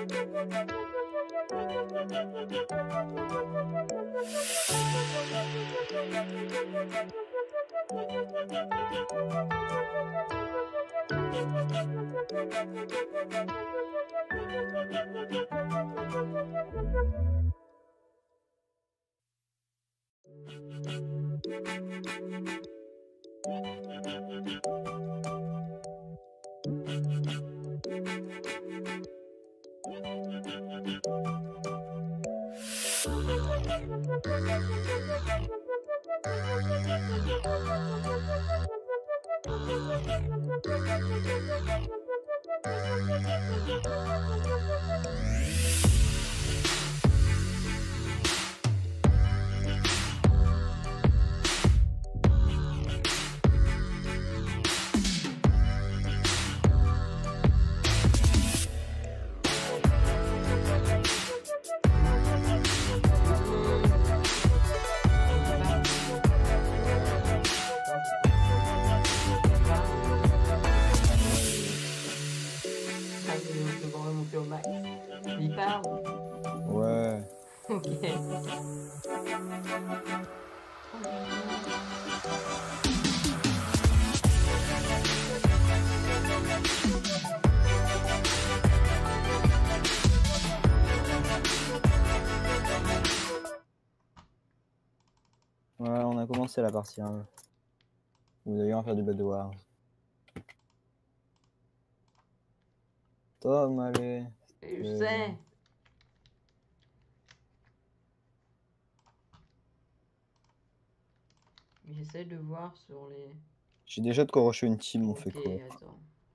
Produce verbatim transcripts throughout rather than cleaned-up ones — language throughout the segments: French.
Il parle. Ouais. Ok. Ouais, on a commencé la partie un. Vous allez en faire du Bed Wars. Tom, allez. Je Euh, sais. J'essaie de voir sur les... J'ai déjà de quoi rusher une team, on Ok, fait quoi? attends.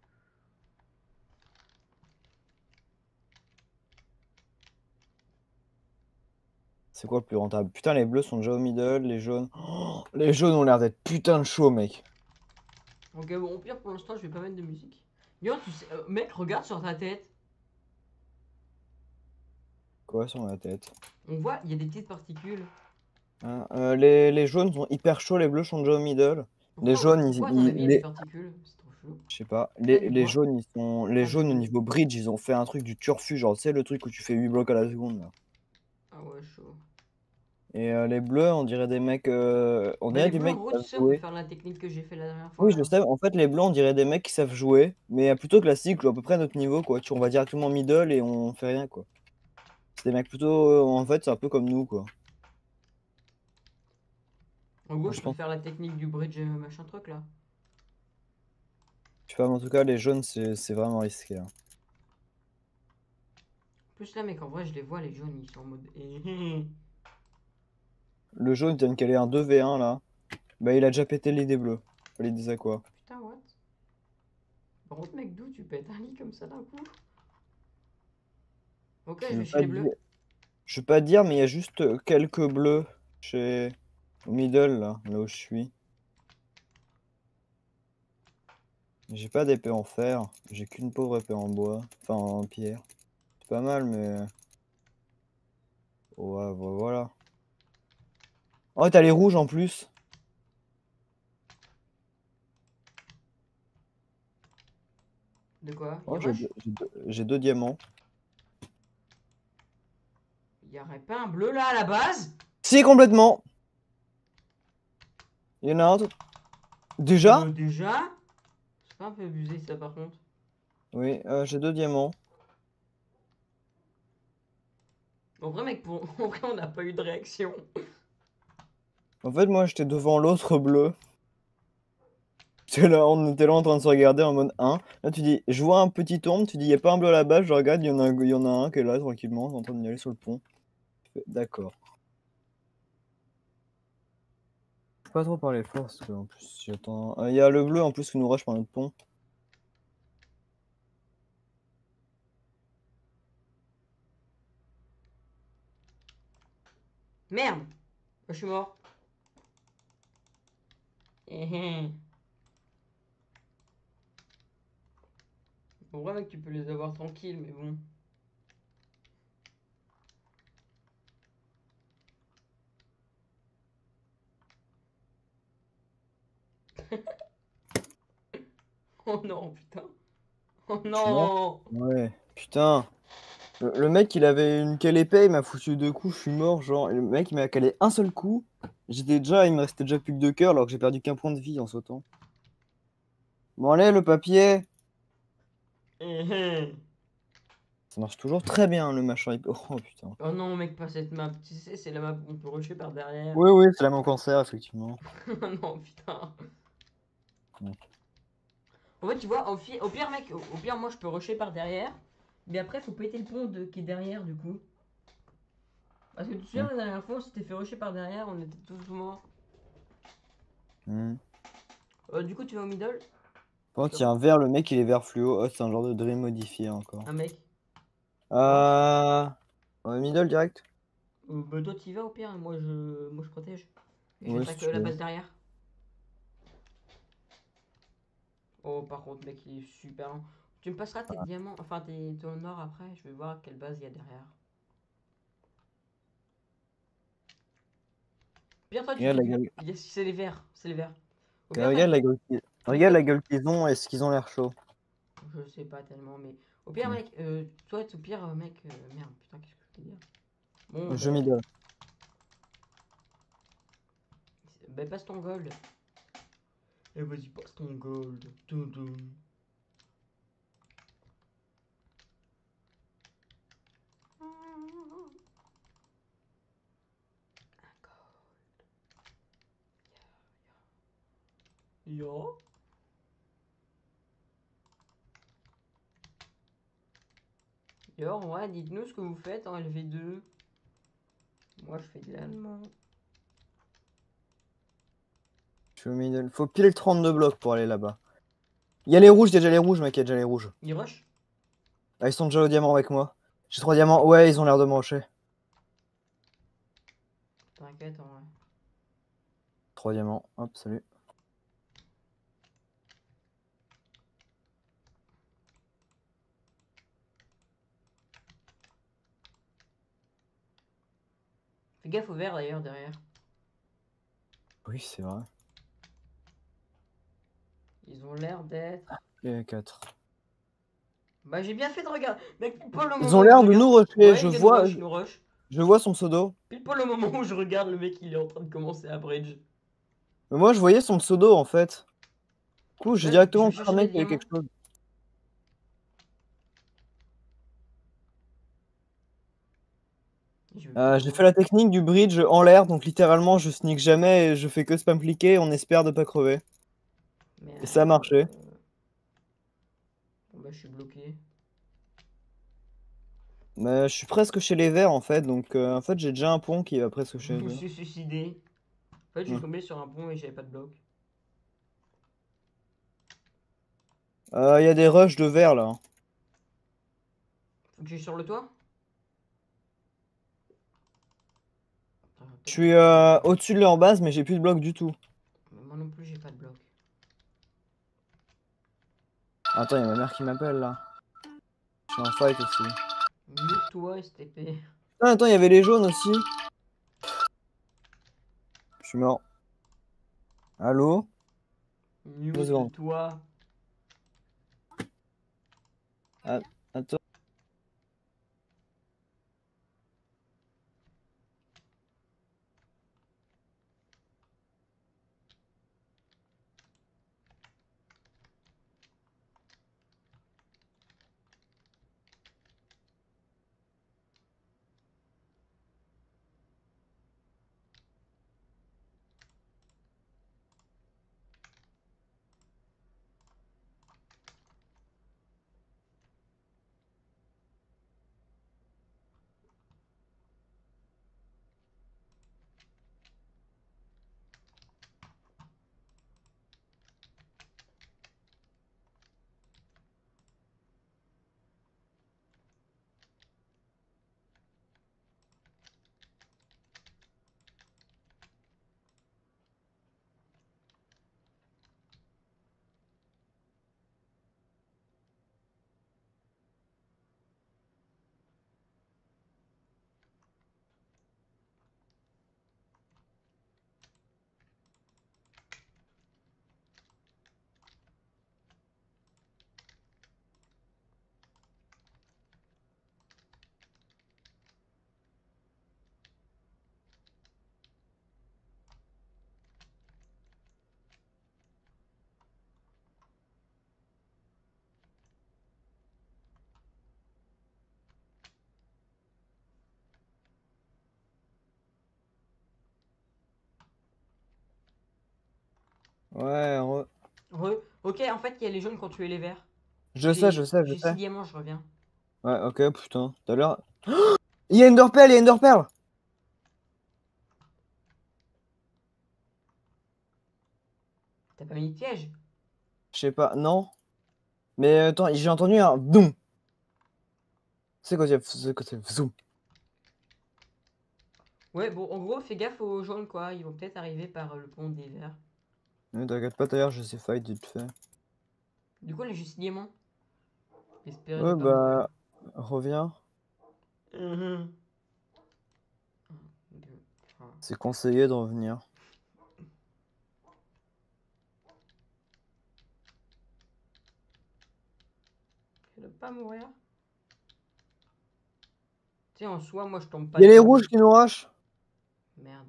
C'est quoi le plus rentable? Putain, les bleus sont déjà au middle, les jaunes... Oh, les jaunes ont l'air d'être putain de chaud, mec. Ok, bon, au pire, pour l'instant, je vais pas mettre de musique. Yo, tu sais... euh, mec, regarde sur ta tête. Quoi sur ma tête? On voit, il y a des petites particules. Hein, euh, les, les jaunes sont hyper chauds, les bleus sont déjà au middle. Les Pourquoi, jaunes, ils, pourquoi à ton ils- avis, il y a des les... particules? C'est trop chelou. Je sais pas. T'as Les, dit les quoi? jaunes, ils sont... Les Ah, jaunes, au chaud. niveau bridge, ils ont fait un truc du turfu, genre, tu sais, le truc où tu fais huit blocs à la seconde, là. Ah ouais, chaud. Et euh, les bleus, on dirait des mecs... euh, On Bah, dirait les des bleus, en mecs qui gros, tu savent sais, on peut jouer. faire la technique que j'ai fait la dernière fois, Oui, je là. sais. En fait, les bleus, on dirait des mecs qui savent jouer, mais euh, plutôt classique, genre à peu près à notre niveau, quoi. Tu, on va directement middle et on fait rien, quoi. C'est des mecs plutôt... euh, En fait, c'est un peu comme nous, quoi. En gros, Moi, je je peux pense... faire la technique du bridge euh, machin truc, là. Je sais pas, mais en tout cas, les jaunes, c'est c'est vraiment risqué, hein. En plus, là, mec, en vrai, je les vois, les jaunes, ils sont en mode... eh, eh, eh. Le jaune, il vient de caler un deux v un, là. Bah, il a déjà pété les des bleus. Les des aquas. Putain, what? Par contre, mec, d'où tu pètes un lit comme ça d'un coup? Ok, je Je vais veux chez pas les dire... bleus. Je veux pas dire, mais il y a juste euh, quelques bleus chez... Au middle, là, là où je suis. J'ai pas d'épée en fer. J'ai qu'une pauvre épée en bois. Enfin, en pierre. C'est pas mal, mais... Ouais, vo- voilà. Oh, t'as les rouges en plus. De quoi? Il Oh, j'ai rush? deux, j'ai deux- j'ai deux diamants. Il y aurait pas un bleu là à la base? Si, complètement. Il y en a un autre. Déjà? Euh, déjà? C'est pas un peu abusé ça par contre. Oui, euh, j'ai deux diamants. En vrai, mec, pour... en vrai, on n'a pas eu de réaction. En fait, moi, j'étais devant l'autre bleu. J'étais là, on était là en train de se regarder en mode un. Là, tu dis, je vois un petit tombe. Tu dis, il n'y a pas un bleu là-bas. Je regarde, il y en a, un- il y en a un qui est là, tranquillement, en train d'y aller sur le pont. Je fais, d'accord. Je peux pas trop parler fort, parce que, en plus, j'attends. Euh, Il y a le bleu, en plus, qui nous rush par notre pont. Merde! Je suis mort. Eh, eh. En vrai, mec, tu peux les avoir tranquilles, mais bon. Oh non, putain. Oh Je suis mort? non! Ouais, putain. Le, le mec, il avait une quelle épée, il m'a foutu deux coups, je suis mort. Genre, et le mec, il m'a calé un seul coup. J'étais déjà, il me restait déjà plus que deux cœurs alors que j'ai perdu qu'un point de vie en sautant. Bon, allez, le papier. Eh, eh. Ça marche toujours très bien, le machin. il- Oh putain. Oh non, mec, pas cette map. Tu sais, c'est la map où on peut rusher par derrière. Oui, oui, c'est la même cancer, effectivement. Oh non, putain. Ouais. En fait, tu vois, au, fi- au pire, mec, au, au pire, moi je peux rusher par derrière. Mais après, faut péter le pont de, qui est derrière, du coup. Parce que tu te souviens, Mm. la dernière fois, on s'était fait rusher par derrière, on était tous morts. Mm. Euh, du coup, tu vas au middle. Par contre, il y a un vert, le mec, il est vert fluo. Oh, c'est un genre de dream modifié encore. Un mec. Ouais. Euh... ouais, middle direct? Euh, bah, toi, t'y vas au pire, et moi je, moi, je protège. Et Ouais, si j'attaque tu euh, la veux. base derrière. Oh, par contre, mec, il est super lent. Tu me passeras tes diamants, enfin tes, ton or après, je vais voir quelle base il y a derrière. Pire, toi, tu Regarde fais la du. gueule, Yes, c'est les verts, c'est les verts. Au pire, toi, regarde tu. la gueule, qu'ils- Au pire, regarde toi, la gueule qu'ils ont, est-ce qu'ils ont l'air chaud? je sais pas tellement, mais. Au pire, Mm. mec, euh, toi, au pire, euh, mec. euh, merde, putain, qu'est-ce que je peux dire? Bon, bah. Je middle. Bah, passe ton gold. Eh, vas-y, passe ton gold. Dun, dun. Yo. Yo, ouais, dites-nous ce que vous faites en L V deux. Moi, je fais de l'allemand. Je suis au middle. Faut pile trente-deux blocs pour aller là-bas. Il y a les rouges, déjà les rouges, mec, il y a déjà les rouges. Il rush? Ah, ils sont déjà au diamant avec moi. J'ai trois diamants. Ouais, ils ont l'air de me rusher. T'inquiète, en vrai. Trois diamants. Hop, salut. Fais gaffe au vert d'ailleurs derrière. Oui, c'est vrai. Ils ont l'air d'être. Et quatre. Bah, j'ai bien fait de regarder. Mec, pile poil au Ils ont moment où je l'air de regarde. nous rusher. Ouais, Je les gars nous vois, rush, nous rush. je vois son pseudo. Pile poil au moment où je regarde, le mec il est en train de commencer à bridge. Mais moi, je voyais son pseudo en fait. Du coup, j'ai Là, je directement vais chercher des cramé qu'il y avait diamants. quelque chose. Je vais Euh, peut-être j'ai voir. fait la technique du bridge en l'air, donc littéralement, je sneak jamais et je fais que spam cliquer. On espère de pas crever. Et ça a Merde. marché. Bon, bah, je suis bloqué. Mais je suis presque chez les verts en fait, donc euh, en fait, j'ai déjà un pont qui va presque Je chez me eux. suis suicidé. En fait, je suis Hmm. tombé sur un pont et j'avais pas de bloc. Euh, Il y a des rushs de verts là. Hein. Faut que j'aille sur le toit? Attends, Je peut-être suis que je peux euh, aller. au-dessus de leur base, mais j'ai plus de blocs du tout. Mais moi non plus, j'ai pas de bloc. Attends, il y a ma mère qui m'appelle là. Je suis en fight aussi. Mute-toi, S T P. Ah, attends, il y avait les jaunes aussi. Je suis mort. Allô? Deux secondes. Mute-toi. Ah, attends. Ouais, re- Re. Ok, en fait, il y a les jaunes quand tu es les verts. je sais, je J'ai sais, je j'ai six sais. diamants, je reviens. Ouais, ok, putain. Tout à l'heure. Il y a Ender Pearl, il y a Ender Pearl! T'as pas mis de piège? Je sais pas, non? Mais attends, j'ai entendu un boum. C'est quoi, c'est quoi, c'est zoom. Ouais, bon, en gros, fais gaffe aux jaunes, quoi. Ils vont peut-être arriver par euh, le pont des verts. Ne t'inquiète pas, d'ailleurs, je sais fight vite fait. Du coup, là, j'ai six diamants. Espérez ne Ouais, pas mourir. bah, reviens. Mhm. Un, deux, trois. C'est conseillé de revenir. Fais ne pas mourir. Tu sais, en soi, moi, je tombe pas Il y a les dessus. rouges qui nous rushent. Merde.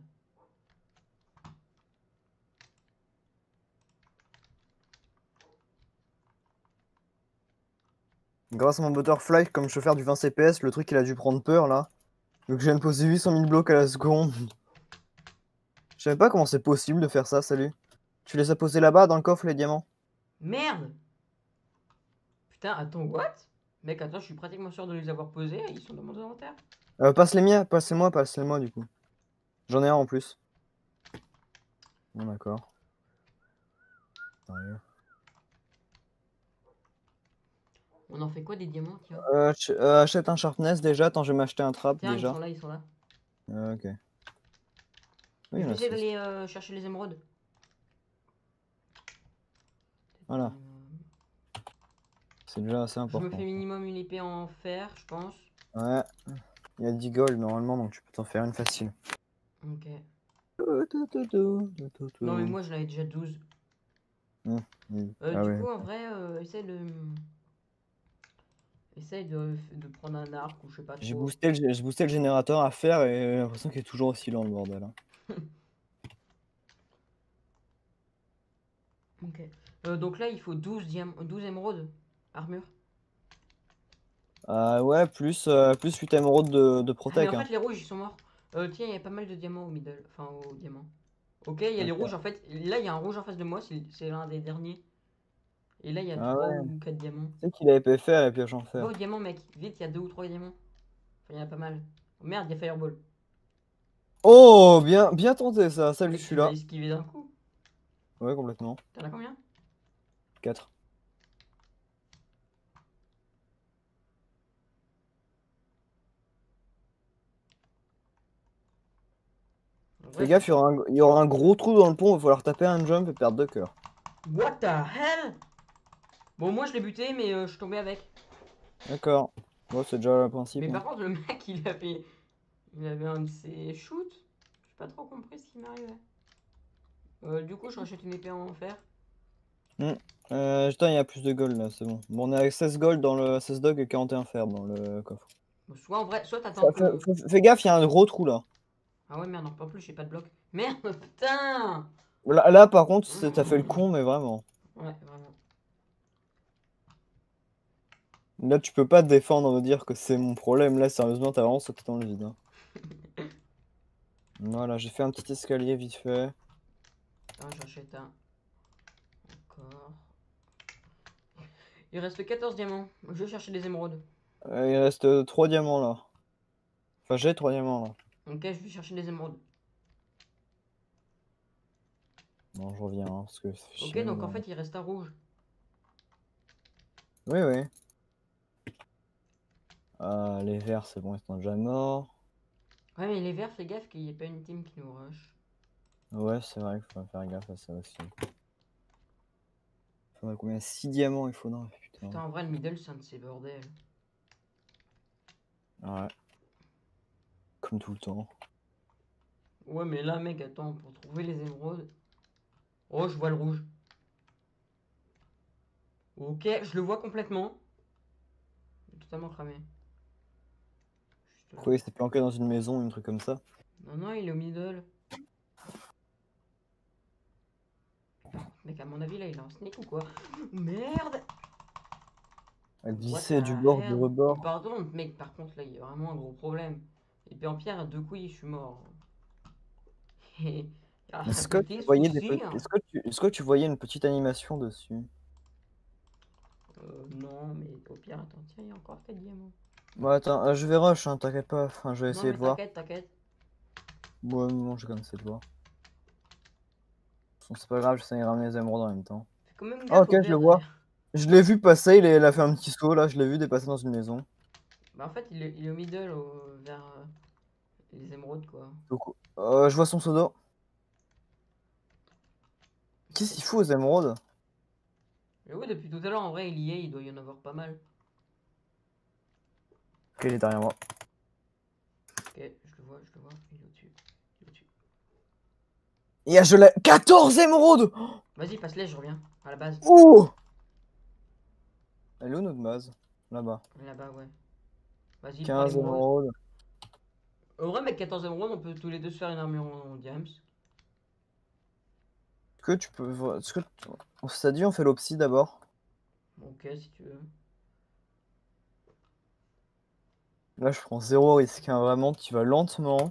Grâce à mon butterfly, comme je peux faire du vingt C P S, le truc il a dû prendre peur là. Donc je viens de poser huit cent mille blocs à la seconde. Je savais pas comment c'est possible de faire ça, salut. Tu les as posés là-bas dans le coffre les diamants? Merde! Putain, attends, what? Mec, attends, je suis pratiquement sûr de les avoir posés. Ils sont dans mon inventaire. Euh, passe les miens, passe-les-moi, passe-les-moi du coup. J'en ai un en plus. Bon d'accord. Sérieux. On en fait quoi des diamants, tiens? Euh, ach- euh, achète un sharpness déjà, attends je vais m'acheter un trap Tiens, ils déjà. sont là, ils sont là. Euh, ok. Oui, il Je y en vais a essayer six. d'aller euh, chercher les émeraudes. Voilà, c'est déjà assez Je me fais important. minimum une épée en fer, je pense. Ouais, il y a dix gold normalement donc tu peux t'en faire une facile. Ok. Non, mais moi, je l'avais déjà douze. Hum, hum. Euh, Ah du ouais. coup, en vrai, euh, essaye de... Essaye de, de prendre un arc ou je sais pas J'ai trop. boosté, le- j'ai boosté le générateur à faire et j'ai l'impression qu'il est toujours aussi lent le bordel, hein. Ok. Euh, donc là, il faut douze, diam... douze émeraudes. Armure. Ah ouais, plus, euh, plus huit émeraudes de, de Ah, mais en protec, hein. fait, les rouges, ils sont morts. Euh, tiens, il y a pas mal de diamants au middle. Enfin, au diamant. Ok, il y a les rouges, Ok. en fait. Là, il y a un rouge en face de moi. C'est c'est l'un des derniers. Et là, il y a Ah trois ouais, ou quatre diamants. tu sais qu'il avait pu faire la pioche en Va fer. au diamant, mec. Vite, il y a deux ou trois diamants. Enfin, il y en a pas mal. Oh, merde, il y a Fireball. Oh, bien, bien tenté ça, salut, je Mec, suis tu m'as là. esquivé d'un coup. Ouais, complètement. T'en as combien? Quatre. En vrai, Fais faut gaffe, il y pas. aura un, il y aura un gros trou dans le pont, il va falloir taper un jump et perdre deux cœurs. What the hell? Bon, moi, je l'ai buté, mais euh, je suis tombé avec. D'accord. Bon, c'est déjà le Mais principe, hein. par contre, le mec, il avait, il avait un de ses shoots. J'ai pas trop compris ce qui m'arrivait. Euh, du coup, je rachète une épée en fer. Hmm. Euh, putain, il y a plus de gold là, c'est bon. Bon, on est avec seize gold dans le seize dog et quarante et un fer dans le coffre. Bon, soit en vrai, soit t'attends Ça, fais, que. fais- fais gaffe, il y a un gros trou là. Ah ouais, merde, non, en plus, j'ai pas de bloc. Merde, putain! Là, là, par contre, c'est- t'as fait le con, mais vraiment. Ouais, vraiment. Là, tu peux pas te défendre, dire que c'est mon problème. Là, sérieusement, t'as vraiment sauté dans le vide, hein. Voilà, j'ai fait un petit escalier vite fait. Attends, j'achète un. Encore. Il reste quatorze diamants. Je vais chercher des émeraudes. Euh, il reste euh, trois diamants là. Enfin, j'ai trois diamants là. Ok, je vais chercher des émeraudes. Bon, je reviens, hein, parce que ça fait Ok, chier. donc en Bon. fait, il reste un rouge. Oui, oui. Ah, les verts, c'est bon, ils sont déjà morts. Ouais, mais les verts, fais gaffe qu'il n'y ait pas une team qui nous rush. Ouais, c'est vrai qu'il faut faire gaffe à ça aussi. Il faudrait combien? Six diamants, il faudra. Putain. Putain, en vrai, le middle, c'est un de ces bordels. Ouais. Comme tout le temps. Ouais, mais là, mec, attends, pour trouver les émeraudes. Oh, je vois le rouge. Ok, je le vois complètement. Il est totalement cramé. Juste là. Pourquoi il s'est planqué dans une maison, un truc comme ça? Non, non, il est au middle. Mec, à mon avis, là, il a un sneak ou quoi? Merde! À What glisser du the bord du hell? rebord. Pardon, mec, par contre, là, il y a vraiment un gros problème. Et puis en pierre, à deux couilles, je suis mort. Et Ah, Est-ce que tu petit voyais des souci, pe- hein. est-ce que tu... est-ce que tu voyais une petite animation dessus? Euh, non, mais au pire, attends, tiens, il y a encore quatre diamants. Bon, attends, euh, je vais rush, hein, t'inquiète pas. Enfin, je vais Non, essayer mais de voir. t'inquiète, t'inquiète. Ouais, non, j'ai quand même essayé de voir. De toute façon, c'est pas grave, j'essaie de ramener les émeraudes en même temps. Fais quand même Ah, gaffe ok, au je le père vois. derrière. Je l'ai vu passer, il, est- il a fait un petit saut là, je l'ai vu dépasser dans une maison. Bah, en fait, il est, il est au middle, au- vers euh, les émeraudes, quoi. Donc, euh, je vois son pseudo. Qu'est-ce C'est- qu'il fout aux émeraudes? Mais oui, depuis tout à l'heure, en vrai, il y est, il doit y en avoir pas mal. Ok, il est derrière moi. Ok, je le vois, je le vois, il est au-dessus. Il est au-dessus. Et je l'ai. quatorze émeraudes! Vas-y, passe-les, je reviens, à la base. Ouh! Elle est où notre base? Là-bas. Là-bas, ouais. Vas-y, prends quinze l'émeraude. émeraudes. En vrai, mec, quatorze émeraudes, on peut tous les deux se faire une armure en, en diams. Est-ce que tu peux. voir- Est-ce que. On s'est dit, on fait l'opsie d'abord. Ok, si tu veux. Là, je prends zéro risque, hein, vraiment, tu vas lentement.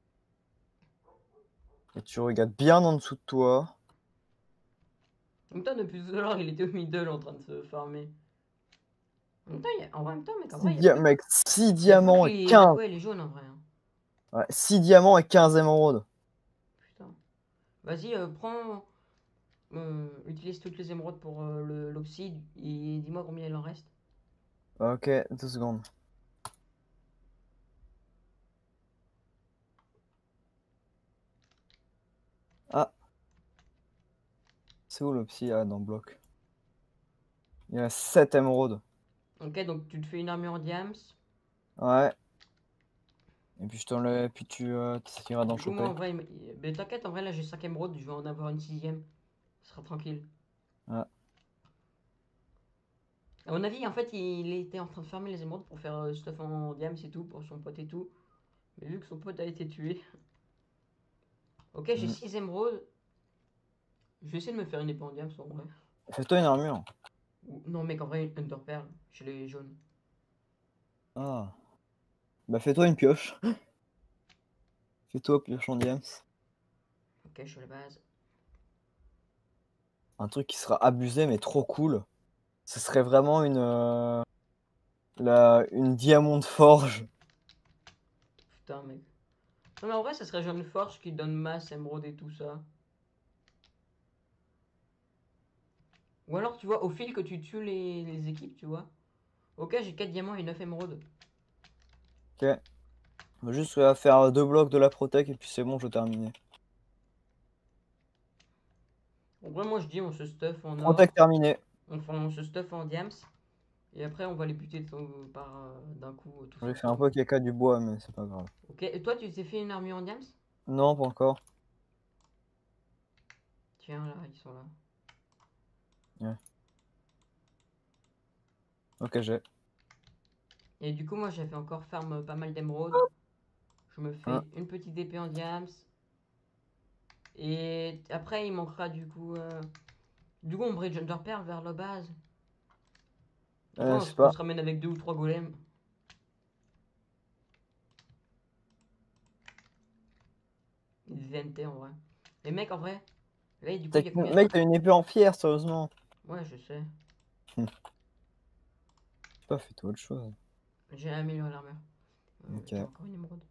Et tu regardes bien en dessous de toi. En même temps, depuis tout à l'heure, il était au middle en train de se farmer. En même temps, il y a- en même temps, mec, en vrai, il y a Dia- plus, Mec, six il y a plus que diamants et les, quinze. ouais, les jaunes en vrai, hein. Ouais, six diamants et quinze émeraudes. Putain. Vas-y, euh, prends. euh, utilise toutes les émeraudes pour euh, le- l'obside et dis-moi combien il en reste. Ok, deux secondes. Ah, c'est où le psy? Ah, dans le bloc. Il y a sept émeraudes. Ok, donc tu te fais une armure en diams. Ouais. Et puis je t'en le... puis tu euh, iras d'en Du coup, moi choper. en vrai, il me- il- ben, t'inquiète, en vrai, là j'ai cinq émeraudes, je vais en avoir une sixième. Ce sera tranquille. Ouais. À mon avis, en fait, il était en train de fermer les émeraudes pour faire euh, stuff en diams et tout, pour son pote et tout. Mais vu que son pote a été tué. Ok, j'ai Mm. six émeraudes. Je vais essayer de me faire une épée en diams en vrai. Fais-toi une armure. Ou- Non, mec, en vrai, une Ender Pearl chez les jaunes. Ah. Bah fais-toi une pioche. Fais-toi pioche en diams. Ok, je suis à la base. Un truc qui sera abusé mais trop cool. Ce serait vraiment une... euh, la... une diamant de forge. Putain, mec. Non, mais en vrai, ça serait jaune forge qui donne masse, émeraude et tout ça. Ou alors, tu vois, au fil que tu tues les, les équipes, tu vois. Ok, j'ai quatre diamants et neuf émeraudes. Ok. On va juste euh, faire deux blocs de la protec et puis c'est bon, je terminé. En vrai, moi, je dis, on se stuff en or. Protec terminé. On, fait- on se stuff en diams. Et après, on va les buter de- par euh, d'un coup, euh, tous J'ai fait un ensemble. peu caca du bois mais c'est pas grave. Ok, et toi, tu t'es fait une armure en diams? Non, pas encore. Tiens, là, ils sont là. Ouais. Ok, j'ai. Et du coup, moi, j'ai fait encore farm euh, pas mal d'émeraudes. Je me Un. fais une petite épée en diams. Et après, il manquera du coup. euh, Du coup, on bridge Under Pearl vers la base. Après, Euh, on, je se- sais on pas. se ramène avec deux ou trois golems. Des V N T en vrai. Et mec, en vrai, là, du coup, il y a T'as- combien? Mec, t'as une épée en pierre, sérieusement. Ouais, je sais. Hum, J'ai pas fait autre chose. J'ai amélioré l'armure. Euh, tiens, Ok. encore une émeraude.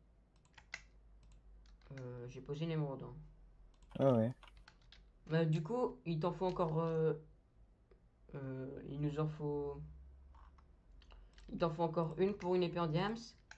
Euh, j'ai posé une émeraude, hein. Ah ouais. Euh, du coup, il t'en faut encore. euh, euh, il nous en faut. Il t'en faut encore une pour une épée en diams.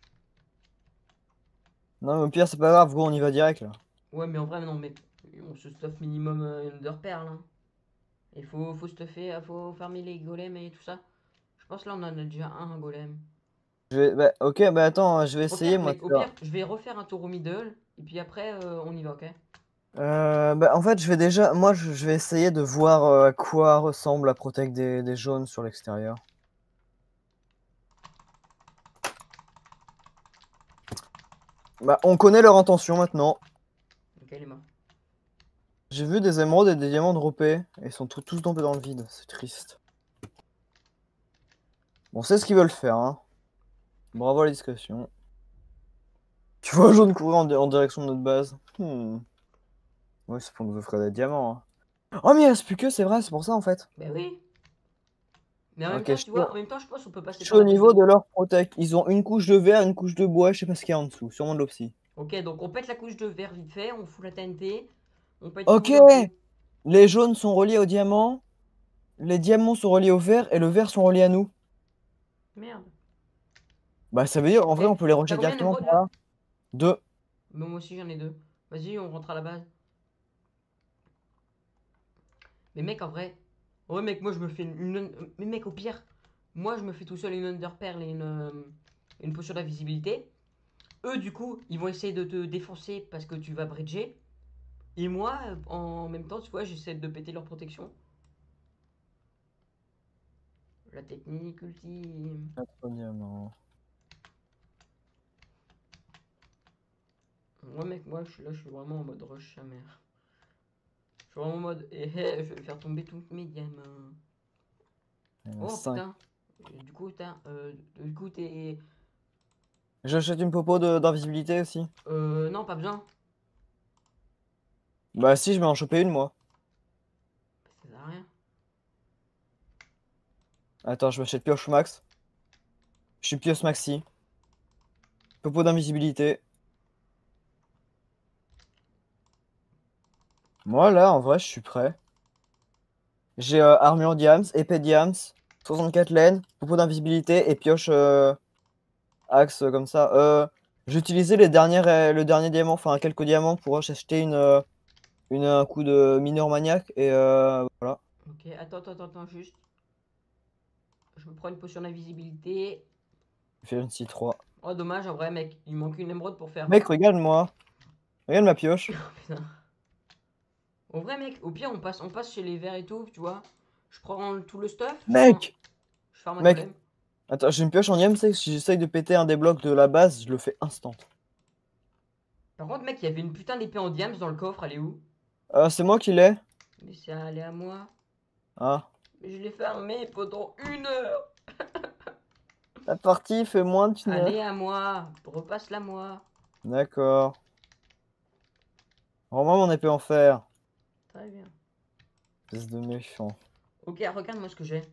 Non, mais au pire, c'est pas grave, gros, on y va direct là. Ouais, mais en vrai, non, mais on se stuff minimum euh, Under Pearl, hein. Il faut, faut stuffer, faut farmer les golems et tout ça. Je pense là, on en a déjà un, un golem. Je vais... Bah, ok, bah attends, je vais Au essayer pire, moi de mec, au faire. pire, je vais refaire un tour au middle. Et puis après, euh, on y va, ok? Euh, bah, en fait, je vais déjà. Moi, je, je vais essayer de voir euh, à quoi ressemble la protec des, des jaunes sur l'extérieur. Bah, on connaît leur intention maintenant. Ok, il est mort. J'ai vu des émeraudes et des diamants dropper, et ils sont tous tous tombés dans le vide, c'est triste. Bon, c'est ce qu'ils veulent faire, hein. Bravo à la discrétion. Tu vois un jaune courir en, di- en direction de notre base. Hmm. Ouais, c'est pour nous offrir des diamants. Hein. Oh, mais il reste plus que, c'est vrai, c'est pour ça en fait. Ben oui. Mais en même Ok, temps, je tu suis vois, en même temps, je pense qu'on peut je passer suis par au la base de niveau de haut. leur protect. Ils ont une couche de verre, une couche de bois, je sais pas ce qu'il y a en dessous, sûrement de l'opsie. Ok, donc on pète la couche de verre vite fait, on fout la T N T, on pète tout Ok, d'un coup. les jaunes sont reliés au diamant, les diamants sont reliés au vert et le vert sont reliés à nous. Merde. Bah ça veut dire, en vrai, Ok, on peut les t'as rejeter combien directement d'émeraudes par là? là. Deux. Ben, moi aussi j'en ai deux. Vas-y, on rentre à la base. Mais mec, en vrai, ouais, mec, moi je me fais une. une- Mais mec, au pire, moi je me fais tout seul une Under Pearl et une, euh, une potion d'invisibilité. Eux, du coup, ils vont essayer de te défoncer parce que tu vas bridger. Et moi, euh, en même temps, tu vois, j'essaie de péter leur protection. La technique ultime. Quatre diamants. Ouais, mec, moi je suis là, je suis vraiment en mode rush sa mère. Je suis vraiment en mode. Eh, eh, je vais faire tomber tous mes diamants. Il y en a Oh cinq. putain. Du coup, t'as. Euh, du coup, t'es. J'achète une popo de- d'invisibilité aussi. Euh, non, pas besoin. Bah si, je vais en choper une moi. Ça sert à rien. Attends, je m'achète pioche max. Je suis pioche maxi. Popo d'invisibilité. Moi là, en vrai, je suis prêt. J'ai euh, armure diams, épée diams, soixante-quatre laines, popo d'invisibilité et pioche euh, axe euh, comme ça. Euh, j'ai utilisé les dernières, euh, le dernier diamant, enfin quelques diamants pour acheter une, euh, une, un coup de mineur maniaque et euh, voilà. Ok, attends, attends, attends, juste. Je me prends une potion d'invisibilité. J'ai fait une C trois. Oh, dommage, en vrai, mec. Il manque une émeraude pour faire. Mec, regarde-moi. Regarde ma pioche. Putain. En vrai, mec, au pire, on passe, on passe chez les verts et tout, tu vois. Je prends tout le stuff, je fais un- Mec! je farm un Mec! golem. Attends, j'ai une pioche en diams, c'est que si j'essaye de péter un des blocs de la base, je le fais instant. Par contre, mec, il y avait une putain d'épée en diams dans le coffre, elle est où? Euh, c'est moi qui l'ai? Mais c'est allé à moi. Ah. Mais je l'ai fermé pendant une heure. La partie fait moins d'une Allez heure. à moi. Repasse-la moi. D'accord. Rends-moi mon épée en fer. Très bien. Espèce de méchant. Ok, regarde-moi ce que j'ai.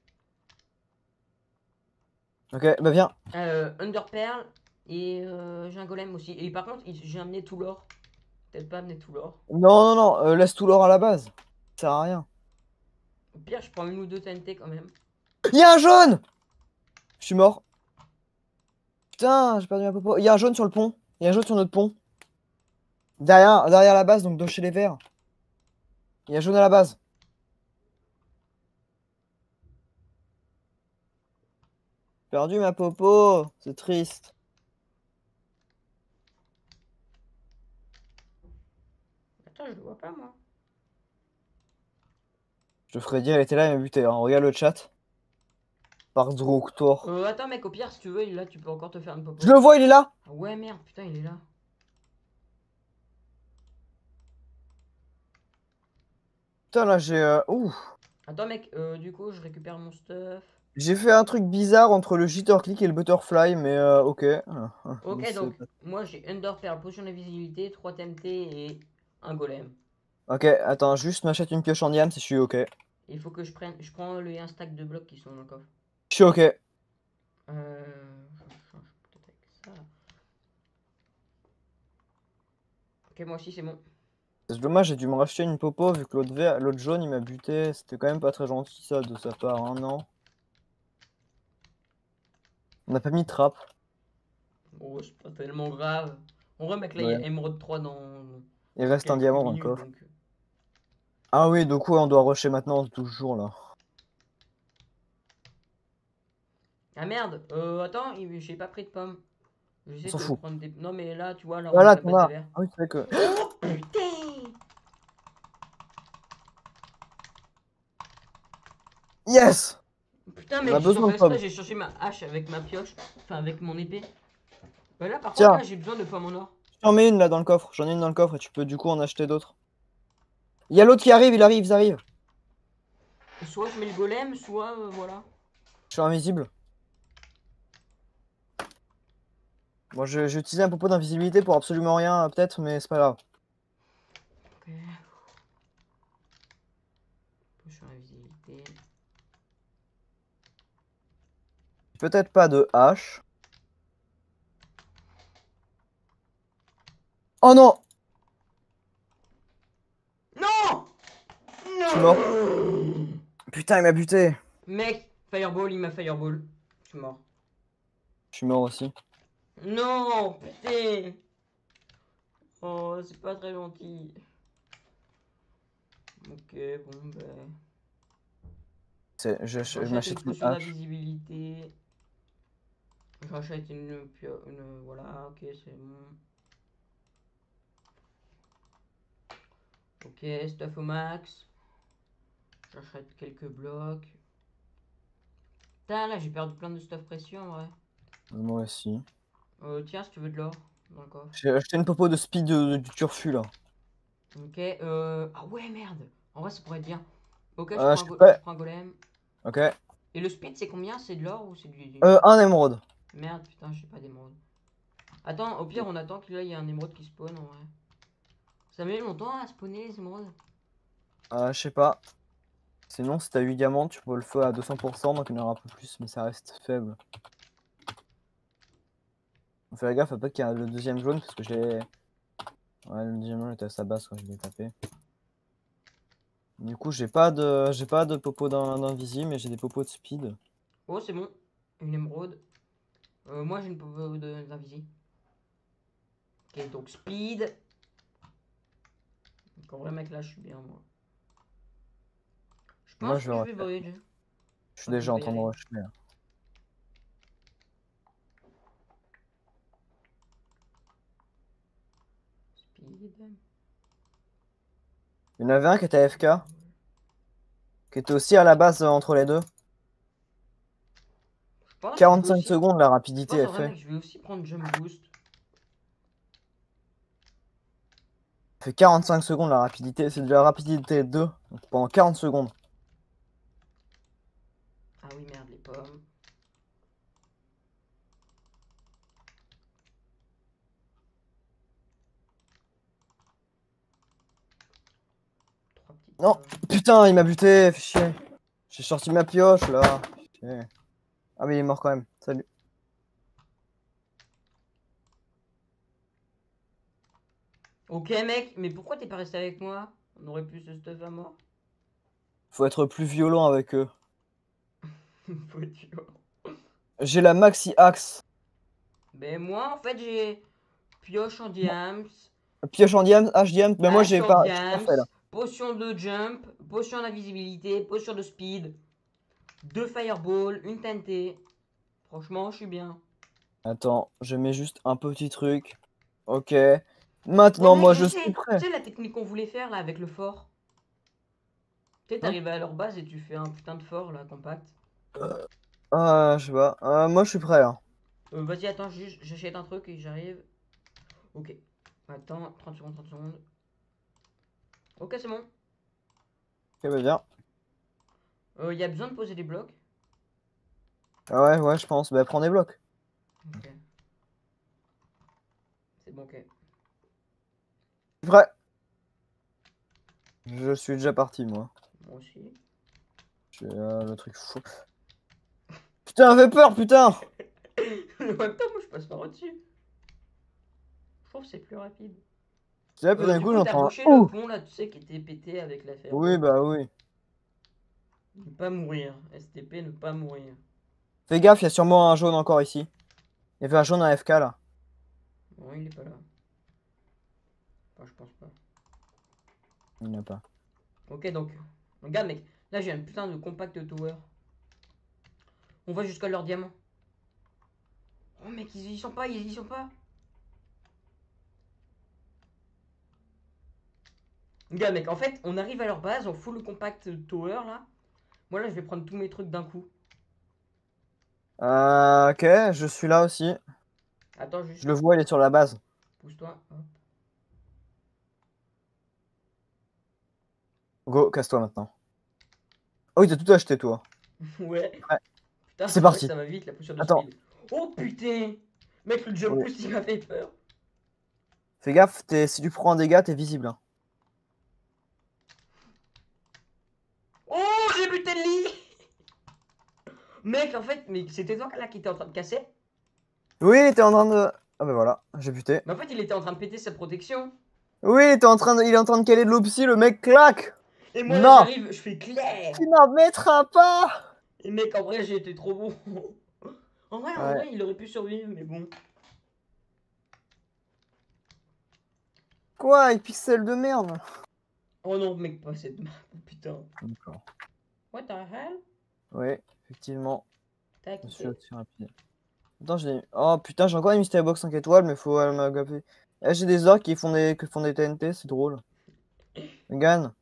Ok, bah viens. Euh, Underpearl et euh, j'ai un golem aussi. Et par contre, j'ai amené tout l'or. Peut-être pas amené tout l'or. Non, non, non, euh, laisse tout l'or à la base. Ça sert à rien. Au pire, je prends une ou deux T N T quand même. Il y a un jaune! Je suis mort. Putain, j'ai perdu ma popo. Il y a un jaune sur le pont. Il y a un jaune sur notre pont. Derrière, derrière la base, donc de chez les verts. Il y a un jaune à la base. Perdu ma popo. C'est triste. Attends, je le vois pas moi. Je te ferais dire, elle était là, il m'a buté. Hein. Regarde le chat. Par Droctor. Euh, attends, mec, au pire, si tu veux, là, tu peux encore te faire une Je popo. le vois, il est là. Ah ouais, merde, putain, il est là. Putain, là, j'ai... euh, Ouh. Attends, mec, euh, du coup, je récupère mon stuff. J'ai fait un truc bizarre entre le jitter click et le butterfly, mais euh, ok. Ok, C'est donc, pas- moi, j'ai Underpearl, potion d'invisibilité, trois T N T et un golem. Ok, attends, juste m'achète une pioche en diam si je suis ok. Il faut que je prenne. Je prends les un stack de blocs qui sont dans le coffre. Je suis ok. Euh. Je change peut-être avec ça. Ok, moi aussi, c'est bon. C'est dommage, j'ai dû me racheter une popo vu que l'autre vert, l'autre jaune il m'a buté. C'était quand même pas très gentil ça de sa part, hein, non? On n'a pas mis de trap. Oh, c'est pas tellement grave. En vrai, mec, là, il y a Ouais. Emerald trois dans, Il dans reste un quelques diamant dans le minutes. coffre. Donc. Ah oui, donc ouais, on doit rusher maintenant toujours là. Ah merde, euh, attends, il- j'ai pas pris de pommes. On J'essaie s'en de fout. prendre des. Non, mais là, tu vois, là, on est à Voilà, la t'en base des as. verts. Ah oui, c'est vrai que. Oh putain! Yes! Putain, On mec, a j'ai sans besoin faire de exprès, pommes. j'ai changé ma hache avec ma pioche. Enfin, avec mon épée. Bah là, par contre, Tiens, là, j'ai besoin de pommes en or. j'en mets une là dans le coffre. J'en ai une dans le coffre et tu peux du coup en acheter d'autres. Il y a l'autre qui arrive, il arrive, il arrive. Soit je mets le golem, soit euh, voilà. Je suis invisible. Bon, je- j'ai utilisé un propos d'invisibilité pour absolument rien, peut-être, mais c'est pas grave. Ok. Potion invisibilité. Peut-être pas de hache. Oh non! Non! Je suis mort. Non! Putain, il m'a buté. Mec, Fireball, il m'a Fireball. Je suis mort. Je suis mort aussi. Non, putain! Oh, c'est pas très gentil. Ok, bon, ben. C'est- Je, je, je J'achète une m'achète une potion hache. d'invisibilité. J'achète une, pio- une. Voilà, ok, c'est bon. Ok, stuff au max. J'achète quelques blocs. Putain, là, j'ai perdu plein de stuff précieux en vrai. Moi aussi. Euh, tiens, si tu veux de l'or dans le coffre. J'ai acheté une popo de speed de- du turfu là. Ok, euh. Ah ouais, merde! En vrai, ça pourrait être bien. Ok, je Euh, prends je un, sais go- je pas. prends un golem. Ok. Et le speed, c'est combien? C'est de l'or ou c'est du, du- Euh, un émeraude. Merde, putain, j'ai pas d'émeraude. Attends, au pire, on attend qu'il y ait un émeraude qui spawn en vrai. Ça met longtemps à spawner les émeraudes. Euh, je sais pas. Sinon, si t'as huit diamants, tu peux le feu à deux cents pour cent, donc il y en aura un peu plus, mais ça reste faible. Fais gaffe à pas qu'il y ait le deuxième jaune, parce que j'ai. Ouais, le deuxième jaune était à sa base quand je l'ai tapé. Du coup, j'ai pas de j'ai pas de popo d'in- d'invisible, mais j'ai des popos de speed. Oh, c'est bon. Une émeraude. Euh, moi, j'ai une popo de- d'invisi. Ok, donc speed. Donc en vrai, mec, là, je suis bien, moi. Je Moi, pense je vais que je vais rusher. voyage. Je suis Attends, déjà on en peut y train de aller. rusher. Là. Speed. Il y en avait un qui était A F K, qui était aussi à la base euh, entre les deux. Je pense que je vais quarante-cinq aussi. secondes, la Je rapidité pense est en vrai, fait. mec, je vais aussi prendre jump boost. Fait quarante-cinq secondes la rapidité, c'est de la rapidité deux, donc pendant quarante secondes. Ah oui, merde, les pommes. Trois petites Non, pommes. putain, il m'a buté, fait chier. J'ai sorti ma pioche là. Chier. Ah mais il est mort quand même, salut. Ok, mec, mais pourquoi t'es pas resté avec moi? On aurait pu ce stuff à mort. Faut être plus violent avec eux. Faut être violent. J'ai la maxi axe. Ben moi, en fait, j'ai pioche en diams, Pioche en diams, H diams, mais moi hache j'ai en pas, j'ai pas diams, fait là. potion de jump, potion d'invisibilité, potion de speed, deux fireball, une T N T. Franchement, je suis bien. Attends, je mets juste un petit truc. Ok. Ouais, Maintenant, mec, moi mais je tu suis sais, prêt. tu sais la technique qu'on voulait faire là avec le fort? Tu sais, Hein? t'arrives à leur base et tu fais un putain de fort là, compact. Ah, je sais pas. Euh, moi je suis prêt là. Euh, vas-y, attends, juste, j'achète un truc et j'arrive. Ok. Attends, trente secondes, trente secondes. Ok, c'est bon. Ok, bah viens. Il euh, y a besoin de poser des blocs. Ah ouais, ouais, je pense. Bah prends des blocs. Ok. C'est bon, ok. Je suis prêt. Je suis déjà parti moi. Moi aussi. J'ai euh, le truc fou. Putain, elle fait peur, putain! En même temps, moi je passe par au-dessus. Je trouve que c'est plus rapide. Tu sais, puis Euh, d'un du coup, coup, t'as j'entends un rushé le ouh! pont là, tu sais, qui était pété avec la Oui, fireball. bah oui. Ne pas mourir. S T P, ne pas mourir. Fais gaffe, il y a sûrement un jaune encore ici. Il y avait un jaune à F K là. Non, il est pas là. Enfin, je pense pas. Il n'y en a pas. Ok, donc. Regarde, mec. Là, j'ai un putain de compact tower. On va jusqu'à leur diamant. Oh, mec, ils y sont pas, ils y sont pas. Regarde, mec, en fait, on arrive à leur base, on fout le compact tower là. Moi, là, je vais prendre tous mes trucs d'un coup. Euh, ok, je suis là aussi. Attends, Je juste. le vois, il est sur la base. Pousse-toi. Hop. Go, casse-toi maintenant. Oh, il t'a tout acheté, toi. Ouais. Ouais, Putain, c'est c'est vrai que parti. ça va vite, la posture de Attends. speed. Oh putain! Mec, le jump Oui. boost, il m'a fait peur. Fais gaffe, t'es- si tu prends un dégât, t'es visible. Hein. putain de lit. Mec, en fait, mais c'était toi là qui était en train de casser. Oui, t'es en train de... Ah bah voilà, j'ai buté. Mais en fait, il était en train de péter sa protection. Oui, t'es en train de... il est en train de caler de l'opsy, le mec claque. Et moi, là, Non, j'arrive, je fais clair. tu n'en mettras pas. Et mec, en vrai, j'ai été trop bon. En vrai, en Ouais. vrai, il aurait pu survivre, mais bon. Quoi, pixel de merde. Oh non, mec, pas cette map, putain. D'accord. What the hell? Oui, effectivement. T'as Je suis quitté. assez rapide. Attends, j'ai... Oh putain, j'ai encore une Mystery Box cinq étoiles, mais faut aller m'agaper. Eh, j'ai des orques qui font des... qui font des T N T, c'est drôle. Regarde.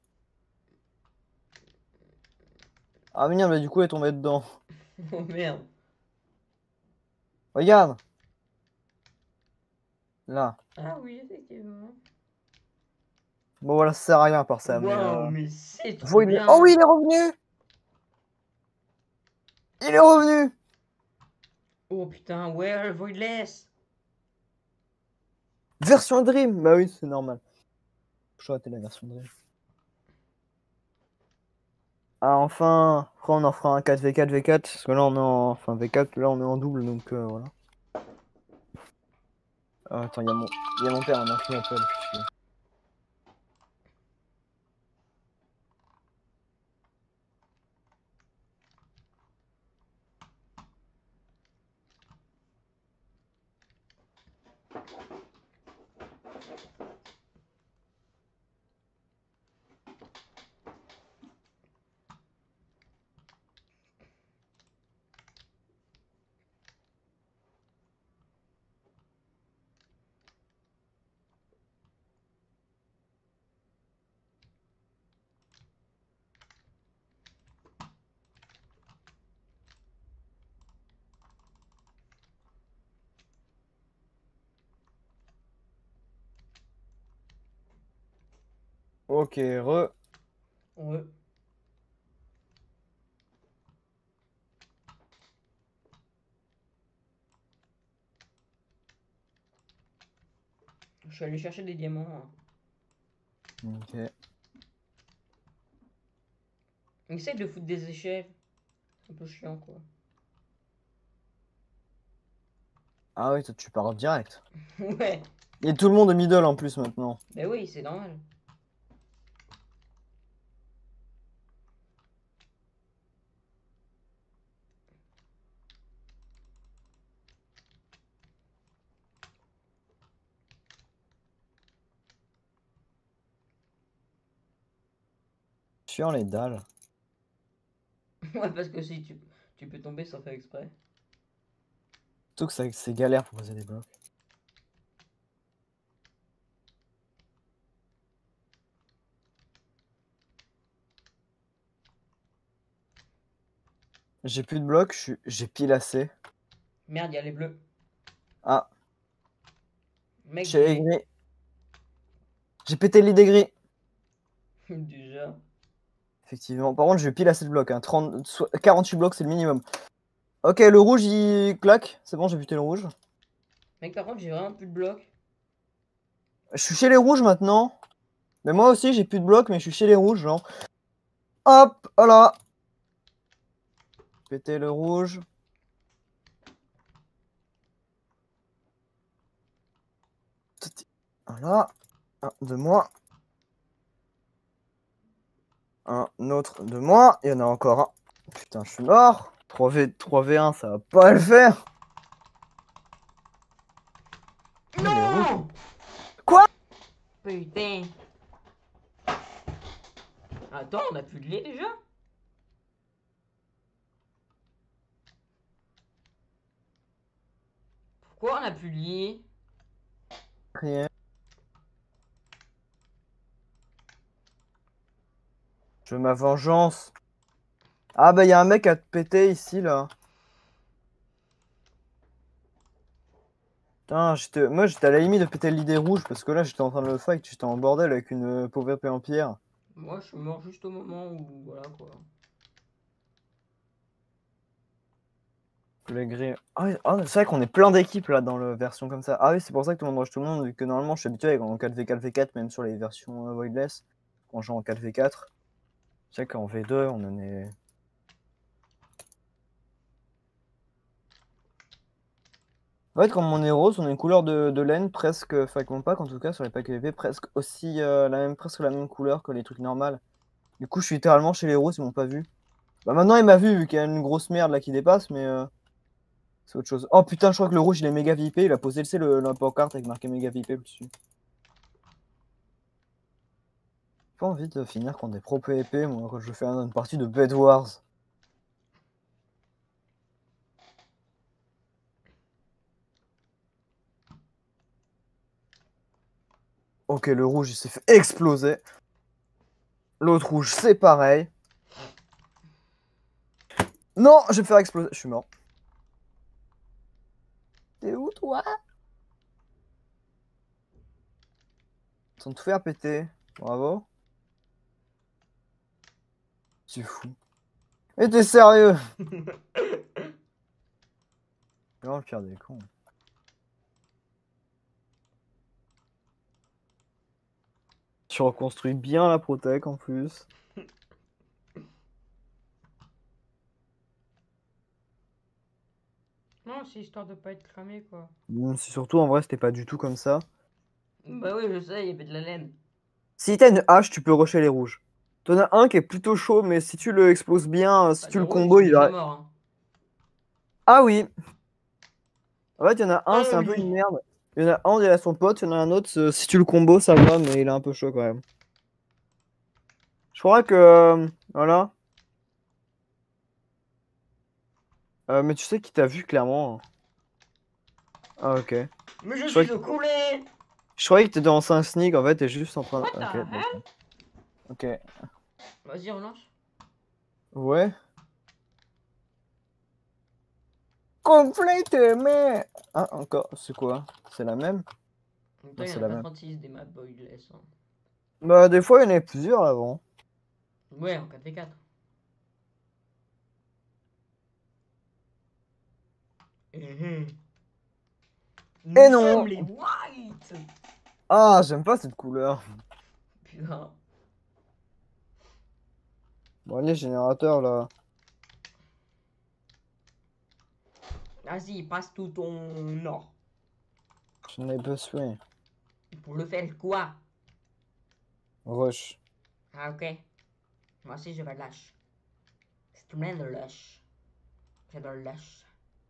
Ah mais merde, bah, du coup, elle est tombée dedans. Oh merde. Regarde. Là. Ah oui, effectivement. Bon voilà, ça sert à rien à part ça, mais... Waouh, Euh... mais c'est trop Void- bien. Oh oui, il est revenu. Il est revenu. Oh putain, ouais, Voidless. Version Dream. Bah oui, c'est normal. Je raté la version Dream. Ah enfin, après on en fera un quatre v quatre v quatre, parce que là on est en... Enfin v quatre, là on est en double, donc euh, voilà. Ah, attends, il y a mon, il y a mon père maintenant qui m'appelle. Ok, re. Ouais. Je suis allé chercher des diamants. Hein. Ok. Essaye de foutre des échelles. C'est un peu chiant, quoi. Ah oui, toi tu pars direct. Ouais. Et tout le monde est middle en plus maintenant. Bah oui, c'est normal. Chiant les dalles. Ouais, parce que si tu, tu peux tomber sans faire exprès. Surtout que ça- c'est galère pour poser des blocs. J'ai plus de blocs, je suis- j'ai pile assez. Merde, il y a les bleus. Ah, Mec, j'ai les j'ai. gris. J'ai pété l'idée gris. Déjà. Effectivement. Par contre, j'ai pile assez de blocs. Hein. trente, so- quarante-huit blocs, c'est le minimum. Ok, le rouge, il claque. C'est bon, j'ai buté le rouge. Mec, par contre, j'ai vraiment plus de blocs. Je suis chez les rouges maintenant. Mais moi aussi, j'ai plus de blocs, mais je suis chez les rouges, genre. Hop, voilà. Péter le rouge. Voilà. Un de moi. Un autre de moi. Il y en a encore un. Putain, je suis mort. trois v trois v un, ça va pas le faire. Non! Quoi? Putain. Attends, on a plus de lait déjà? Pourquoi on a plus de lait? Rien. Je veux ma vengeance. Ah bah il y a un mec à te péter ici là. Putain, j'étais... moi j'étais à la limite de péter l'idée rouge parce que là j'étais en train de le fight, j'étais en bordel avec une euh, pauvre épée en pierre. Moi, je suis mort juste au moment où. Voilà quoi. Les gris. Ah, oui, ah, c'est vrai qu'on est plein d'équipes là dans la version comme ça. Ah oui, c'est pour ça que tout le monde rush tout le monde, vu que normalement je suis habitué avec en quatre v quatre v quatre, même sur les versions euh, Voidless, quand on joue en quatre v quatre. C'est vrai qu'en v deux, on en est En fait, comme on est rose, on a une couleur de, de laine presque, enfin avec mon pack en tout cas, sur les packs E V P, presque aussi euh, la même, presque la même couleur que les trucs normales. Du coup, je suis littéralement chez les roses, ils m'ont pas vu. Bah maintenant, il m'a vu, vu qu'il y a une grosse merde là qui dépasse, mais euh, c'est autre chose. Oh putain, je crois que le rouge, il est méga V I P, il a posé, tu sais, le, la pancarte avec marqué méga V I P dessus. J'ai pas envie de finir contre des pro P V P, moi, quand je fais une partie de Bed Wars. Ok, le rouge, il s'est fait exploser. L'autre rouge, c'est pareil. Non, je vais me faire exploser. Je suis mort. T'es où, toi? Ils sont tout faire péter. Bravo. C'est fou. Mais t'es sérieux? C'est vraiment le pire des cons. Tu reconstruis bien la protec en plus. Non, c'est histoire de pas être cramé, quoi. Bon, c'est surtout, en vrai, c'était pas du tout comme ça. Bah oui, je sais, il y avait de la laine. Si t'as une hache, tu peux rusher les rouges. T'en as un qui est plutôt chaud, mais si tu le exploses bien, si Bah, tu les le rouges, ils combo, sont il déjà va... morts. Hein. Ah oui! En fait, il y en a un, Ah c'est un peu oui. une merde. Il y en a un, il a son pote, il y en a un autre, euh, si tu le combo, ça va, mais il est un peu chaud quand même. Je crois que... euh, voilà. Euh, mais tu sais qui t'a vu clairement. Hein. Ah ok. Mais je Je croyais suis que, au couler. je croyais que t'étais en cinq sneak, en fait, t'es juste en train de... What the Ok, hell? d'accord. Ok. Vas-y, relance. Ouais. Complètement. Ah, encore, c'est quoi? C'est la même? En même temps, Non, il y c'est en a la même. quatre-vingt-six des maps boyless. Hein. Bah, des fois, il y en avait plusieurs avant. Ouais, en quatre v quatre. Mhm. Et Nous sommes non! les whites. Ah, j'aime pas cette couleur. Putain. Bon, allez, générateur, là. Vas-y, passe tout ton or. J'en ai besoin. Pour le faire quoi? Rush. Ah, ok. Moi aussi, je vais lâche. C'est plein de lâche. J'adore le lâche.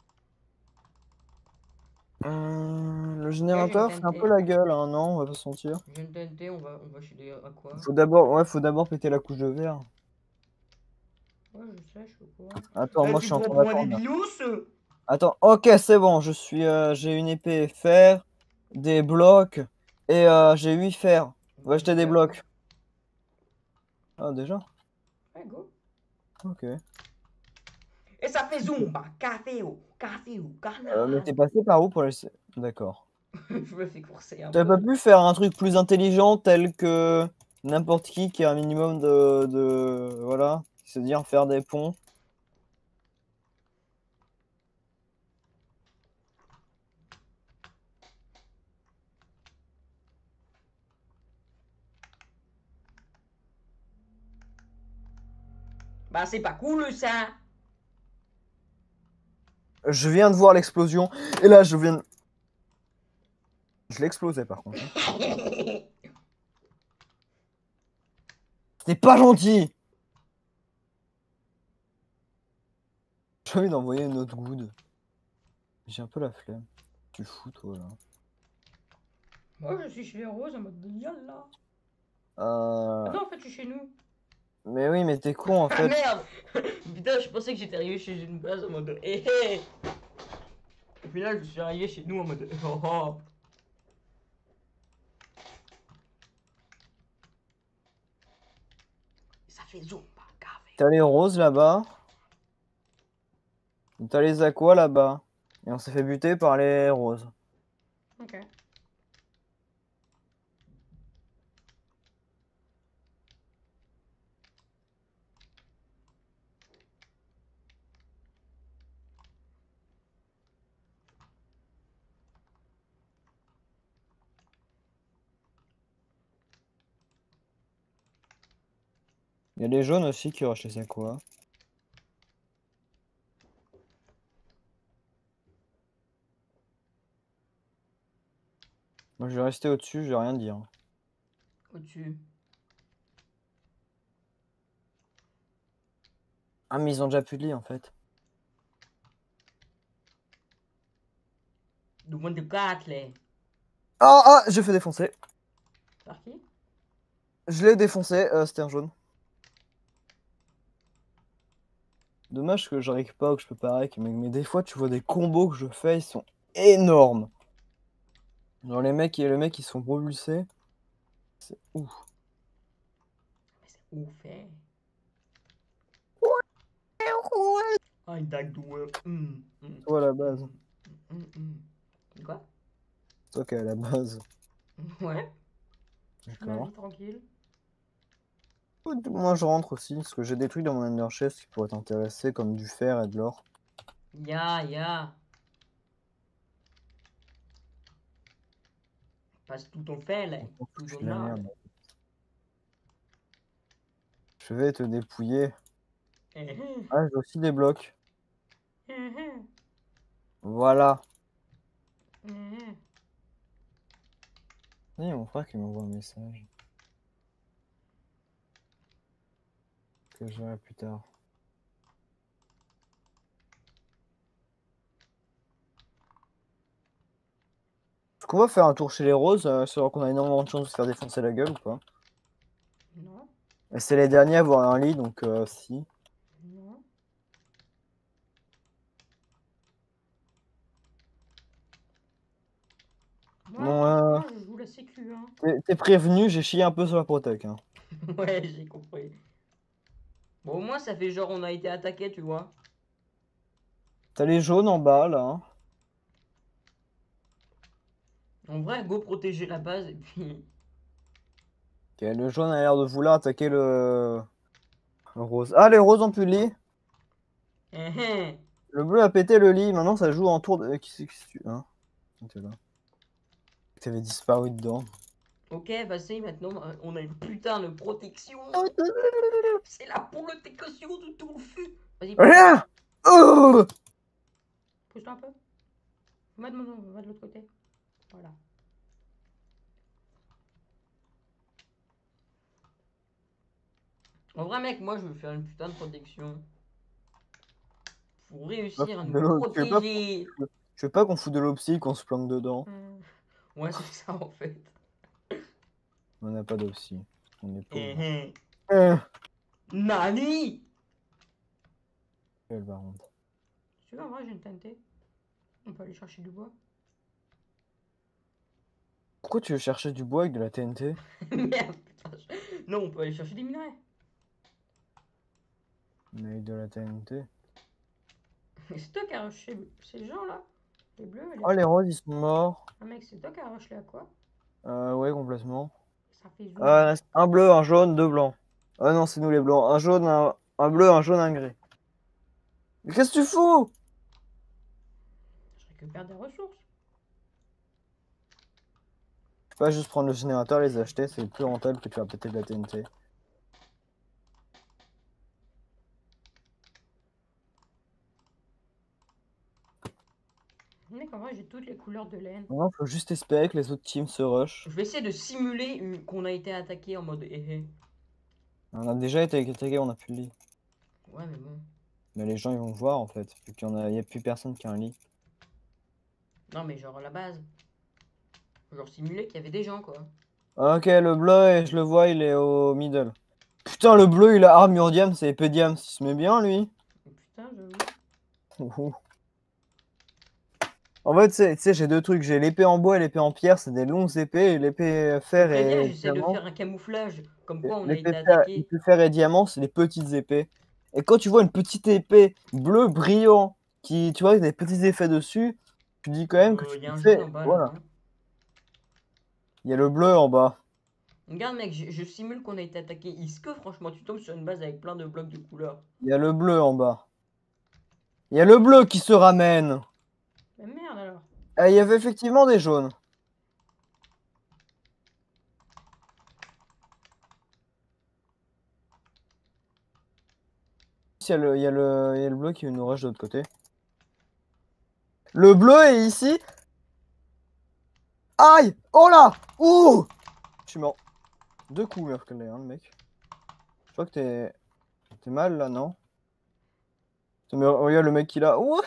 Hum, le Ok, j'ai une générateur fait un peu T N T. la gueule, hein, non? On va pas se mentir. J'ai une T N T, on va, on va chez des... À quoi? Faut d'abord, ouais, faut d'abord péter la couche de verre. Ouais, je sais, je sais quoi. Attends, Eh, moi, je tu suis en prends train pour un d'attendre, là. débilous? Attends, ok, c'est bon, je suis, euh, j'ai une épée fer, des blocs, et euh, j'ai huit fers. Va Ouais, acheter des super. blocs. Ah, déjà? Ouais, go. Ok. Et ça fait Zumba, café ou, café ou, Euh, mais carnaval. t'es passé par où pour laisser... D'accord. Je me fais courser un T'as peu. pas pu faire un truc plus intelligent tel que n'importe qui qui a un minimum de, de... Voilà, c'est-à-dire faire des ponts. Bah, c'est pas cool ça. Je viens de voir l'explosion, et là, je viens de... Je l'ai explosé, par contre. Hein. C'était pas gentil! J'ai envie d'envoyer une autre good. J'ai un peu la flemme. Tu fous, toi, là. Moi, je suis chez les roses en mode yalla. Ah Euh... non, en fait, je suis chez nous. Mais oui, mais t'es con, en Ah fait. merde. Putain, je pensais que j'étais arrivé chez une base en mode hé hé. Au final, je suis arrivé chez nous en mode oh oh. Ça fait Zumba, café. T'as les roses, là-bas. T'as les aquas, là-bas. Et on s'est fait buter par les roses. Ok. Il y a les jaunes aussi qui rushent les aquas. Moi, je vais rester au-dessus, je vais rien dire. Au-dessus. Ah, mais ils ont déjà plus de lit, en fait. Du moins de quatre, là. Ah, ah, je fais défoncer. Par qui? Je l'ai défoncé, euh, c'était un jaune. Dommage que j'arrive pas ou que je peux pas avec, mais, mais des fois, tu vois des combos que je fais, ils sont énormes. Genre, les mecs, le mec, ils se font propulser. C'est ouf. Mais c'est ouf, hein. Ouais. Un dag doueur. Hum, hum, Toi, à la base. hum, hum, hum. Quoi? Toi qui es à la base. Ouais. Je fais ma D'accord. vie tranquille. Moi, je rentre aussi, parce que j'ai des trucs dans mon Ender Chest qui pourraient t'intéresser, comme du fer et de l'or. Ya, ya. Passe tout ton fait, là. Tout Je ton suis de la or, là. merde. Je vais te dépouiller. Eh, eh, Ah, j'ai aussi des blocs. eh, eh, Voilà. eh, eh. Il y a mon frère qui m'envoie un message. Que je verrai plus tard. Est-ce qu'on va faire un tour chez les roses, euh, savoir qu'on a énormément de chances de se faire défoncer la gueule ou pas? Non, Et c'est les derniers à avoir un lit, donc euh, si. non. Moi, Bon, euh, franchement, je joue la sécu, hein. t'es t'es prévenu, j'ai chié un peu sur la protec. Hein. Ouais, j'ai compris. Bon, au moins, ça fait genre on a été attaqué, tu vois. T'as les jaunes en bas, là. Hein. En vrai, go protéger la base et puis. Ok, le jaune a l'air de vouloir attaquer le... le rose. Ah, les roses ont plus de lit. Eh, eh. Le bleu a pété le lit, maintenant ça joue en tour de... Qui c'est que tu... Hein? T'es là. T'avais disparu dedans. Ok, vas-y, maintenant, euh, on a une putain de protection. C'est la protection de tout le feu. Vas-y, pousse-toi. Rien. Oh. Pousse-toi un peu. Va de, va de l'autre côté. Voilà. En vrai, mec, moi, je veux faire une putain de protection. Pour réussir à De nous l'eau- Tu veux pas, protéger. tu veux pas qu'on fout de l'opsie, qu'on se planque dedans? Hmm. Ouais, c'est ça, en fait. On n'a pas d'opsie. On est Eh, pauvre. eh. Euh. Nani? Quelle barante. Tu vois, en vrai, j'ai une T N T. On peut aller chercher du bois. Pourquoi tu veux chercher du bois avec de la T N T? Merde, putain. je- Non, on peut aller chercher des minerais. Mais avec de la T N T. C'est toi qui as rushé ces gens-là. Les bleus et les Oh, les rouges. roses, ils sont morts. Ah, mec, c'est toi qui as rushé à quoi? Euh, ouais, complètement. Ça fait zoom. Euh, un bleu, un jaune, deux blancs. Ah non, c'est nous les blancs. Un jaune, un, un bleu, un jaune, un gris. Mais qu'est-ce que tu fous? Je récupère des ressources. Tu peux pas juste prendre le générateur et les acheter, c'est plus rentable que tu vas péter de la T N T. Mec, en vrai, j'ai toutes les couleurs de laine. Non, faut juste espérer que les autres teams se rush. Je vais essayer de simuler une- qu'on a été attaqué en mode eh eh. On a déjà été attaqué, on a plus de lit. Ouais, mais bon. Mais les gens ils vont voir en fait, vu qu'il y en a, il y a plus personne qui a un lit. Non, mais genre à la base. Genre simuler qu'il y avait des gens, quoi. Ok, le bleu, et je le vois, il est au middle. Putain, le bleu, il a armure diam, c'est épée diam, il se met bien lui. Putain, j'avoue. En fait, tu sais, tu sais, j'ai deux trucs, j'ai l'épée en bois et l'épée en pierre, c'est des longues épées, et l'épée Je fer préviens, et j'essaie de diamant. faire un camouflage. Comme quoi on a L'épée été fer, attaqué. l'épée fer et diamant, c'est des petites épées. Et quand tu vois une petite épée bleue brillant, qui, tu vois, avec des petits effets dessus, tu dis quand même que Euh, tu Il y a te un jaune fais. en bas là, Voilà. non? Il y a le bleu en bas. Regarde, mec, je, je simule qu'on a été attaqué. Est-ce que franchement tu tombes sur une base avec plein de blocs de couleurs? Il y a le bleu en bas. Il y a le bleu qui se ramène. Mais merde alors. Ah, il y avait effectivement des jaunes. Il y a le, il y a le, il y a le bleu qui nous rush de l'autre côté. Le bleu est ici. Aïe! Oh là! Ouh! Je suis mort. Deux coups, meilleur que les, hein, le mec. Je crois que t'es... T'es mal, là, non? Regarde le mec qui a... Ouhi!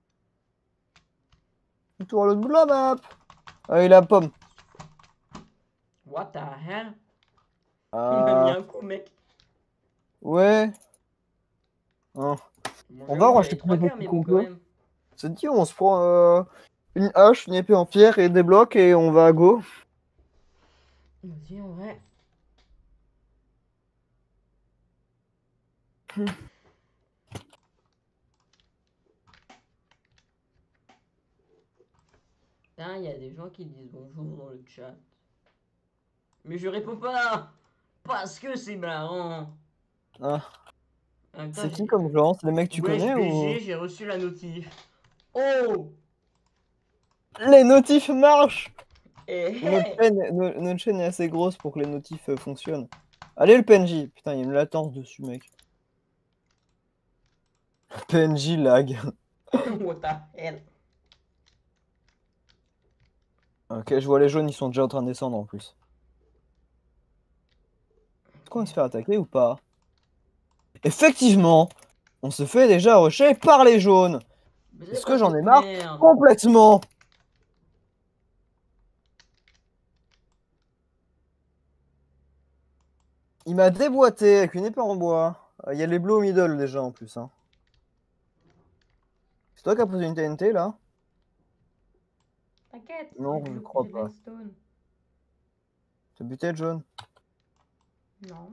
Tout à l'autre bout de la map! Ah, il a la pomme. What the hell? Il Euh... m'a mis un coup, mec. Ouais. Hein. Bon, On j'avoue, va j'avais racheter trois plus de quarts, mais trucs bon, qu'on quand peut. même. C'est dit, on se prend euh, une hache, une épée en pierre et des blocs et on va à go. Vas-y, en vrai. Putain, il y a des gens qui disent bonjour dans le chat. Mais je réponds pas parce que c'est marrant. Ah. En même temps, C'est qui j'ai- comme genre? C'est les mecs que tu Wesh connais B ou... G, j'ai reçu la notif. Oh! Les notifs marchent! Eh, Notre eh. chaîne, no- notre chaîne est assez grosse pour que les notifs euh, fonctionnent. Allez, le P N J! Putain, il y a une latence dessus, mec. P N J lag. What the hell? Ok, je vois les jaunes, ils sont déjà en train de descendre en plus. Est-ce qu'on va se faire attaquer ou pas? Effectivement, on se fait déjà rusher par les jaunes. Mais c'est Est-ce quoi que j'en ai cette marre? merde? Complètement! Il m'a déboîté avec une épée en bois. Euh, Il y a les bleus au middle déjà en plus. Hein. C'est toi qui as posé une T N T là? T'inquiète, Non, j'ai je de crois j'ai de pas. l'endstone. T'as buté le jaune? Non.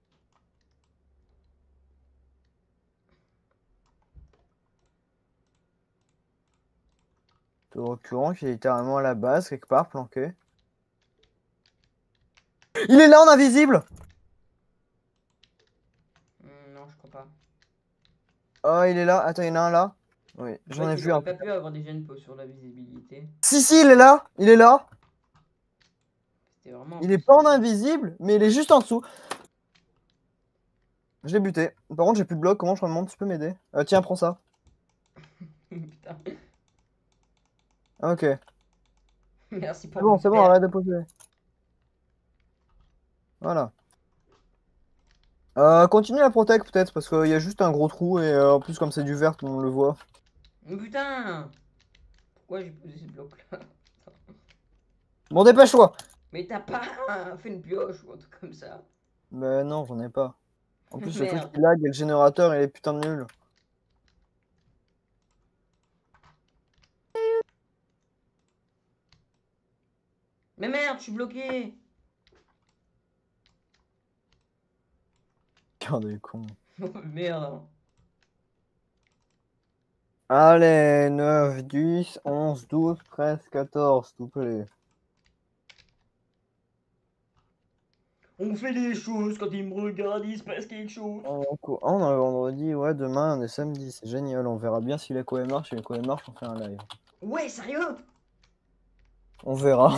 T'es au courant qu'il est littéralement à la base, quelque part, planqué. Il est là en invisible! Hmm, non, je crois pas. Oh, il est là. Attends, il y en a un là. Oui, En j'en fait, ai il vu aurait un. pas pu avoir des gènes sur la visibilité. Si, si, il est là! Il est là! C'était vraiment Il est pas en impossible. invisible, mais il est juste en dessous. Je l'ai buté. Par contre, j'ai plus de bloc. Comment je remonte? Tu peux m'aider? Euh, tiens, prends ça. Putain. Ok. Merci C'est pour bon, mon c'est bon, père. arrête de poser. Voilà. Euh, continue la protec peut-être, parce qu'il y a juste un gros trou et euh, en plus, comme c'est du vert, tout le monde le voit. Mais putain! Pourquoi j'ai posé ce bloc-là? Bon, dépêche-toi! Mais t'as pas fait une pioche ou un truc comme ça? Mais non, j'en ai pas. En plus, le truc Merde. qui lag et le générateur, il est putain de nul. Mais merde, je suis bloqué! Regarde les cons. Merde. Allez, neuf, dix, onze, douze, treize, quatorze, s'il vous plaît. On fait des choses quand ils me regardent, il se passe quelque chose. Oh, co- oh, on a vendredi, ouais, demain, on est samedi, c'est génial. On verra bien si les coins marchent. Si les coins marchent, on fait un live. Ouais, sérieux? On verra.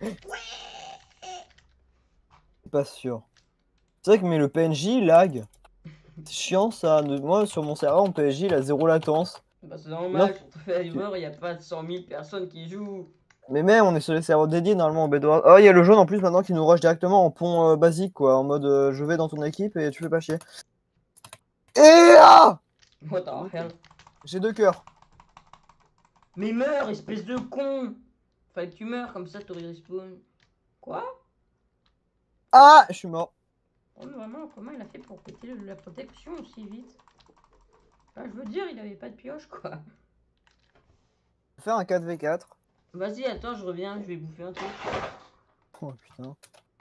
Pas sûr. C'est vrai que mais le P N J lag. C'est chiant ça. De- Moi sur mon serveur, mon P N J il a zéro latence. Bah c'est normal, sur Fiverr, il n'y a pas cent mille personnes qui jouent. Mais même on est sur les serveurs dédiés normalement en Bedwars. Oh il y a le jaune en plus maintenant qui nous rush directement en pont euh, basique quoi. En mode euh, je vais dans ton équipe et tu fais pas chier. Et ah What the hell? J'ai deux cœurs. Mais meurs, espèce de con! Fallait que tu meurs, comme ça t'aurais respawn. Quoi? Ah je suis mort. Oh, mais vraiment, comment il a fait pour péter le- la protection aussi vite? Enfin, je veux dire, il avait pas de pioche, quoi. Je vais faire un quatre v quatre. Vas-y, attends, je reviens, je vais bouffer un truc. Oh putain.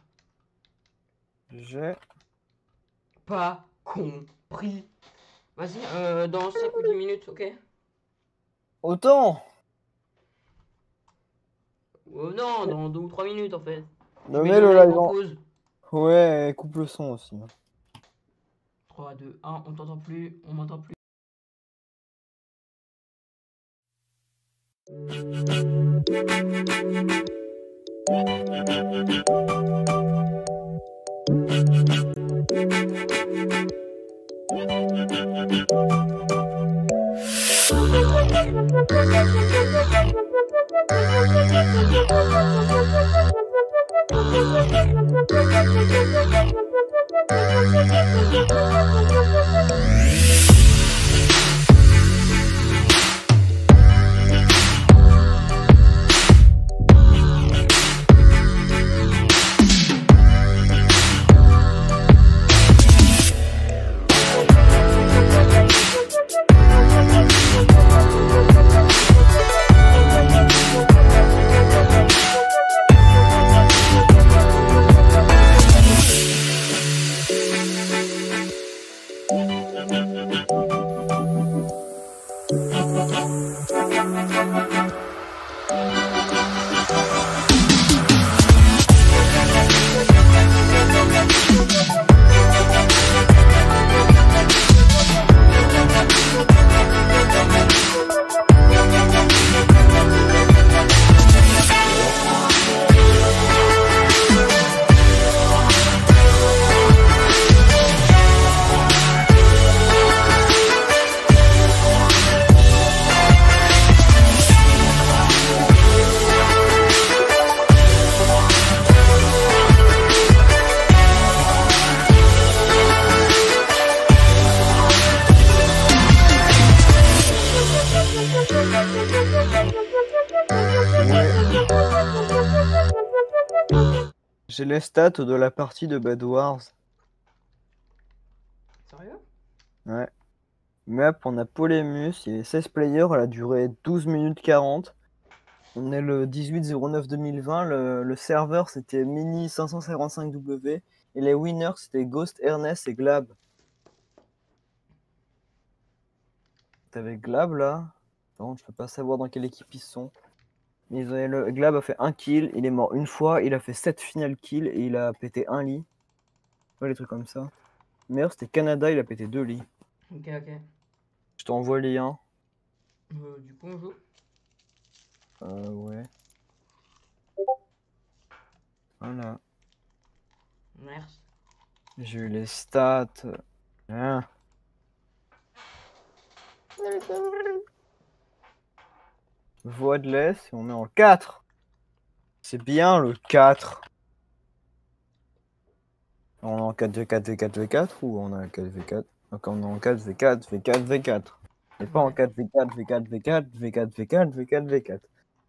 J'ai... Pas compris. Vas-y, euh, dans cinq ou dix minutes, ok? Autant. Euh, non, dans deux ou trois minutes, en fait. Je Me mets mets le le live live en en... pause. Ouais, coupe le son aussi. trois, deux, un, on t'entend plus, on m'entend plus. J'ai les stats de la partie de Bed Wars. Sérieux? Ouais. Map, on a Polémus, il y avait seize players, elle a duré douze minutes quarante. On est le dix-huit zéro neuf deux mille vingt, le, le serveur c'était Mini cinq cent cinquante-cinq W et les winners c'était Ghost, Ernest et Glab. T'avais Glab là. Non, je peux pas savoir dans quelle équipe ils sont. Ils avaient le... Glab a fait un kill, il est mort une fois, il a fait sept final kills et il a pété un lit. Ouais, les trucs comme ça. Meilleur c'était Canada, il a pété deux lits. Ok, ok. Je t'envoie les liens. Euh, du coup, on joue. Euh, ouais. Voilà. Merci. J'ai eu les stats. Hein. Voix de l'Est, et on est en quatre. C'est bien le quatre. On est en quatre v quatre v quatre v quatre ou on est en quatre v quatre? Donc on est en quatre v quatre v quatre v quatre. Et pas en quatre v quatre v quatre v quatre v quatre v quatre v quatre v quatre.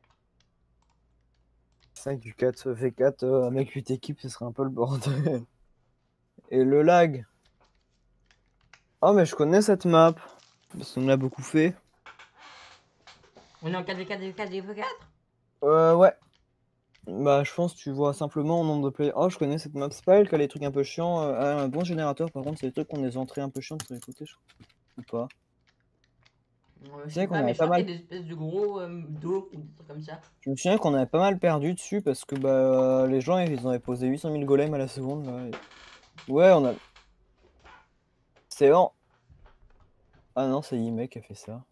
cinq du quatre v quatre euh, avec huit équipes, ce serait un peu le bordel. Et le lag. Oh mais je connais cette map. Parce qu'on l'a beaucoup fait. On est en quatre v quatre v quatre v quatre? Euh ouais. Bah je pense que tu vois simplement au nombre de players. Oh je connais cette map. C'est pas elle qui a les trucs un peu chiants. Euh, elle a un bon générateur par contre c'est les trucs qu'on des entrées un peu chiantes sur les côtés je crois. Ou pas. Euh, je sais sais qu'on pas, avait mais je pas crois mal- qu'il y a des espèces de gros euh, dos ou des trucs comme ça. Je me souviens qu'on avait pas mal perdu dessus parce que bah les gens ils avaient posé huit cent mille golems à la seconde là. Et- Ouais on a. C'est en. Ah non c'est Yimek qui a fait ça.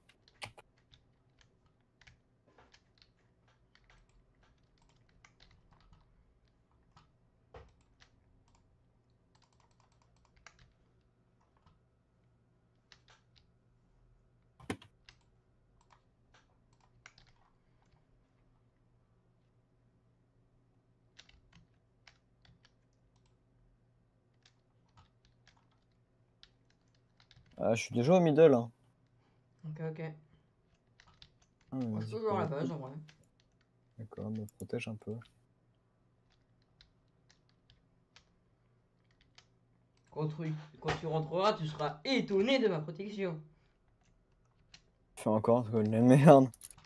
Ah je suis déjà au middle hein. Ok, ok. Ah, mais Moi, je vas-y, suis toujours à la faut- base en vrai. D'accord, me protège un peu. Quand tu, quand tu rentreras, tu seras étonné de ma protection. Fais encore un truc de merde.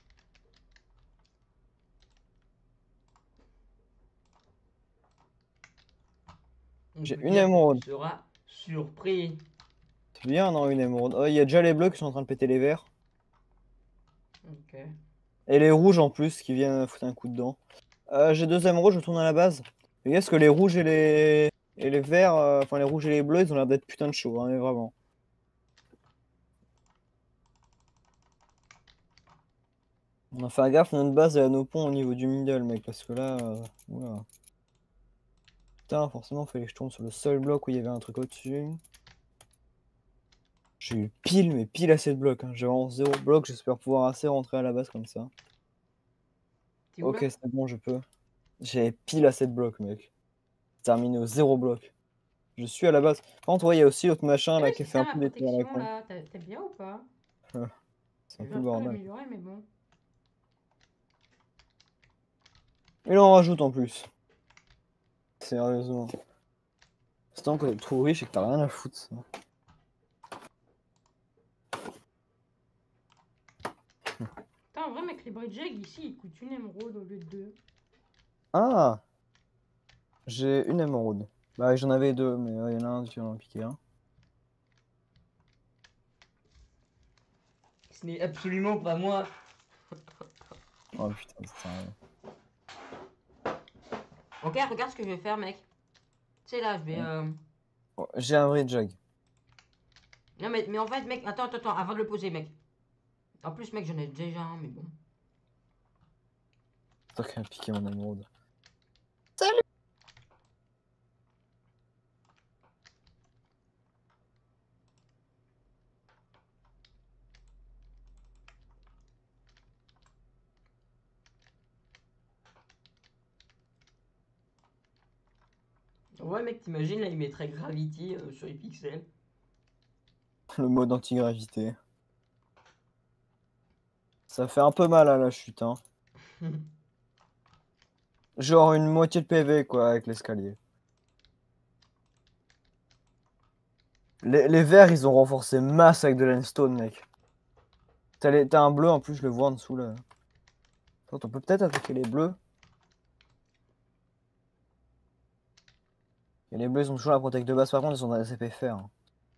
On J'ai peut une dire que émeraude. tu seras surpris. C'est bien non une émeraude. Oh il y a déjà les bleus qui sont en train de péter les verts. Ok. Et les rouges en plus qui viennent foutre un coup dedans. Euh, j'ai deux émeraudes, je tourne à la base. Et est-ce que les rouges et les et les verts, euh, enfin les rouges et les bleus, ils ont l'air d'être putain de chauds, hein, mais vraiment. On a fait gaffe, notre base est à nos ponts au niveau du middle, mec, parce que là, euh, oula. Putain, forcément, fallait que je tourne sur le seul bloc où il y avait un truc au-dessus. J'ai eu pile, mais pile assez de blocs. Hein. J'ai vraiment zéro bloc, j'espère pouvoir assez rentrer à la base comme ça. T'es où Ok, là? c'est bon, je peux. J'ai pile assez de blocs, mec. Terminé au zéro bloc. Je suis à la base. Par contre, ouais, il y a aussi l'autre machin Eh là oui, qui c'est fait ça un ma peu des trucs à la protection con. là. T'a- T'aimes bien ou pas? C'est un Je peu vais le pas bordel. l'améliorer, mais bon. Il en rajoute en plus. Sérieusement. C'est tant que t'es trop riche et que t'as rien à foutre. Ça. Putain, en vrai, mec, les bridges ici ils coûtent une émeraude au lieu de deux. Ah! J'ai une émeraude. Bah, j'en avais deux, mais il y en a un, tu en as piqué un. Ce n'est absolument pas moi. Oh putain, c'est sérieux. Ok, regarde ce que je vais faire, mec. Tu sais, là, je vais. Euh... Oh, j'ai un vrai jag. Non, mais, mais en fait, mec, attends, attends, attends, avant de le poser, mec. En plus, mec, j'en ai déjà un, mais bon. C'est toi qui as piqué mon émeraude. Ouais, mec, t'imagines, là, il mettrait Gravity euh, sur les pixels. Le mode anti-gravité. Ça fait un peu mal à la chute, hein. Genre une moitié de P V, quoi, avec l'escalier. Les, les verts, ils ont renforcé masse avec de l'endstone, mec. T'as les- t'as un bleu, en plus, je le vois en dessous, là. Attends, on peut peut-être attaquer les bleus. Et les bleus, ils ont toujours la protect de base, par contre, ils sont dans la C P fer. Hein.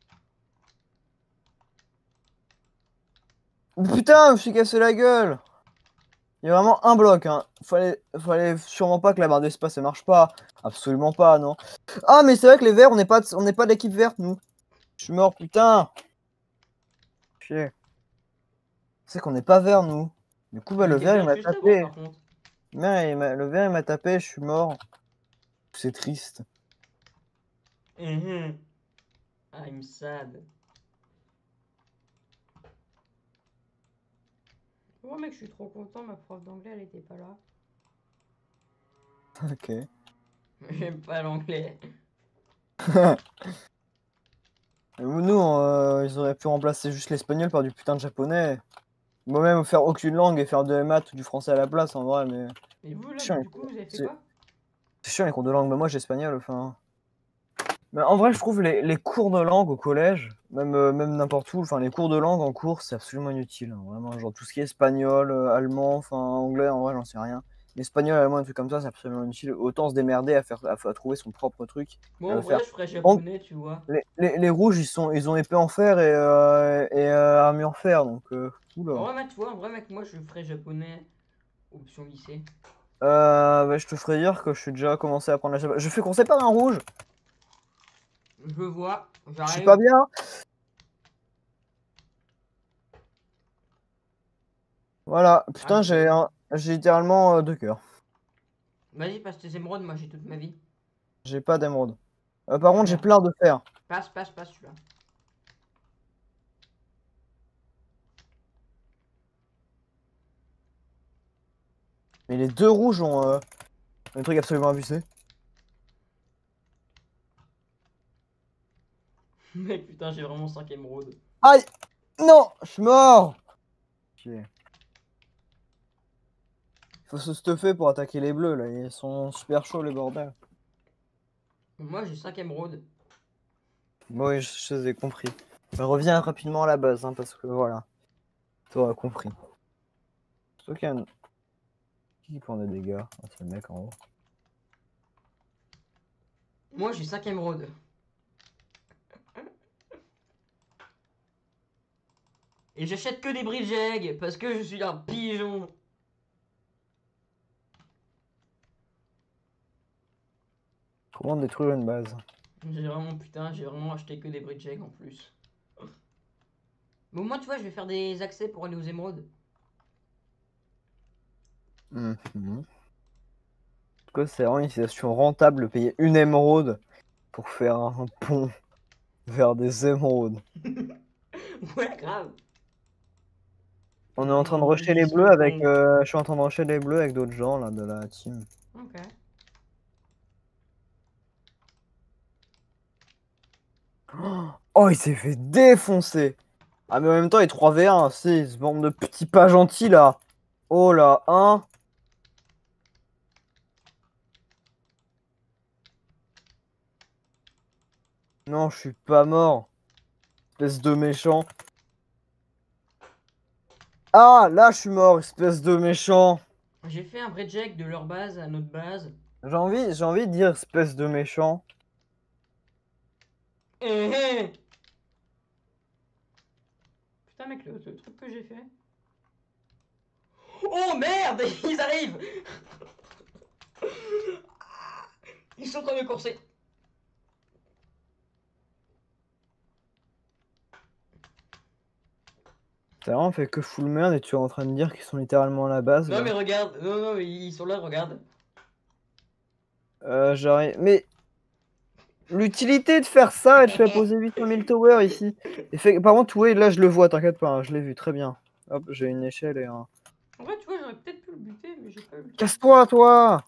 Putain, je me suis cassé la gueule! Il y a vraiment un bloc, hein. Fallait, fallait sûrement pas que la barre d'espace, ça marche pas. Absolument pas, non. Ah, mais c'est vrai que les verts, on n'est pas, de- on n'est pas de l'équipe verte, nous. Je suis mort, putain! Chier. C'est qu'on n'est pas vert, nous. Du coup, bah, On le était vert, il bien m'a juste avant, tapé. par contre. Mais il m'a- le vert, il m'a tapé, je suis mort. C'est triste. Mhm. I'm sad. Ouais, mec, je suis trop content, ma prof d'anglais, elle était pas là. Ok. J'aime pas l'anglais. Nous, euh, ils auraient pu remplacer juste l'espagnol par du putain de japonais. Moi-même, faire aucune langue et faire de maths ou du français à la place, en vrai, mais... Et vous, C'est là, chiant, les du coup, cours vous avez fait c'est- quoi? c'est chiant, les cours de langue. Mais moi, j'ai espagnol, enfin... Mais en vrai, je trouve les, les cours de langue au collège, même, euh, même n'importe où, enfin, les cours de langue en cours, c'est absolument inutile. Hein, vraiment, genre tout ce qui est espagnol, euh, allemand, enfin, anglais, en vrai, j'en sais rien. Mais espagnol, allemand, un truc comme ça, c'est absolument inutile. Autant se démerder à faire, à, à trouver son propre truc, Bon, à en le vrai, faire. je ferais En- japonais, tu vois. les, les, les rouges, ils sont, ils ont épée en fer et, euh, et euh, armure en fer, donc, euh, En oula. vrai, mec, tu vois, en vrai, mec, moi, je ferais japonais, option lycée. Euh, bah, je te ferai dire que je suis déjà commencé à apprendre la japonais. Je fais qu'on sépare un rouge. Je vois, Je suis pas j'arrive. bien. Voilà, Ah, putain, je j'ai peux. un- j'ai littéralement euh, deux cœurs. Vas-y, passe tes émeraudes, moi, j'ai toute ma vie. J'ai pas d'émeraude. Euh, par Ah, contre, j'ai merde. plein de fer. Passe, passe, passe, celui-là. Mais les deux rouges ont euh, un truc absolument abusé. Mec, putain, j'ai vraiment cinq émeraudes. Aïe! Non! Je suis mort! Chier. Faut se stuffer pour attaquer les bleus, là. Ils sont super chauds, les bordels. Moi, j'ai cinq émeraudes. Bon, oui, je, je les ai compris. Mais reviens rapidement à la base, hein, parce que voilà. T'auras compris. Sauf qu'il y a un... Qui prend des dégâts? Ah, c'est le mec en haut. Moi, j'ai cinq émeraudes. Et j'achète que des bridge eggs parce que je suis un pigeon. Comment détruire une base? J'ai vraiment, putain, j'ai vraiment acheté que des bridge eggs en plus. Mais au moins, tu vois, je vais faire des accès pour aller aux émeraudes. Mhm. En tout cas, c'est vraiment une situation rentable de payer une émeraude pour faire un pont vers des émeraudes. Ouais, grave. On est en train de On rusher les vise bleus avec. quiconque. euh, je suis en train de rusher les bleus avec d'autres gens là de la team. Ok. Oh, il s'est fait défoncer. Ah, mais en même temps, il est trois v un. C'est ce bande de petits pas gentils là. Oh là, un. Non, je suis pas mort. Espèce de méchant. Ah, là, je suis mort, espèce de méchant. J'ai fait un bridge de leur base à notre base. J'ai envie, j'ai envie de dire espèce de méchant. Eh eh. Putain mec, le, le truc que j'ai fait. Oh merde, ils arrivent. Ils sont en train de courser. T'as vraiment fait que full merde et tu es en train de dire qu'ils sont littéralement à la base Non là. mais regarde, non non, ils sont là, regarde. Euh, j'arrive. Mais l'utilité de faire ça et de faire poser huit cent mille towers ici. Et fait... Par contre, ouais, là je le vois, t'inquiète pas, hein, je l'ai vu très bien. Hop, j'ai une échelle et un. En vrai, tu vois, j'aurais peut-être pu le buter, mais j'ai pas eu le temps. Casse-toi, toi!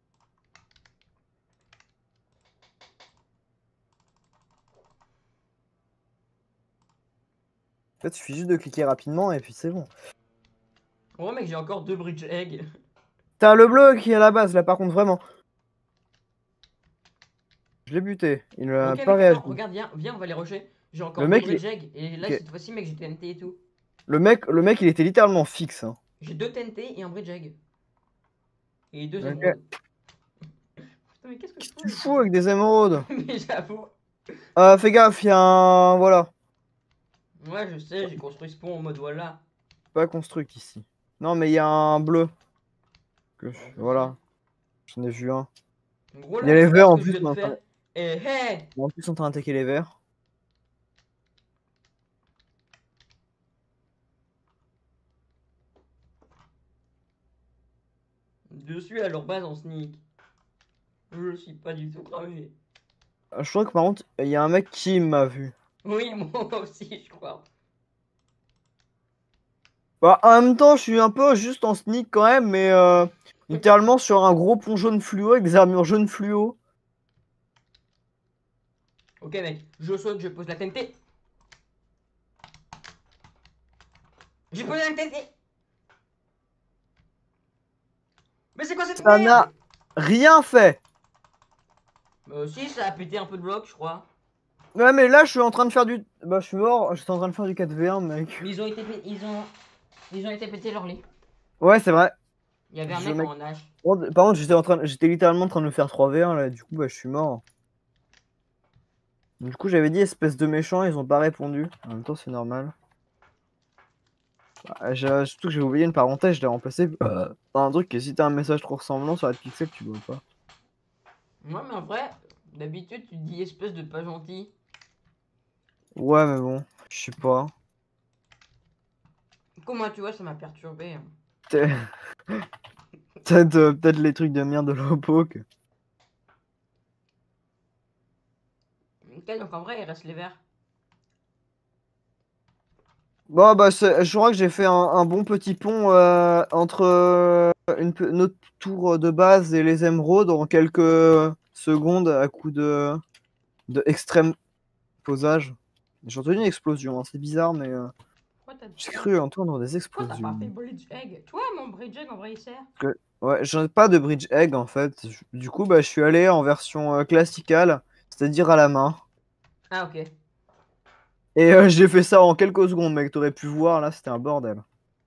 En fait, il suffit juste de cliquer rapidement et puis c'est bon. En vrai, mec, j'ai encore deux bridge egg. T'as le bleu qui est à la base là, par contre, vraiment. Je l'ai buté, il n'a Ok, pas mec, réagi. attends, regarde, viens, viens, on va les rusher. J'ai encore Le deux mec, il bridge est- egg, et là, Ok. cette fois-ci, mec, j'ai T N T et tout. Le mec, le mec, il était littéralement fixe, hein. J'ai deux T N T et un bridge egg. Et deux Ok. émeraudes. Putain, mais qu'est-ce que je Qu'est-ce que fous tu avec fous avec des émeraudes? Mais j'avoue. Euh, fais gaffe, il y a un. Voilà. Ouais, je sais, j'ai construit ce pont en mode voilà. Pas construct ici. Non, mais il y a un bleu. Que je- Ouais, je Voilà, sais. j'en ai vu un. En gros, Il y a là, les regarde verts ce en que je plus, viens de mais faire. enfin, Eh, hey! en plus, sont en train d'attaquer les verts. Je suis à leur base en sneak. Je suis pas du tout cramé. Euh, Je crois que par contre, il y a un mec qui m'a vu. Oui, moi aussi, je crois. Bah, en même temps, je suis un peu juste en sneak quand même, mais euh, littéralement sur un gros pont jaune fluo avec des armures jaunes fluo. Ok, mec, je saute, je pose la T N T. J'ai posé la T N T. Mais c'est quoi cette Ça merde? n'a rien fait. Euh, si, ça a pété un peu de bloc, je crois. Ouais, mais là, je suis en train de faire du. Bah, je suis mort, j'étais en train de faire du quatre v un, mec. Mais ils ont été, pé- ils ont, ils ont été pétés leur lit. Ouais, c'est vrai. Il y avait un Je, mec mec. en H. Par contre, par contre, j'étais en train... j'étais littéralement en train de me faire trois v un là, du coup, bah, je suis mort. Du coup, j'avais dit espèce de méchant, ils ont pas répondu. En même temps, c'est normal. Bah, j'ai- surtout que j'ai oublié une parenthèse, je l'ai remplacé par un truc que si t'as un message trop ressemblant sur la pixel, tu vois pas. Ouais, mais en vrai, d'habitude, tu te dis espèce de pas gentil. Ouais, mais bon, je sais pas. Comment tu vois, ça m'a perturbé. Hein. Peut-être peut-être euh, peut-être les trucs de merde de l'Opoke. Ok, donc en vrai, il reste les verts. Bon, bah, c'est- je crois que j'ai fait un, un bon petit pont euh, entre euh, une, pe- notre tour de base et les émeraudes en quelques secondes à coup de, de extrême posage. J'ai entendu une explosion, hein, c'est bizarre, mais euh, Pourquoi t'as j'ai pas... cru entendre des Pourquoi t'as pas explosions. fait bridge egg? Tu vois, mon bridge egg, en vrai, il sert. Que- Ouais, j'en ai pas de bridge egg en fait. Je- Du coup, bah, je suis allé en version euh, classicale, c'est-à-dire à la main. Ah, ok. Et euh, j'ai fait ça en quelques secondes, mec. T'aurais pu voir, là, c'était un bordel.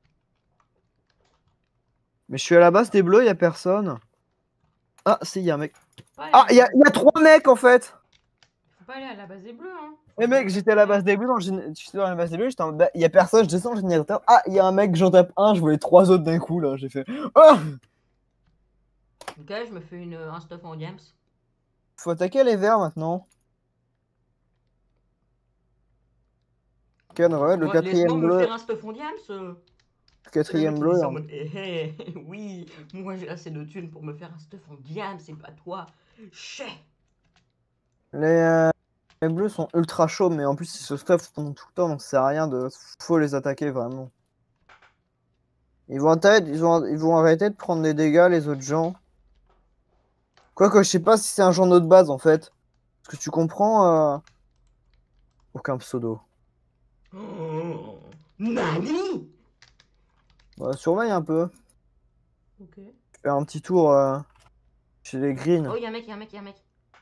Mais je suis à la base des bleus, y a personne. Ah, si, y a un mec. Faut pas aller Ah, à y la a, base... y a trois mecs en fait! Faut pas aller à la base des bleus, hein. Faut Eh aller mec, à la j'étais à la base base des bleus, dans le gén- j'étais dans la base des bleus, j'étais en... bah, y a personne, je descends le générateur. Ah, y a un mec, j'en tape un, je voulais trois autres d'un coup, là. J'ai fait. Oh! des verts. Ok, je me fais une, un stuff en diams. Faut attaquer les verts maintenant. Ok, donc, ouais, le Laisse-moi laisse-moi quatrième me bleu. faire un stuff en diams. euh. Le Les mecs, quatrième ils bleu. disent ça en Hein. mode, eh, eh, oui, moi j'ai assez de thunes pour me faire un stuff en diams, c'est pas toi. Chais. Les, euh, les bleus sont ultra chauds, mais en plus ils se stuff pendant tout le temps, donc ça sert à rien de. Faut les attaquer vraiment. Ils vont arrêter, ils vont, ils vont arrêter de prendre des dégâts, les autres gens. Quoique, je sais pas si c'est un genre de base en fait. Parce que tu comprends. euh, Aucun pseudo. Oh, Nani? Bah, surveille un peu. Ok. Je fais un petit tour euh, chez les Oh, greens. y'a un mec, y'a un mec, y'a un mec.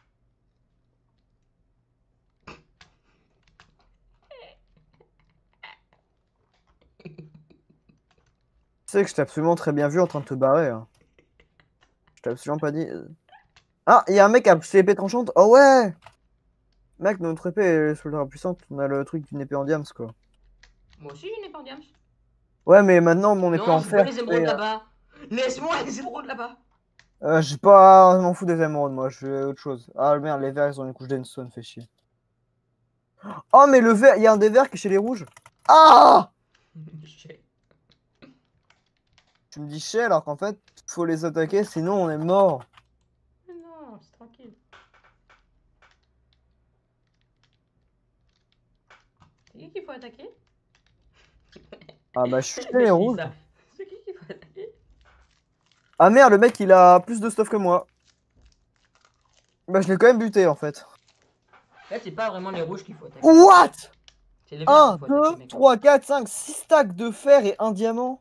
Tu sais que je t'ai absolument très bien vu en train de te barrer. hein. Je t'ai absolument pas dit. euh. Ah, il y a un mec à épée tranchante. Oh ouais! Mec, notre épée est sous la puissante. On a le truc d'une épée en diams, quoi. Moi aussi, j'ai une épée en diams. Ouais, mais maintenant, mon épée Non, en je veux fer, les tu sais, émeraudes euh, là-bas. Laisse-moi les émeraudes là-bas. euh, j'ai pas. Je m'en fous des émeraudes, moi. Je fais autre chose. Ah merde, les verts, ils ont une couche d'endstone, fait chier. Oh, mais le vert, il y a un des verts qui est chez les rouges. Ah! Tu me dis chier alors qu'en fait, faut les attaquer, sinon on est mort. Mais non, c'est tranquille. C'est qui qu'il faut attaquer? Ah bah, je suis Le chez les mec dit rouges. ça. C'est qui qu'il faut attaquer? Ah merde, le mec, il a plus de stuff que moi. Bah, je l'ai quand même buté en fait. En fait, c'est pas vraiment les rouges qu'il faut attaquer. What? C'est les verts qu'il un, faut attaquer, deux, mec. trois, quatre, cinq, six stacks de fer et un diamant.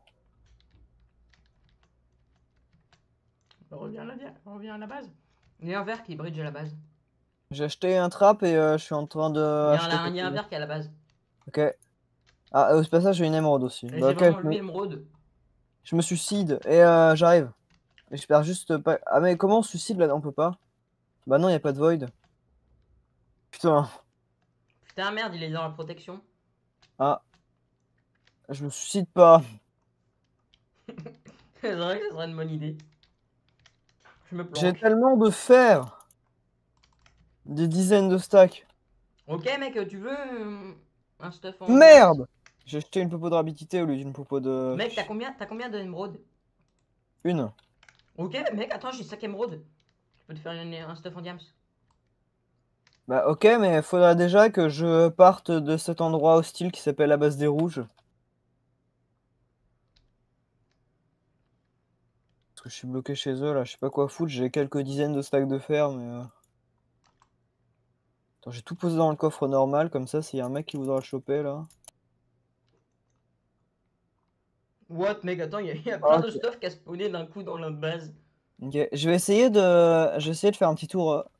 On revient à la, on revient à la base. Il y a un vert qui bridge à la base. J'ai acheté un trap et euh, je suis en train de Il y a acheter un, il quelque y a un chose. vert qui est à la base. Ok. Ah, au passage, j'ai une émeraude aussi. Et Bah, j'ai ok, vraiment je me, lui émeraude. je me suicide et euh, j'arrive. J'espère juste pas. Ah, mais comment on se suicide là? On peut pas. Bah, non, y a pas de void. Putain. Putain, merde, il est dans la protection. Ah, je me suicide pas. C'est vrai que ce serait une bonne idée. Je me J'ai planque. tellement de fer. Des dizaines de stacks. Ok, mec, tu veux euh, un stuff en diams? Merde! J'ai acheté une popo de rapidité au lieu d'une popo de. Mec, t'as combien, t'as combien d'émeraudes? Une. Ok, mec, attends, j'ai cinq émeraudes. Je peux te faire une- un stuff en diams. Bah, ok, mais il faudrait déjà que je parte de cet endroit hostile qui s'appelle la base des rouges. Parce que je suis bloqué chez eux là, je sais pas quoi foutre. J'ai quelques dizaines de stacks de fer, mais. euh, Attends, j'ai tout posé dans le coffre normal, comme ça, s'il y a un mec qui voudra le choper là. What, mec, attends, il y, a- y a plein de Ok. stuff qui a spawné d'un coup dans notre base. Ok, je vais essayer de. Je vais essayer de faire un petit tour. euh.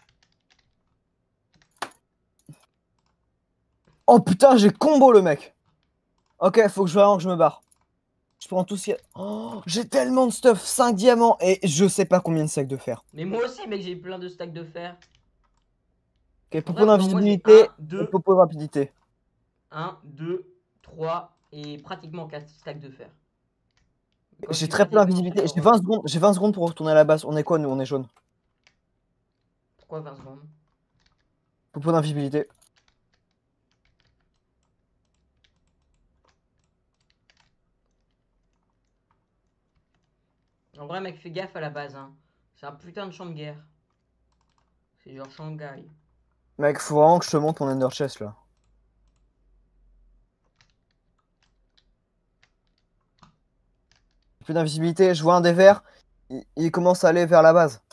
Oh putain, j'ai combo le mec! Ok, faut que je vraiment que je me barre. Je prends tout ce qu'il y a. Oh, j'ai tellement de stuff, cinq diamants et je sais pas combien de sacs de fer. Mais moi aussi, mec, j'ai plein de stacks de fer. Ok, En vrai, popo devant moi, j'ai un, d'invisibilité et deux, popo de rapidité. un, deux, trois et pratiquement quatre stacks de fer. Quand je J'ai dis très peu pratiquement, c'est d'invisibilité. genre. J'ai euh, vingt secondes. J'ai vingt secondes pour retourner à la base. On est quoi nous? On est jaune. Pourquoi vingt secondes? Popo d'invisibilité. En vrai, mec, fais gaffe à la base, hein. C'est un putain de champ de guerre. C'est genre Shanghai. Mec, faut vraiment que je te montre mon Ender Chest là. Plus d'invisibilité. Je vois un des verts. Il, il commence à aller vers la base.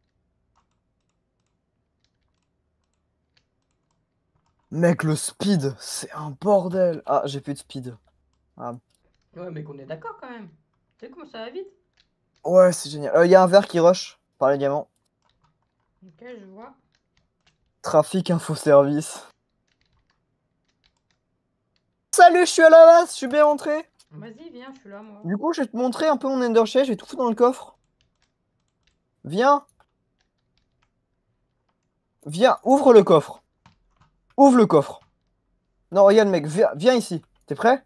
Mec, le speed, c'est un bordel. Ah, j'ai plus de speed. Ah. Ouais, mec, on est d'accord quand même. Tu sais comment ça va vite? Ouais, c'est génial. Il y a un vert qui rush par les diamants. Ok, je vois. Trafic info service. Salut, je suis à la base, je suis bien rentré. Vas-y, viens, je suis là, moi. Du coup, je vais te montrer un peu mon Ender Chest. J'ai tout foutu dans le coffre. Viens, viens, ouvre le coffre. Ouvre le coffre. Non, regarde, mec, viens, viens ici. T'es prêt?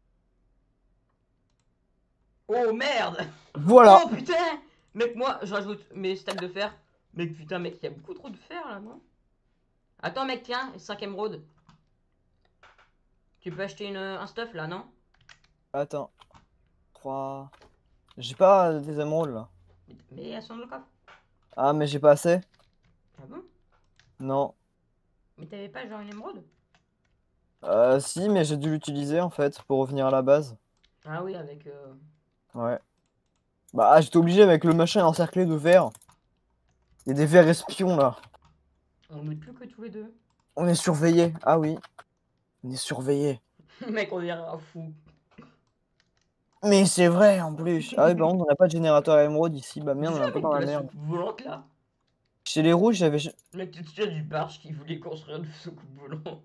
Oh merde! Voilà. Oh putain! Mec, moi, je rajoute mes stacks de fer. Mec, putain, mec, il y a beaucoup trop de fer là, non? Attends, mec, tiens, cinq émeraudes. Tu peux acheter une, un stuff là, non? Attends. trois. J'ai pas des émeraudes là. Mais, mais elles sont dans le coffre. Ah, mais j'ai pas assez? Ah bon? Non. Mais t'avais pas genre une émeraude? Euh, si, mais j'ai dû l'utiliser en fait pour revenir à la base. Ah oui, avec. euh, Ouais. Bah, ah, j'étais obligé avec le machin encerclé de verre. Il y a des verres espions là. On n'est plus que tous les deux. On est surveillés. Ah oui. On est surveillés. Mec, on dirait un fou. Mais c'est vrai en plus. Ah oui, par contre, on n'a pas de générateur à émeraude ici. Bah merde, on Déjà, est un peu mec, dans de la la merde. soucoupe volante là. Chez les rouges, j'avais. Mec, tu te souviens du barge qui voulait construire une soucoupe volante?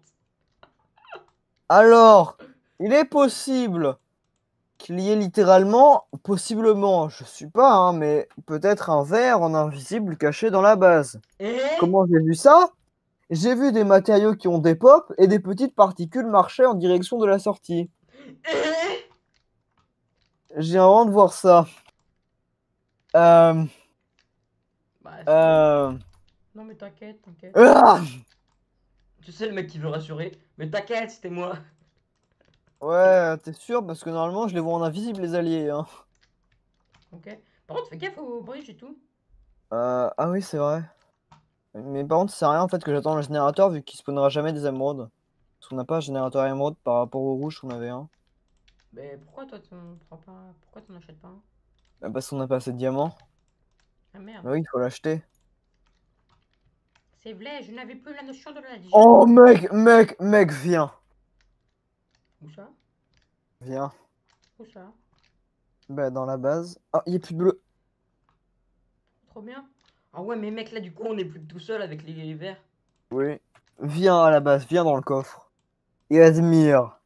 Alors, il est possible qu'il y ait littéralement, possiblement, je suis pas, hein, mais peut-être un verre en invisible caché dans la base. Et Comment j'ai vu ça? J'ai vu des matériaux qui ont des pops et des petites particules marcher en direction de la sortie. Et J'ai envie de voir ça. Euh... Bah, c'est toi. Euh... Non, mais t'inquiète, t'inquiète. Ah Tu sais, le mec qui veut rassurer. Mais t'inquiète, c'était moi. ouais, t'es sûr? Parce que normalement, je les vois en invisible, les alliés. Hein. Ok. Par contre, fais gaffe au bridge et tout. Euh... Ah oui, c'est vrai. Mais par contre, ça sert à rien en fait que j'attends le générateur vu qu'il spawnera jamais des émeraudes. Parce qu'on n'a pas un générateur émeraude par rapport au rouge qu'on avait un. Mais pourquoi toi, t'en prends pas. Pourquoi t'en achètes pas un? Bah, parce qu'on n'a pas assez de diamants. Ah merde. Bah oui, il faut l'acheter. C'est vrai, je n'avais plus la notion de la déjà. Oh mec, mec, mec, viens. Où ça? Viens. Où ça? Bah dans la base. Ah, il y a plus de bleu. Trop bien. Ah ouais, mais mec, là, du coup, on est plus que tout seul avec les verts. Oui. Viens à la base, viens dans le coffre. Et admire.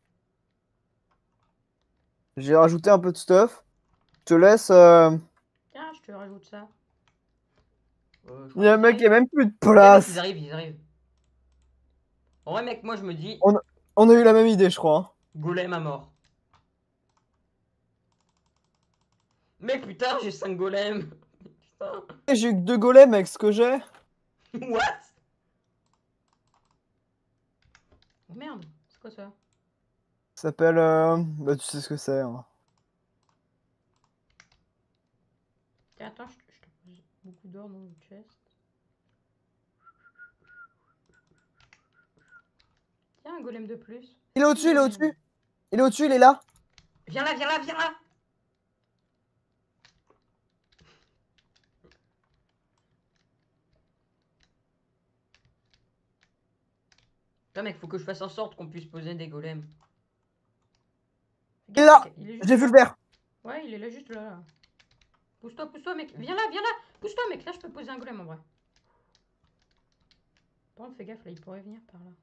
J'ai rajouté un peu de stuff. Je te laisse. euh, Tiens, je te rajoute ça. Euh, je Il crois y a un qu'ils mec, il y a arrivent. même plus de Ok, mec, ils place. arrivent, ils arrivent. En vrai, mec, moi, je me dis, On a... on a eu la même idée, je crois. Hein. golem à mort. Mec, putain, j'ai cinq golems. Putain. J'ai eu que deux golems avec ce que j'ai. What? Oh merde, c'est quoi ça? Ça s'appelle. euh, Bah tu sais ce que c'est. Hein. Tiens, attends, je, te- je te pose beaucoup d'or dans le chest. Tiens, un golem de plus. Il est Cinq au-dessus, il est golems. au-dessus. Il est au-dessus, il est là. Viens là, viens là, viens là. Putain, mec, faut que je fasse en sorte qu'on puisse poser des golems. Il est Regarde, là. mec, il est juste J'ai vu là. le vert. Ouais, il est là, juste là. là. Pousse-toi, pousse-toi, mec. Viens là, viens là. Pousse-toi, mec. Là, je peux poser un golem en vrai. Par contre, fais gaffe, là, il pourrait venir par là.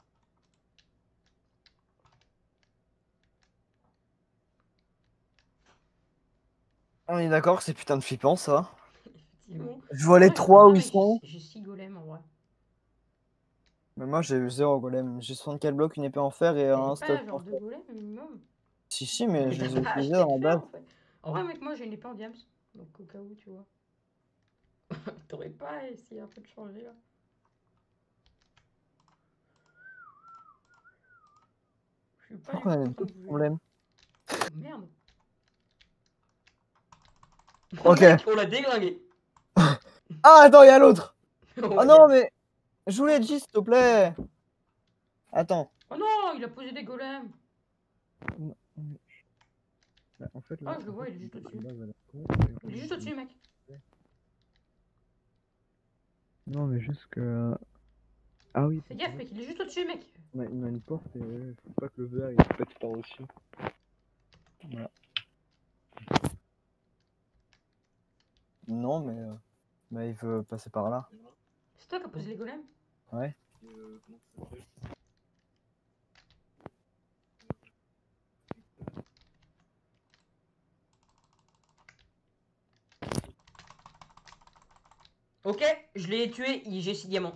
On est d'accord, c'est putain de flippant ça. Effectivement. Je vois les Ouais, trois où bien, ils mec, sont. J'ai six golems en vrai. Mais moi j'ai eu zéro golem. J'ai soixante-quatre blocs, une épée en fer et T'avais un stock pas en genre deux fer. golems minimum? Si, si, mais Mais je t'as les ai pas utilisés acheté dans de la fer base. en fait. En vrai, mec, moi j'ai une épée en diams. Donc au cas où, tu vois. T'aurais pas essayé un peu de changer là? Je suis pas du Pourquoi on tout a en des train de petits bouger là. problèmes? Oh, merde. Ok. Mec, on l'a déglingué. Ah, attends, il y a l'autre. Oh, Ah y non, a- mais. Je voulais dire, s'il te plaît. Attends. Oh non, il a posé des golems. En fait, Oh, là, je le en vois, fait, il est juste au-dessus. la base, elle est con, et en fait, Il est juste j'ai- au-dessus, mec. Non, mais juste que. Ah oui, Fais parce qu'en gaffe, fait, mec, il est juste au-dessus, mec. on a, on a une porte et euh, faut pas que le verre il pète par-dessus. Voilà. Non, mais. euh, mais il veut passer par là. C'est toi qui as posé les golems? Ouais. Ok, je l'ai tué, il- j'ai six diamants.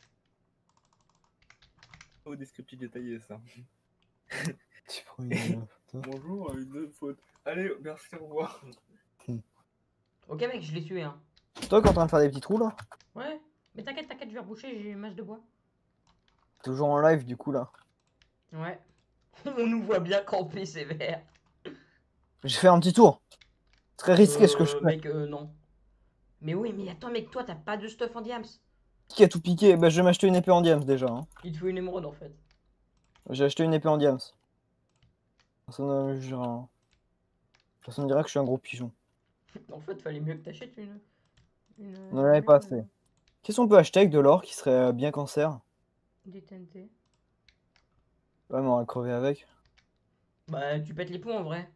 Au descriptif détaillé, ça. Tu prends une. Bonjour, avec deux fautes. Allez, merci, au revoir. Ok, mec, je l'ai tué, hein. C'est toi qui es en train de faire des petits trous là? Ouais, mais t'inquiète, t'inquiète, je vais reboucher, j'ai une masse de bois. Toujours en live du coup là. Ouais. On nous voit bien camper, c'est vert. J'ai fait un petit tour. Très risqué ce que je Euh, fais. mec, euh, non. Mais oui, mais attends, mec, toi, t'as pas de stuff en diams. Qui a tout piqué? Bah, je vais m'acheter une épée en diams déjà. Hein. Il te faut une émeraude, en fait. J'ai acheté une épée en diams. Ça ne me jugera, hein. toute façon, on dirait que je suis un gros pigeon. En fait, fallait mieux que t'achètes une. une On n'en avait pas assez. euh, Qu'est-ce qu'on peut acheter avec de l'or qui serait euh, bien cancer? Des T N T. Ouais, mais on va crever avec. Bah, tu pètes les plombs en vrai.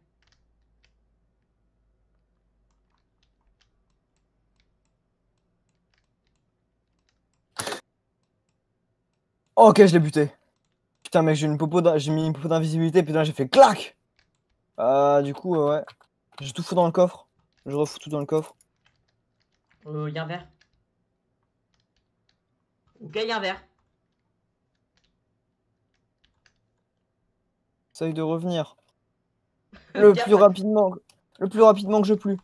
Oh, ok, je l'ai buté. Putain, mec, j'ai une popo d'in- j'ai mis une popo d'invisibilité, putain, j'ai fait clac! Euh, du coup, euh, ouais. Je tout fous dans le coffre. Je refous tout dans le coffre. Euh, y a un verre. Ok, y a un verre. Essaye de revenir. Le Tiens, plus rapidement. Le plus rapidement que je puis.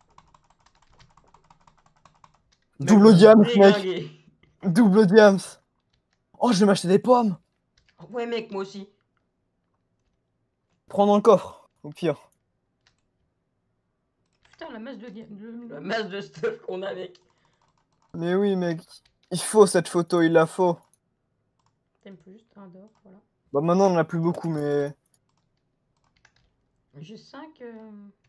mec, Double on a diams, mec! déglingué. Double diams! Oh, je vais m'acheter des pommes! Ouais, mec, moi aussi. Prends dans le coffre, au pire. Putain, la masse de, dia- de- la masse de stuff qu'on a, mec. Mais oui, mec. Il faut cette photo, il la faut. T'aimes juste un d'or, voilà. Bah, maintenant, on en a plus beaucoup, mais. J'ai cinq. Euh...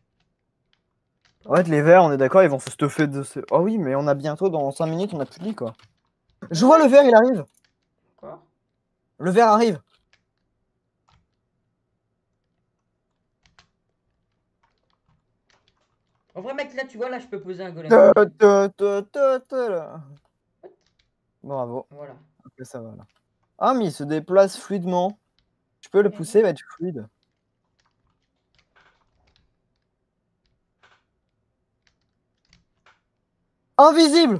En fait, les verres, on est d'accord, ils vont se stuffer de ce. Oh oui, mais on a bientôt, dans cinq minutes, on a plus de lit, quoi. Je vois le verre, il arrive! Quoi? Le verre arrive! En vrai, mec, là, tu vois, là, je peux poser un golem. Ta, ta, ta, ta, ta, là. Bravo. Voilà. Ok, ça va là. Ah, mais il se déplace fluidement. Je peux le Ouais, pousser, il va être fluide. Invisible!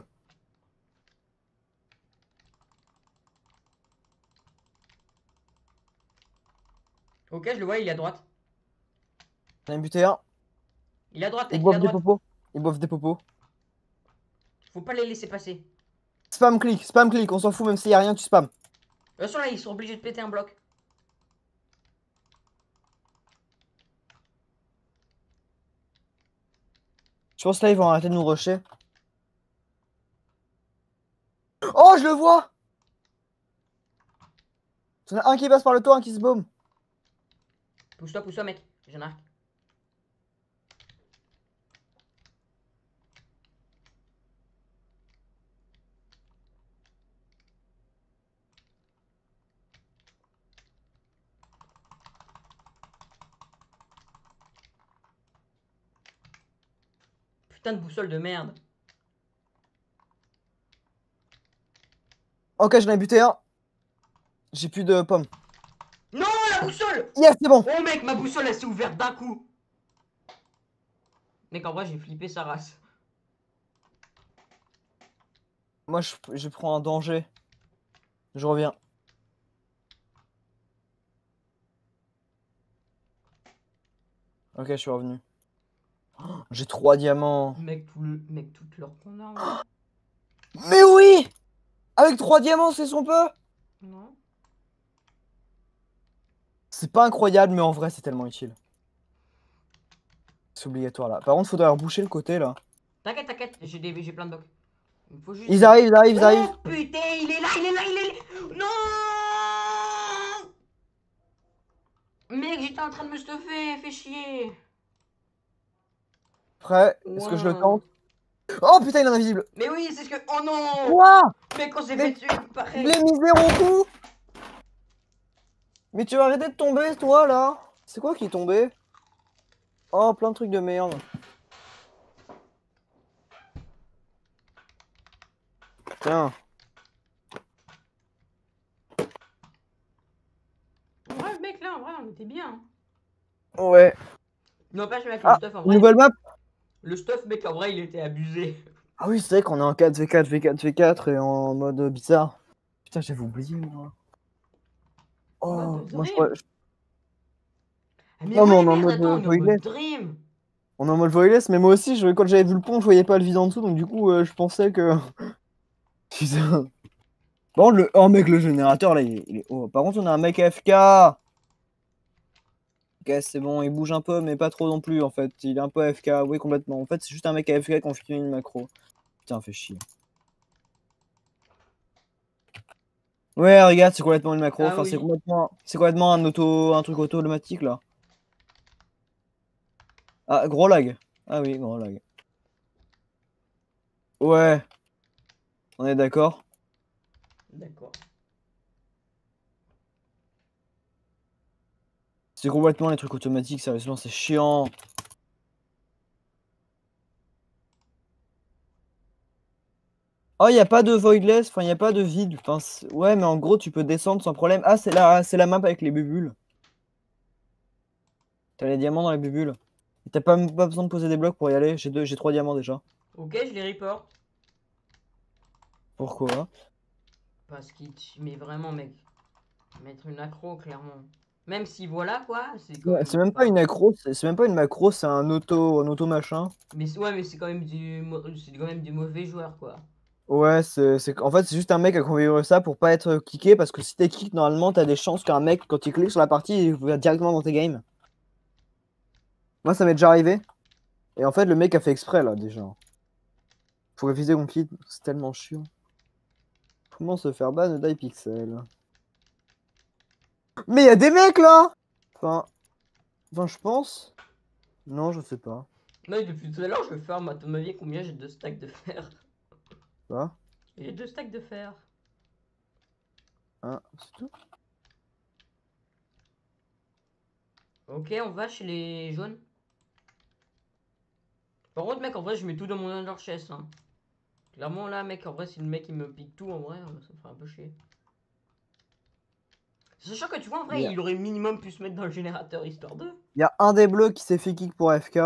Ok, je le vois, il est à droite. J'en ai buté un. Il est à droite, Ils mec, il est à boivent des droite. popos. Ils boivent des popos. Faut pas les laisser passer. De Spam click, spam click, on s'en fout, même s'il y a rien, tu spam. toute façon, là, ils sont obligés de péter un bloc. Je pense que là, ils vont arrêter de nous rusher. Oh, je le vois! Il y en a un qui passe par le toit, un qui se baume. Pousse-toi, pousse-toi, mec. J'ai un arc. Putain de boussole de merde. Ok, j'en ai buté un. J'ai plus de pommes. Non, la boussole! Yes, c'est bon! Oh, mec, ma boussole, elle s'est ouverte d'un coup. Mec, en vrai, j'ai flippé sa race. Moi, je, je prends un danger. Je reviens. Ok, je suis revenu. Oh, j'ai trois diamants. Mec, tout le... mec, toute l'or qu'on a, en vrai. Mais oui! Avec trois diamants, c'est son peu! Non. C'est pas incroyable, mais en vrai, c'est tellement utile. C'est obligatoire là. Par contre, faudrait reboucher le côté là. T'inquiète, t'inquiète, j'ai des... j'ai plein de blocs. Il faut juste... Ils arrivent, ils arrivent, ils arrivent. Oh putain, il est là, il est là, il est là. Non. Mec, j'étais en train de me stuffer, fais chier. Prêt? Est-ce que je le Ouin. tente? Oh putain, il est invisible. Mais oui, c'est ce que... Oh non. Quoi? Mec, on s'est Mais- fait tuer, pareil. Les misères au cou! Mais tu vas arrêter de tomber, toi là? C'est quoi qui est tombé? Oh, plein de trucs de merde. Tiens. En vrai, mec, là, en vrai, on était bien. Ouais. Non, pas, je mec, le Ah, stuff, en une vrai. nouvelle map? Le stuff, mec, en vrai, il était abusé. Ah oui, c'est vrai qu'on est en quatre v quatre, v quatre, v quatre et en mode bizarre. Putain, j'avais oublié, moi. Oh, Mode moi je dream. crois. je- Ah, mais Non, mais ouais, on est en merde, mode, attends, euh, on est en mode voidless. dream. On est en mode voidless, mais moi aussi, je, quand j'avais vu le pont, je voyais pas le vide en dessous, donc du coup, euh, je pensais que. Putain. Bon, le. Oh, mec, le générateur là, il est, il est haut. Par contre, on a un mec A F K. Ok, c'est bon, il bouge un peu, mais pas trop non plus en fait. Il est un peu A F K, oui, complètement. En fait, c'est juste un mec A F K qui a fini une macro. Putain, fait chier. Ouais, regarde, c'est complètement une macro. Ah Enfin, c'est oui. complètement, c'est complètement un auto, un truc auto-automatique là. Ah, gros lag. Ah oui, gros lag. Ouais, on est d'accord. D'accord. C'est complètement les trucs automatiques, sérieusement, c'est chiant. Oh, il a pas de voidless, enfin, il a pas de vide. Enfin, c'est- ouais, mais en gros, tu peux descendre sans problème. Ah, c'est la, c'est la map avec les bubules. T'as les diamants dans les bubules. Et T'as pas, pas besoin de poser des blocs pour y aller. J'ai deux, j'ai trois diamants déjà. Ok, je les report. Pourquoi? Parce qu'il te- mais vraiment, mec. Mettre une accro, clairement. Même si voilà quoi, c'est quand Ouais, même c'est même pas pas. une accro, c'est c'est même pas une macro, c'est un auto, un auto machin. Mais c'est- ouais, mais c'est quand même du, mo- c'est quand même du mauvais joueur quoi. Ouais, c'est, c'est, en fait, c'est juste un mec qui a configuré ça pour pas être kické, parce que si t'es kick, normalement, t'as des chances qu'un mec, quand il clique sur la partie, il va directement dans tes games. Moi, ça m'est déjà arrivé. Et en fait, le mec a fait exprès, là, déjà. Faut réviser mon kit, c'est tellement chiant. Comment se faire ban d'iPixel? Mais y a des mecs, là! Enfin, enfin, je pense. Non, je sais pas. Non, depuis tout à l'heure, je farm à ton avis combien j'ai de stacks de fer. Quoi? J'ai deux stacks de fer. Hein, c'est tout? Ok, on va chez les jaunes. Par contre, mec, en vrai, je mets tout dans mon under chest. Hein. Clairement, là, mec, en vrai, si le mec il me pique tout, en vrai, euh, ça me ferait un peu chier. Sachant que tu vois, en vrai, Y a, il aurait minimum pu se mettre dans le générateur histoire de. y a un des bleus qui s'est fait kick pour F K.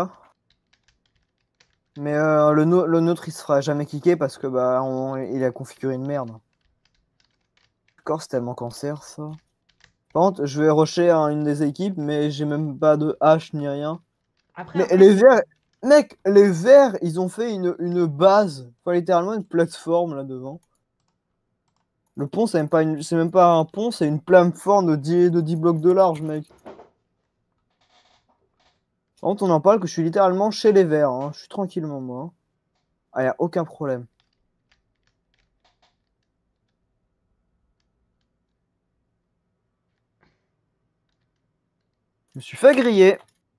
Mais euh, le, no- le nôtre, il se fera jamais kicker parce que bah on- il a configuré une merde. Encore, c'est tellement cancer, ça. Par contre, je vais rusher à une des équipes, mais j'ai même pas de hache ni rien. Après, Mais en vrai, les c'est. verts, mec, les verts, ils ont fait une, une base, enfin littéralement une plateforme là devant. Le pont, c'est même pas une, c'est même pas un pont, c'est une plateforme de dix, de dix blocs de large, mec. Par contre, on en parle que je suis littéralement chez les verts, hein. Je suis tranquillement, moi. Hein. Ah, y a aucun problème. Je me suis fait griller.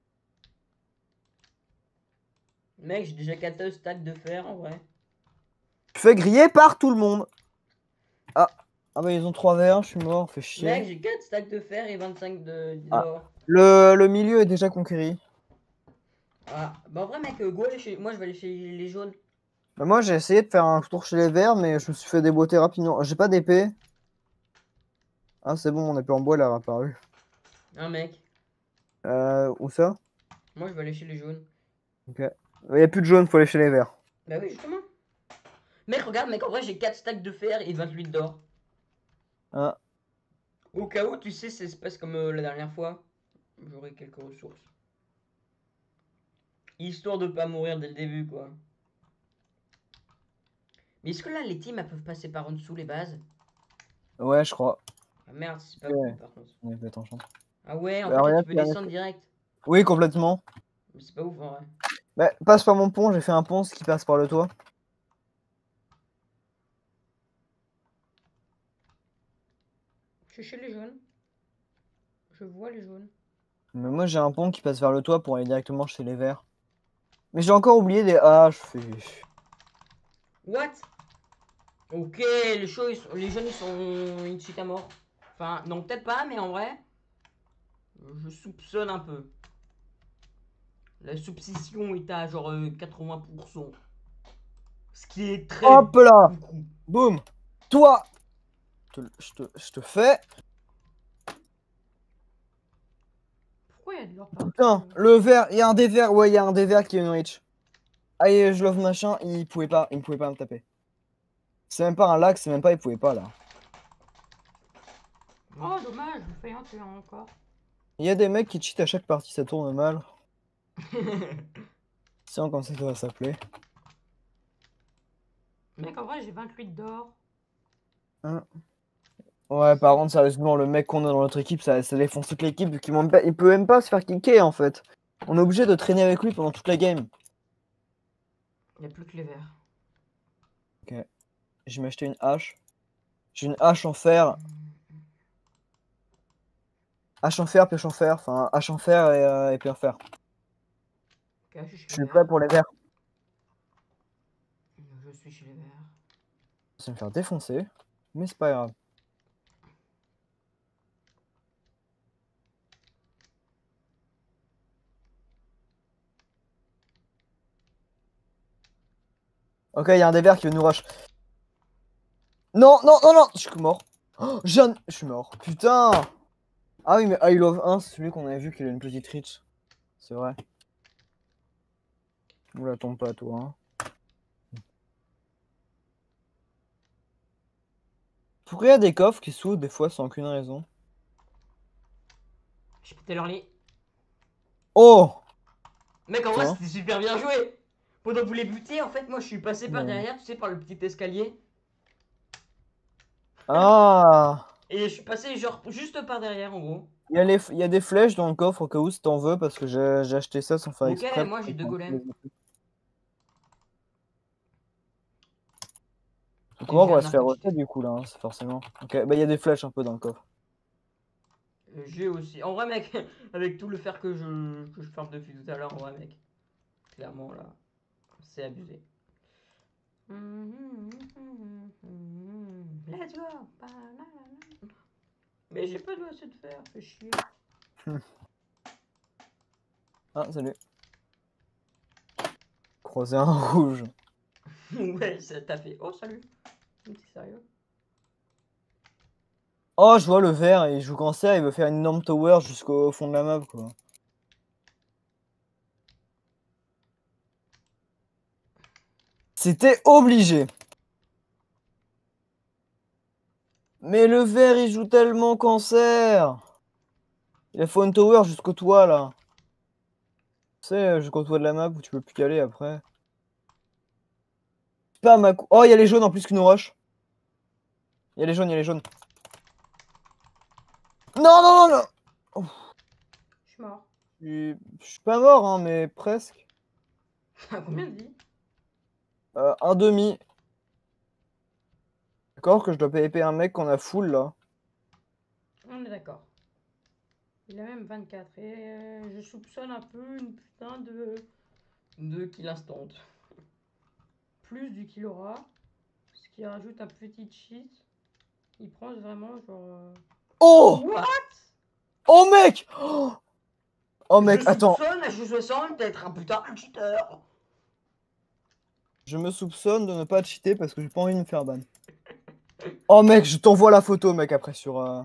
Mec, j'ai déjà quatre stacks de fer, en vrai. Je me suis fait griller par tout le monde. Ah, ah bah ils ont trois verts, je suis mort, fait chier. Mec, j'ai quatre stacks de fer et vingt-cinq de Ah, d'or. le, le milieu est déjà conquéri. Ah, bah en vrai, mec, euh, go aller chez. Moi, je vais aller chez les jaunes. Bah, moi j'ai essayé de faire un tour chez les verts, mais je me suis fait déboîter rapidement. J'ai pas d'épée. Ah, c'est bon, mon épée en bois elle a apparu. Hein, mec. Euh, où ça? Moi, je vais aller chez les jaunes. Ok. Il y a plus de jaune, faut aller chez les verts. Bah oui, justement. Mec, regarde, mec, en vrai, j'ai quatre stacks de fer et vingt-huit d'or. Ah, Au cas où, tu sais, ça se passe comme euh, la dernière fois. J'aurai quelques ressources. Histoire de pas mourir dès le début, quoi. Mais est-ce que là, les teams, elles peuvent passer par en dessous les bases? ouais, je crois. Ah merde, c'est pas cool, Ok. par contre. On est fait en champ. Ah ouais, en Bah, fait, là, tu regarde, peux il y a un descendre effet- direct. Oui, complètement. Mais c'est pas ouf, en vrai. Bah, passe par mon pont, j'ai fait un pont, ce qui passe par le toit. Je suis chez les jaunes. Je vois les jaunes. Mais moi j'ai un pont qui passe vers le toit pour aller directement chez les verts. Mais j'ai encore oublié des haches. Fais- What? Ok, les, chauds, ils sont- les jeunes, ils sont une suite à mort. Enfin, non, peut-être pas, mais en vrai, je soupçonne un peu. La substitution est à genre euh, quatre-vingts pour cent. Ce qui est très Hop là! beaucoup. Boum! Toi! Je te, je te, je te fais. Pourquoi il y a de l'or partout? Putain, le vert, il y a un des verts, ouais, il y a un des verts qui est une reach. Allez, je love machin, il pouvait pas, il pouvait pas me taper. C'est même pas un lag, c'est même pas, il pouvait pas là. Oh, dommage, je fais un tuer encore. Il y a des mecs qui cheat à chaque partie, ça tourne mal. Tiens, comme ça, ça va s'appeler. Mec, en vrai, j'ai vingt-huit d'or. Hein. Ouais, par contre, sérieusement, le mec qu'on a dans notre équipe, ça, ça défonce toute l'équipe, vu qu'il m'en- il peut même pas se faire kicker en fait. On est obligé de traîner avec lui pendant toute la game. Il n'y a plus que les verts. Ok. Je vais m'acheter une hache. J'ai une hache en fer. Hache en fer, pioche en fer. Enfin, hache en fer et euh, épée en fer. Ok, je suis Je chez suis les prêt verts. pour les verts. Je suis chez les verts. Je vais me faire défoncer, mais c'est pas grave. Ok, il y a un des verts qui veut nous rush. Non, non, non, non, je suis mort. Oh, Jeanne, je suis mort. Putain. Ah oui, mais I Love un, c'est celui qu'on avait vu qu'il a une petite reach. C'est vrai. Oula, tombe pas, toi. Hein. Pourquoi il y a des coffres qui s'ouvrent des fois sans aucune raison? J'ai pété leur lit. Oh! Mec, en vrai, Putain. c'était super bien joué. Pendant que vous les butez, en fait, moi, je suis passé par Ouais. derrière, tu sais, par le petit escalier. Ah! Et je suis passé, genre, juste par derrière, en gros. Il y a les, il y a des flèches dans le coffre au cas où si t'en veux parce que j'ai j'ai acheté ça sans faire Ok, exprès. moi, pour j'ai deux comprendre tous golems. les trucs. Donc Et on j'ai va un se arc faire refaire cheaté. du coup là, hein, c'est forcément. Ok, bah il y a des flèches un peu dans le coffre. Euh, J'ai aussi. En vrai, mec, avec tout le fer que je, que je farme depuis tout à l'heure, en vrai, mec. Clairement, là, c'est abusé. Let's go. Mais j'ai pas de assez de fer, fais chier. Ah, salut. Croisé un rouge. Ouais, ça t'a fait. Oh, salut. T'es sérieux? Oh, je vois le vert, il joue cancer, il veut faire une énorme tower jusqu'au fond de la map quoi. C'était obligé. Mais le vert il joue tellement cancer. Il a fait une tower jusqu'au toit là. Tu sais, jusqu'au toit de la map où tu peux plus caler après. Pas ma cou- Oh, il y a les jaunes en plus qui nous rush. Il y a les jaunes, il y a les jaunes. Non, non, non, non. Oh, Je suis mort. je suis- je suis pas mort, hein, mais presque. Combien de vie? Euh, un demi. D'accord que je dois payer un mec qu'on a full là. On est d'accord. Il a même vingt-quatre. Et euh, je soupçonne un peu une putain de. de kill instant. Plus du qu'il aura. Ce qui rajoute un petit cheat. Il prend vraiment genre. euh, Oh! What? Oh mec! Oh, oh, mec, Je attends. soupçonne, je soupçonne d'être un putain de cheater. Je me soupçonne de ne pas cheater parce que j'ai pas envie de me faire ban. Oh mec, je t'envoie la photo mec après sur... euh,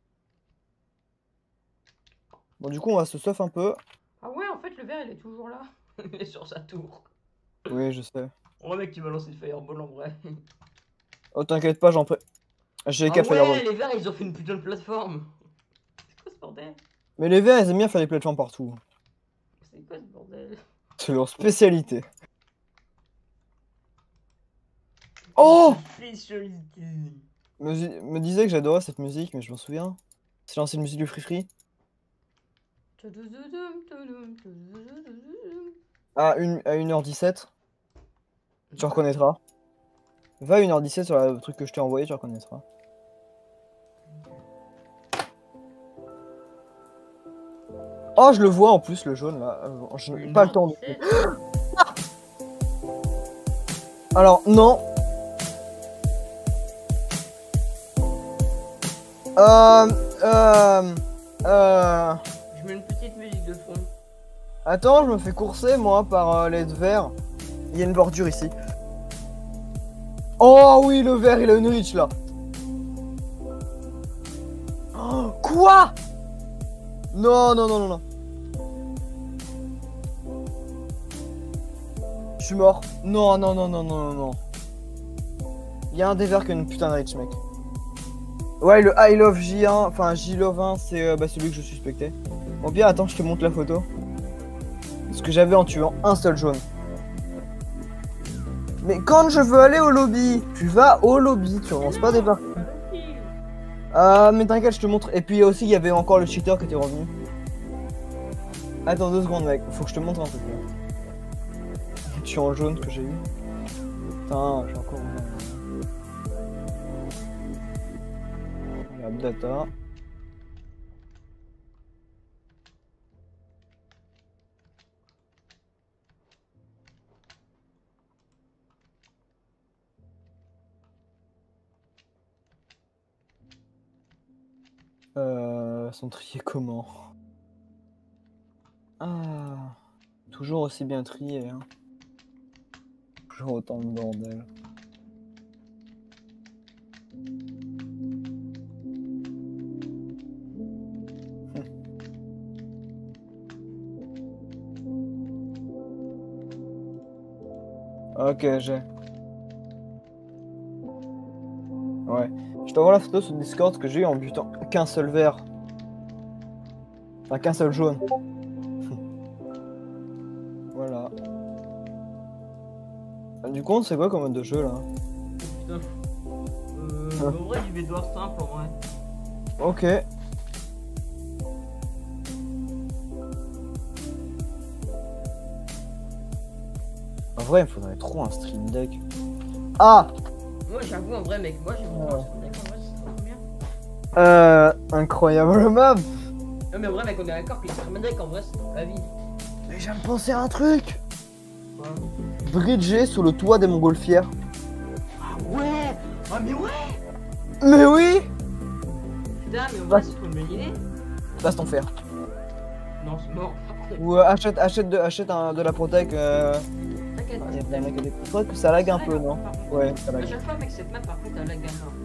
Bon du coup on va se stuff un peu. Ah ouais, en fait, le verre il est toujours là. Il est sur sa tour. Oui je sais. Oh, mec, tu vas lancer une fireball en vrai. Oh t'inquiète pas, j'en pré... J'ai Ah qu'à ouais, fireball. les verts ils ont fait une putain de plateforme. C'est quoi ce bordel? Mais les verts ils aiment bien faire des plateformes partout. C'est quoi ce bordel? C'est leur spécialité. Oh! Spécialité. Me, di- me disait que j'adorais cette musique mais je m'en souviens. C'est l'ancienne musique du Free Free. À, une, à une heure dix-sept. Tu reconnaîtras. Va à une heure dix-sept sur le truc que je t'ai envoyé, tu reconnaîtras. Oh, je le vois en plus, le jaune là. Euh, Je n'ai pas le temps de. Alors, non. Euh. Euh. Euh. Je mets une petite musique de fond. Attends, je me fais courser moi par euh, les verts. Il y a une bordure ici. Oh oui, le vert, il a une reach là. Oh, quoi? Non, non, non, non, non. Je suis mort. Non, non, non, non, non, non, non. Il y a un des verts qui a une putain de reach, mec. Ouais, le I Love J un, enfin J Love un, c'est euh, bah, celui que je suspectais. Bon, bien, attends, je te montre la photo. Ce que j'avais en tuant un seul jaune. Mais quand je veux aller au lobby, tu vas au lobby, tu relances pas des parties. Euh, mais t'inquiète, je te montre. Et puis aussi, il y avait encore le cheater qui était revenu. Attends deux secondes, mec. Faut que je te montre un truc là. Tu es en jaune que j'ai eu. Putain, j'ai encore. Regarde data. elles sont triées comment? Ah, toujours aussi bien triées, hein. Toujours autant de bordel. Ok, j'ai. Ouais. Je t'envoie la photo sur Discord que j'ai eu en butant qu'un seul vert. Enfin, qu'un seul jaune. Voilà. Du coup, c'est quoi comme mode de jeu là? Putain. Euh, en vrai, je vais devoir simple en vrai. Ok. En vrai, il me faudrait trop un stream deck. Ah! Moi, j'avoue, en vrai, mec, moi, j'ai Ouais. vraiment un stream deck, en vrai, c'est trop bien. Euh. Incroyable map! Non, mais en vrai, mec, on est d'accord que le stream deck, en vrai, c'est dans la vie. Mais j'ai me penser à un truc! Quoi? Bridger sur le toit des montgolfières. Ah ouais! Ah, mais ouais! Mais oui! Putain, mais en vrai, c'est trop une bonne idée. Passe ton fer. Non, c'est mort. Ou euh, achète, achète, de, achète un, de la protec. Euh... T'inquiète. Il y a plein de mecs avec- Je crois que ça lag un peu, non? par contre. Ouais, ça À lag. chaque fois, mec, cette map, par contre, elle lag un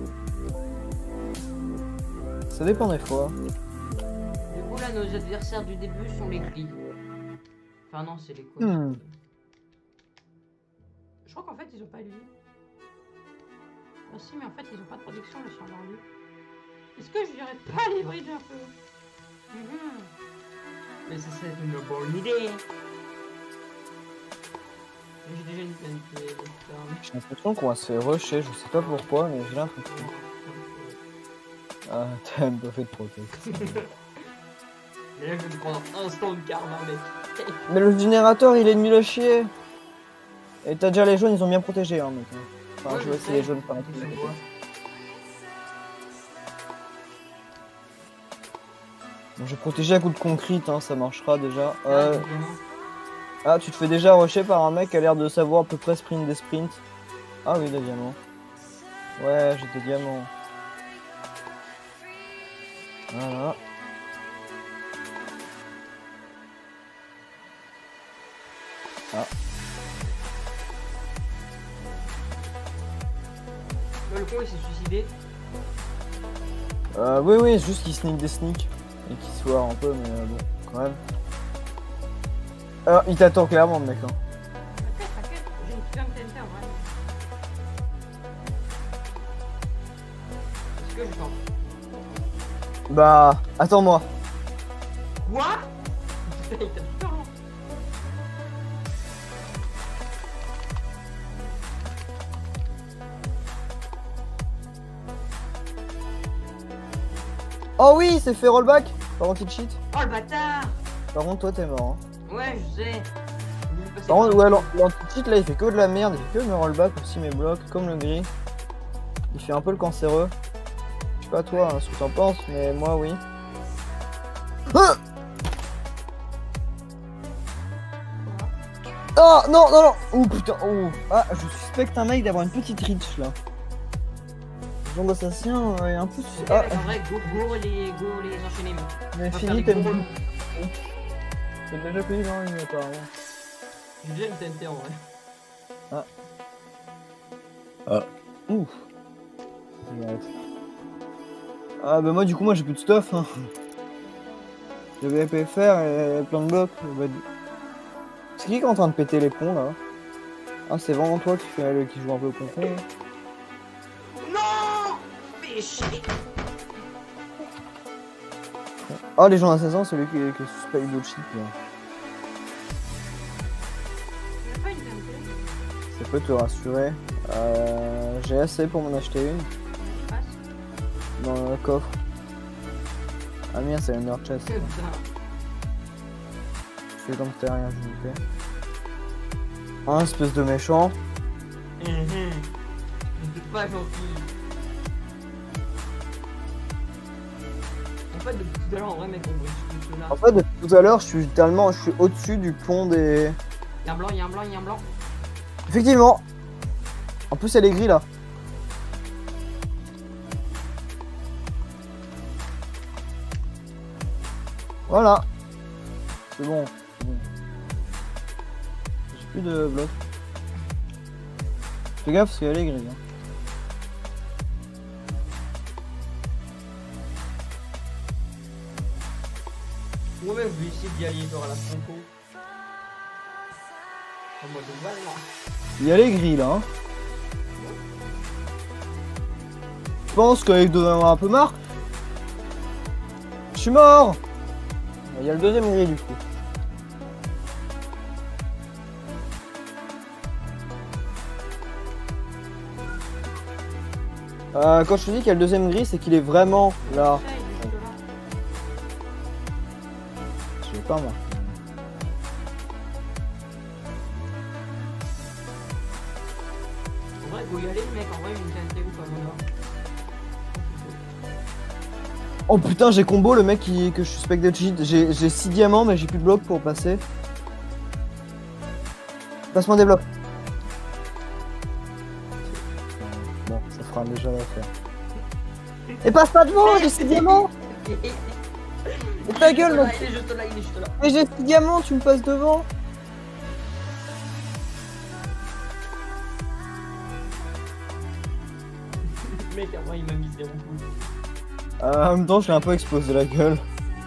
peu. Ça dépend des fois. Du coup, là, nos adversaires du début sont les gris. Enfin, non, c'est les quoi? Hmm. Je crois qu'en fait, ils ont pas lui. Ah si, mais en fait, ils ont pas de protection là sur leur lit. Est-ce que je dirais pas les brides un peu? Mhm. Mais ça, c'est une bonne idée. J'ai déjà une peine de faire. J'ai l'impression qu'on va se faire rusher, je sais pas pourquoi, mais j'ai l'impression. Ah, t'as même pas fait de protect. Mais là, je vais me prendre un instant de karma, mec. Mais le générateur, il est nul à chier. Et t'as déjà les jaunes, ils ont bien protégé, hein, mec. Enfin, Ouais, je je vois sais. si les jaunes par Je vois. Bon, j'ai protégé à coup de concrete, hein, ça marchera déjà. Ah, Euh... évidemment. Ah, tu te fais déjà rusher par un mec qui a l'air de savoir à peu près sprint des sprints. Ah oui, des diamants. Ouais, j'ai des diamants. Voilà. Ah. Là, le con, il s'est suicidé. Euh, oui, oui, juste qu'il sneak des sneaks. Et qu'il soit un peu, mais euh, bon, quand même. Ah, il t'attend clairement, le mec. Hein. T'inquiète, t'inquiète, j'ai une super T N T en vrai. Est-ce que je tente? Bah, attends-moi. Quoi? Il t'a super loin. Oh oui, c'est fait rollback. Par contre, il cheat. Oh le bâtard! Par contre, toi, t'es mort. Hein. Ouais, je sais. Je vais passer Par contre, par- ouais, l'an- l'anti-cheat là, il fait que de la merde. Il fait que mes rollback aussi, mes blocs, comme le gris. Il fait un peu le cancéreux. Je sais pas toi hein, ce que t'en penses, mais moi, oui. Ah Oh non, non, non. Ouh putain, ouh. Ah, je suspecte un mec d'avoir une petite reach là. Genre d'assassin euh, est un peu. sus- Ok, Ah, mec, en vrai, go, go les, go les enchaîner, mec. mais On va fini, faire t'es des gros relous. T'as déjà payé dans une apparemment. J'ai déjà une T N T en vrai. Ouf. J'arrête. Ah bah moi du coup moi j'ai plus de stuff hein. J'ai V P F R et plein de blocs. Bah, du- C'est qui qui est en train de péter les ponts là? Ah c'est vraiment toi qui, fais, qui joue un peu au concon là. Non! Fais chier! Ah les gens d'assassins, celui qui, qui est suspect de cheat là. J'ai pas une T N T. Ça peut te rassurer. Euh, j'ai assez pour m'en acheter une Je passe. dans le coffre. Ah merde c'est la meilleure chest. Putain. Je fais comme si t'as rien vu. Un espèce de méchant. Hum, hum. C'est pas gentil. En fait, depuis tout à l'heure, en vrai, mec, on brise tout cela. En fait depuis tout à l'heure je suis littéralement je suis au-dessus du pont des. Y'a un blanc, y'a un blanc, y'a un blanc. Effectivement. En plus elle est grise là. Voilà. C'est bon. c'est bon. J'ai plus de blocs. Fais gaffe parce qu'elle est grise. Hein. Moi-même, je vais essayer d'y aller genre à la franco. En mode voilà. Il y a les gris là. Hein. Je pense qu'avec de avoir un peu marre. Je suis mort. Il y a le deuxième gris du coup. Euh, quand je te dis qu'il y a le deuxième gris, c'est qu'il est vraiment là. Je vais pas moi. En vrai, faut y aller, mec. En vrai, une quinzaine ou pas voilà. Oh putain, j'ai combo le mec qui, que je suspecte de cheat. J'ai six diamants, mais j'ai plus de blocs pour passer. Passe-moi des blocs. Bon, ça fera déjà l'affaire. Et passe pas devant, j'ai six diamants. Et ta gueule, mec. Il est juste là, il est juste là. Mais j'ai six diamants, tu me passes devant. Mec, en vrai, il m'a mis zéro coup. Euh, en même temps, je l'ai un peu explosé la gueule.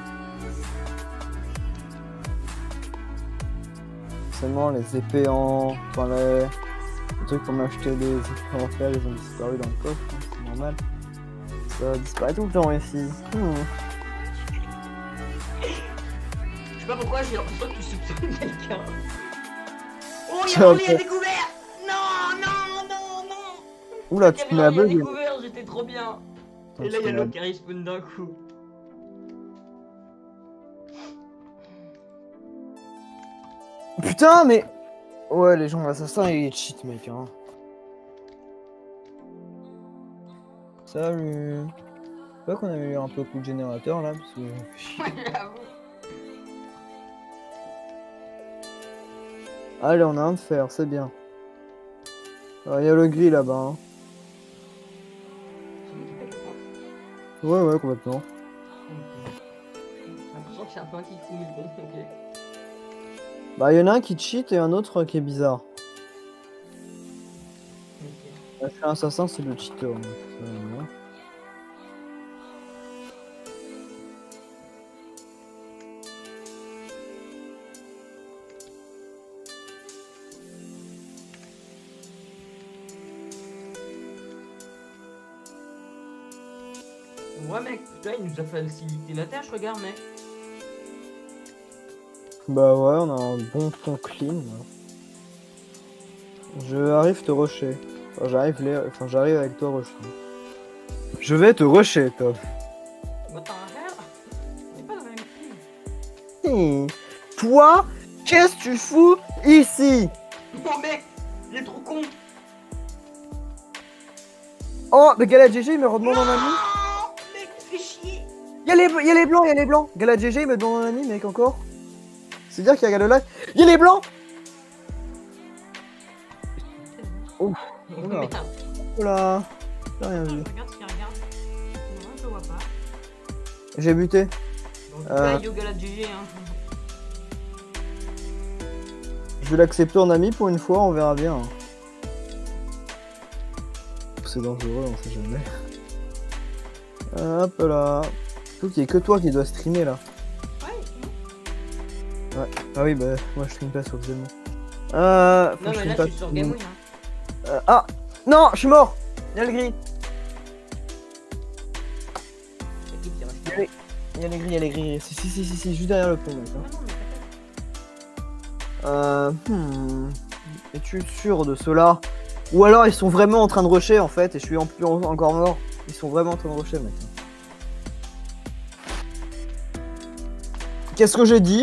Seulement les épées en... Enfin, les... les trucs pour m'acheter des épées en fer, ils ont disparu dans le coffre, hein, c'est normal. Ça disparaît tout le temps ici. Hmm. Je sais pas pourquoi, j'ai l'impression que tu soupçonnes quelqu'un. Oh, il y Ça a Orly fait- à découvert. Non, non, non, non. Oula, tu te mets à Caméra, il a bug. découvert, j'étais trop bien. Et là, il y a l'autre qui respawn d'un coup. Putain, mais... Ouais, les gens assassins, ils cheat, mec, hein. Salut. C'est pas qu'on améliore un peu le coup de générateur, là, parce que... J'avoue. Allez, on a un de fer, c'est bien. Il y a le gris, là-bas, hein. Ouais, ouais, complètement. J'ai l'impression que c'est un peu un qui fout, mais bon, ok. Bah, il y en a un qui cheat et un autre qui est bizarre. Ok. Là, je suis un assassin, c'est le cheater. Donc, ça, voilà. Ouais, mec, putain, il nous a facilité la tâche, regarde, mec. Bah ouais, on a un bon fond clean. Là. Je arrive te rusher. Enfin, j'arrive les... enfin, j'arrive avec toi rusher. Je vais te rusher, Top. Bah, t'as un faire. On est pas dans la même team. Hmm. Toi, qu'est-ce que tu fous ici? Oh, mec, il est trop con. Oh, mais Galad G G, il me redemande en ami. Non, mec, fais chier. Y'a les, y a les blancs, y'a les blancs. Galad G G, il me demande en ami, mec, encore. C'est dire qu'il y a le live. Y'a les blancs. Oh, oula. Merde. Oula. J'ai rien vu. Regarde ce qu'il regarde. Non, je le vois pas. J'ai buté. Donc, Euh. là, yoga la G G, hein. Je vais l'accepter en ami pour une fois, on verra bien. C'est dangereux, on sait jamais. Hop là. Surtout qu'il y a que toi qui dois streamer là. Ouais, Ouais. Ah oui, bah moi je stream pas sur Xeno. Euh. faut non, que je mais stream là, pas je suis sur Game Win, hein. Euh, ah non, je suis mort. Y'a le gris. C'est qui qui reste là? Y'a les gris, y'a les gris. Si, si, si, si, si, juste derrière le pont, mec. Hein. Non, non, mais t'inquiète. Euh. Hmm. Es-tu sûr de cela? Ou alors ils sont vraiment en train de rusher en fait, et je suis en plus en- encore mort. Ils sont vraiment en train de rusher, mec. Qu'est-ce que j'ai dit?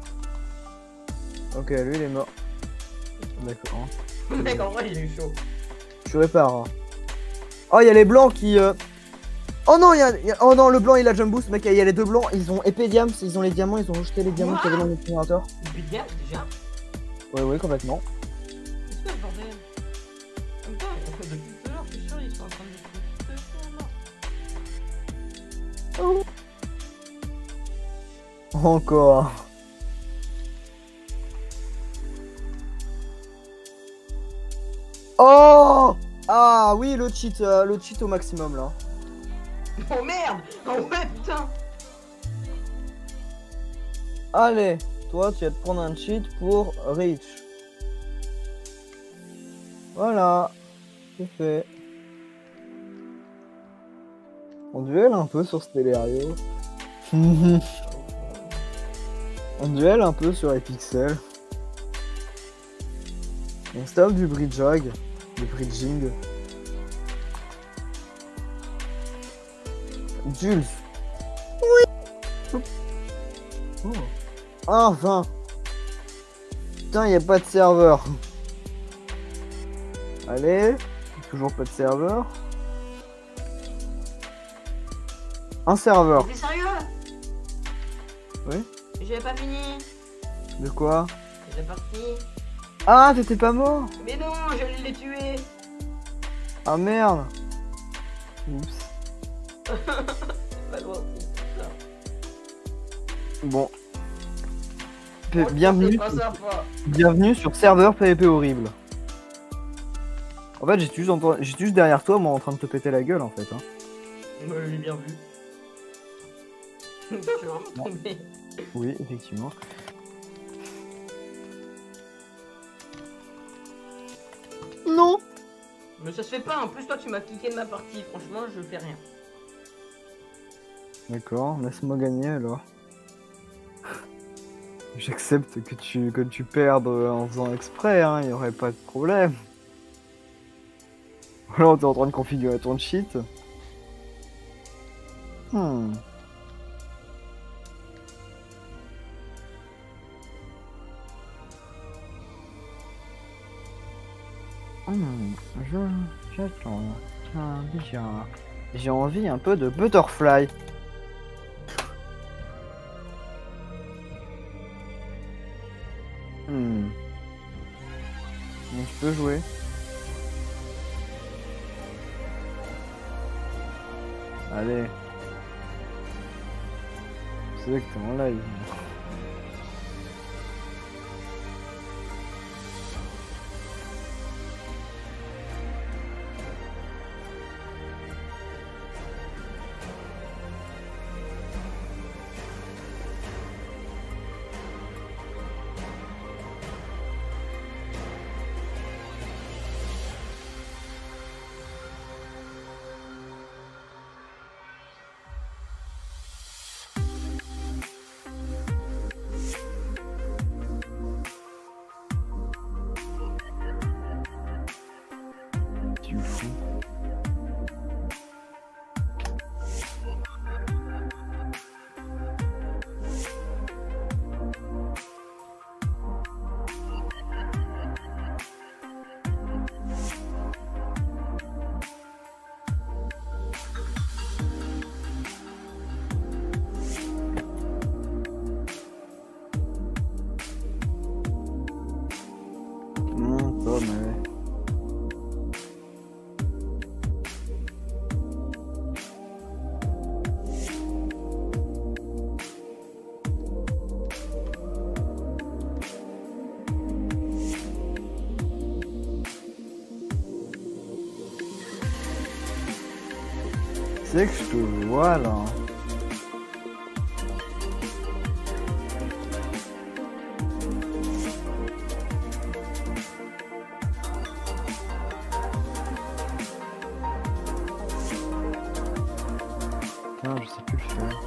Ok, lui il est mort. D'accord. Mec, en vrai, il est chaud. Je répare. Hein. Oh, il y a les blancs qui. Euh... Oh non, il y a, y a- oh non, le blanc il a jump boost, mec. Il y a les deux blancs, ils ont épée diams, ils ont les diamants, ils ont rejeté les diamants qu'il y avait dans le générateur. Depuis bien, déjà. Ouais, ouais, complètement. Qu'est-ce que ce bordel? En même temps, depuis tout à l'heure, je suis sûr, ils sont en train de se faire là. Encore. Oh! Ah oui, le cheat, euh, le cheat au maximum là. Oh merde! Oh ouais, putain! Allez, toi tu vas te prendre un cheat pour Reach. Voilà, c'est fait. On duel un peu sur Stellario. On duel un peu sur les pixels. On se tape du bridgeag, du bridging. Jules. Oui. Oh. Ah, vingt. Putain, y a pas de serveur. Allez, toujours pas de serveur. Un serveur. T'es sérieux? Oui. J'avais pas fini. De quoi? J'avais pas fini. Ah, t'étais pas mort? Mais non, j'allais les tuer. Ah merde. Oups. Pas loin, c'est ça. Bon. Oh, Bienvenue, c'est pas sympa. bienvenue sur serveur P V P horrible. En fait, j'étais juste, en- j'étais juste derrière toi, moi, en train de te péter la gueule, en fait. Hein. Ouais, j'ai bien vu. Je suis vraiment tombé. Oui, effectivement. Non. Mais ça se fait pas, en plus toi tu m'as cliqué de ma partie, franchement je fais rien. D'accord, laisse-moi gagner alors. J'accepte que tu, que tu perdes en faisant exprès, hein, y aurait pas de problème. Voilà, t'es en train de configurer ton cheat. Hmm. Hmm, je... j'attends. Tiens, déjà... J'ai envie un peu de butterfly. Hmm. Donc, je peux jouer. Allez. C'est vrai que t'es en live. Tu fous. Non, pas mais... C'est que je te vois là. Putain, je sais plus le faire.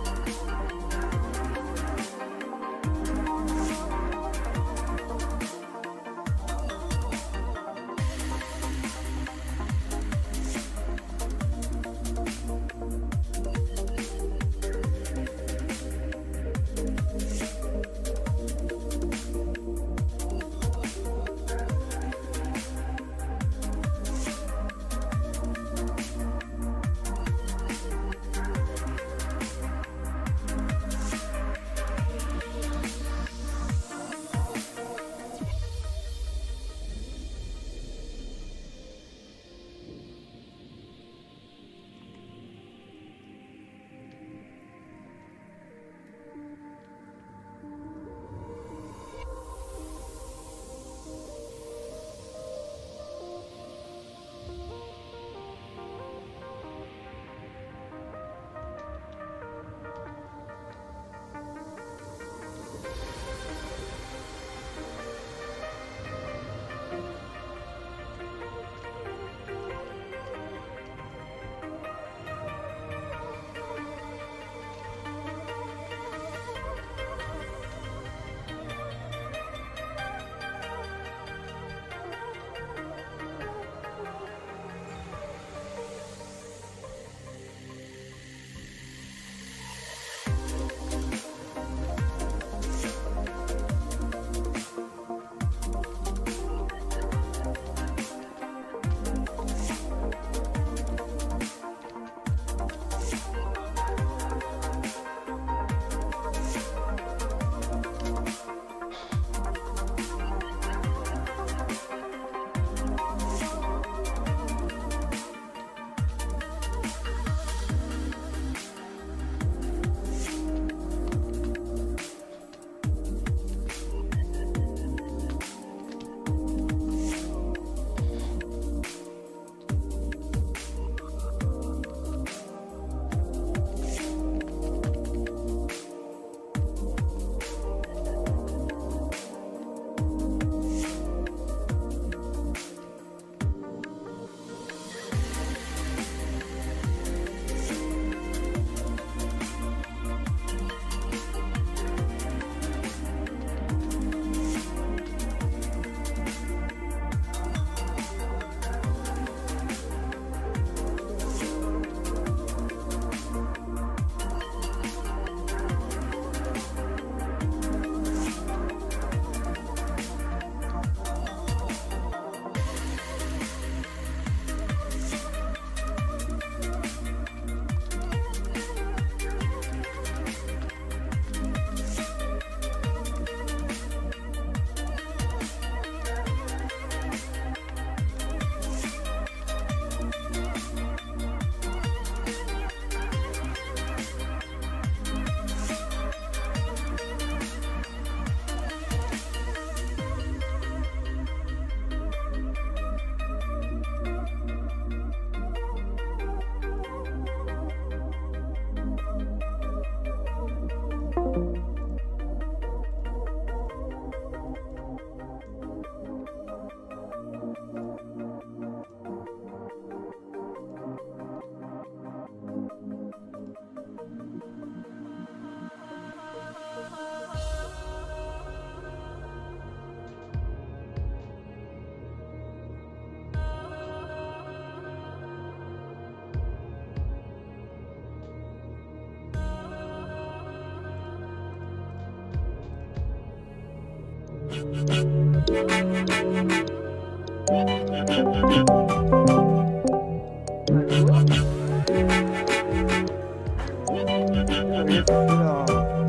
Oui, t'es là.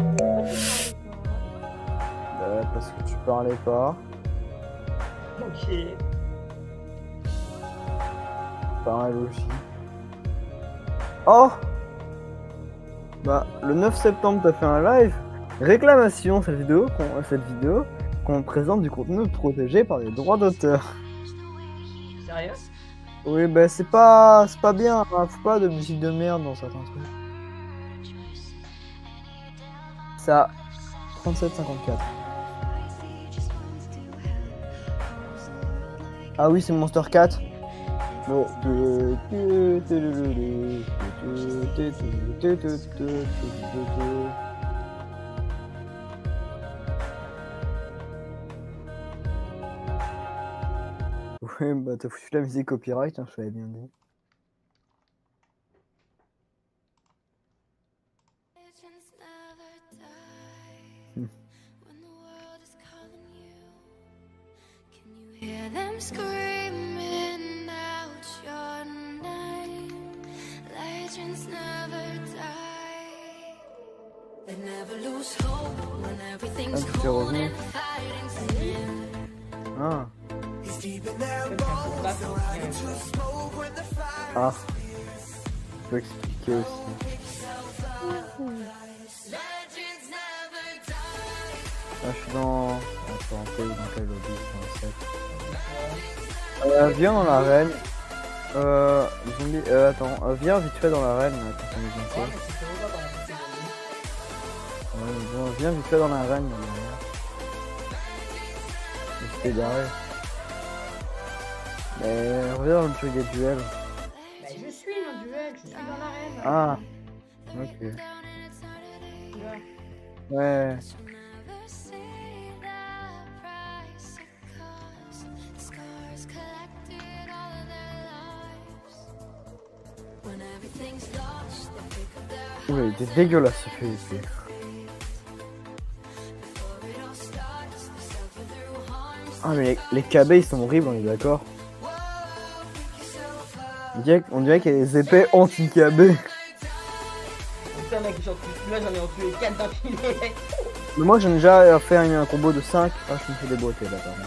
Bah, parce que tu parlais pas. Ok. Pareil aussi. Oh! Bah, le neuf septembre, t'as fait un live. Réclamation, cette vidéo, qu'on, cette vidéo, qu'on présente du contenu protégé par les droits d'auteur. Sérieux? Oui, bah, c'est pas, c'est pas bien, hein. Faut pas de musique de merde dans certains trucs. Ça, trente-sept cinquante-quatre. Ah oui, c'est Monster quatre. Bon. Ouais, bah t'as foutu la musique copyright, hein, je t'avais bien dit. Hmm. Hear them screaming out your name. Legends never die. They never lose hope when everything's Ah, tu t'es cold revenu. and fighting's near. Ah. Bah, Ah. Je peux expliquer aussi. Legends never die. Ah, je suis dans... Attends, quel, dans quel lobby? Dans sept. Euh, viens dans l'arène. Euh, zombie... Euh, attends, euh, viens vite fait dans l'arène. Attends, ça me dit un peu. Ouais, bon, viens vite fait dans l'arène. Je t'ai garé. Mais reviens dans le truc des duels. Bah, je suis dans le duel, je suis dans l'arène. Ah. Ok. Tu vois. Ouais. Never see the price it costs. Scars collected all of their lives. When everything's lost, they pick up their Oula, il était dégueulasse ce P V P. before it all starts. They suffer through harms. Ah mais les, les K B ils sont horribles, on est d'accord. On dirait, on dirait qu'il y a des épées anti-K B. Putain, mec, j'en tue- là j'en ai entué quatre d'affilée. Mais moi j'ai déjà fait un, un combo de cinq. Ah je me fais déboîter là pardon.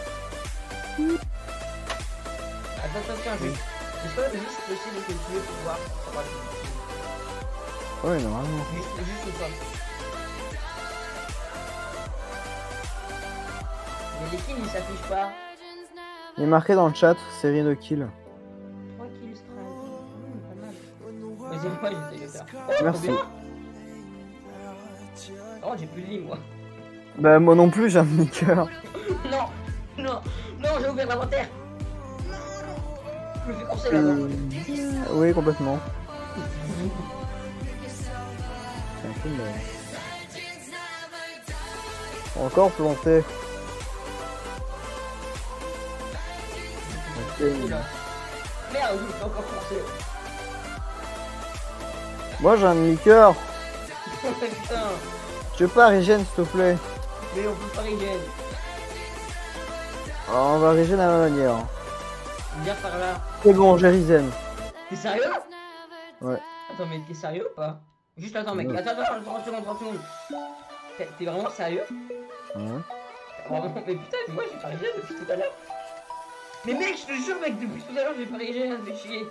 Attends, attention, je vais. Est-ce que juste possible que tu veux pour voir si ça va le- Ouais normalement. Juste, juste ça. Mais les kills ils s'affichent pas. Il est marqué dans le chat, série de kills. trois kills strike. Mmh, pas mal. Mais c'est moi j'essaie de faire. Oh, Merci. trop bien. Oh, j'ai plus de ligne moi. Bah moi non plus j'ai un demi-cœur. Non, non, non, j'ai ouvert l'inventaire. Je me fais courser là. Euh, oui complètement. C'est un peu de... Encore planté. Ok. Merde, je me fais encore courser. Moi j'ai un demi-cœur. Putain, Tu veux pas régène s'il te plaît? mais on peut pas régène. Alors, on va régène à ma manière. Viens par là. C'est bon, j'ai regen. T'es sérieux? Ouais. Attends, mais t'es sérieux ou pas? Juste attends, mec. Ouais. Attends, attends, trente secondes, trente secondes. T'es t'es vraiment sérieux? Ouais. Vraiment, mais putain, moi j'ai pas régène depuis tout à l'heure. Mais mec, je te jure, mec, depuis tout à l'heure j'ai pas régène, ça me fait chier.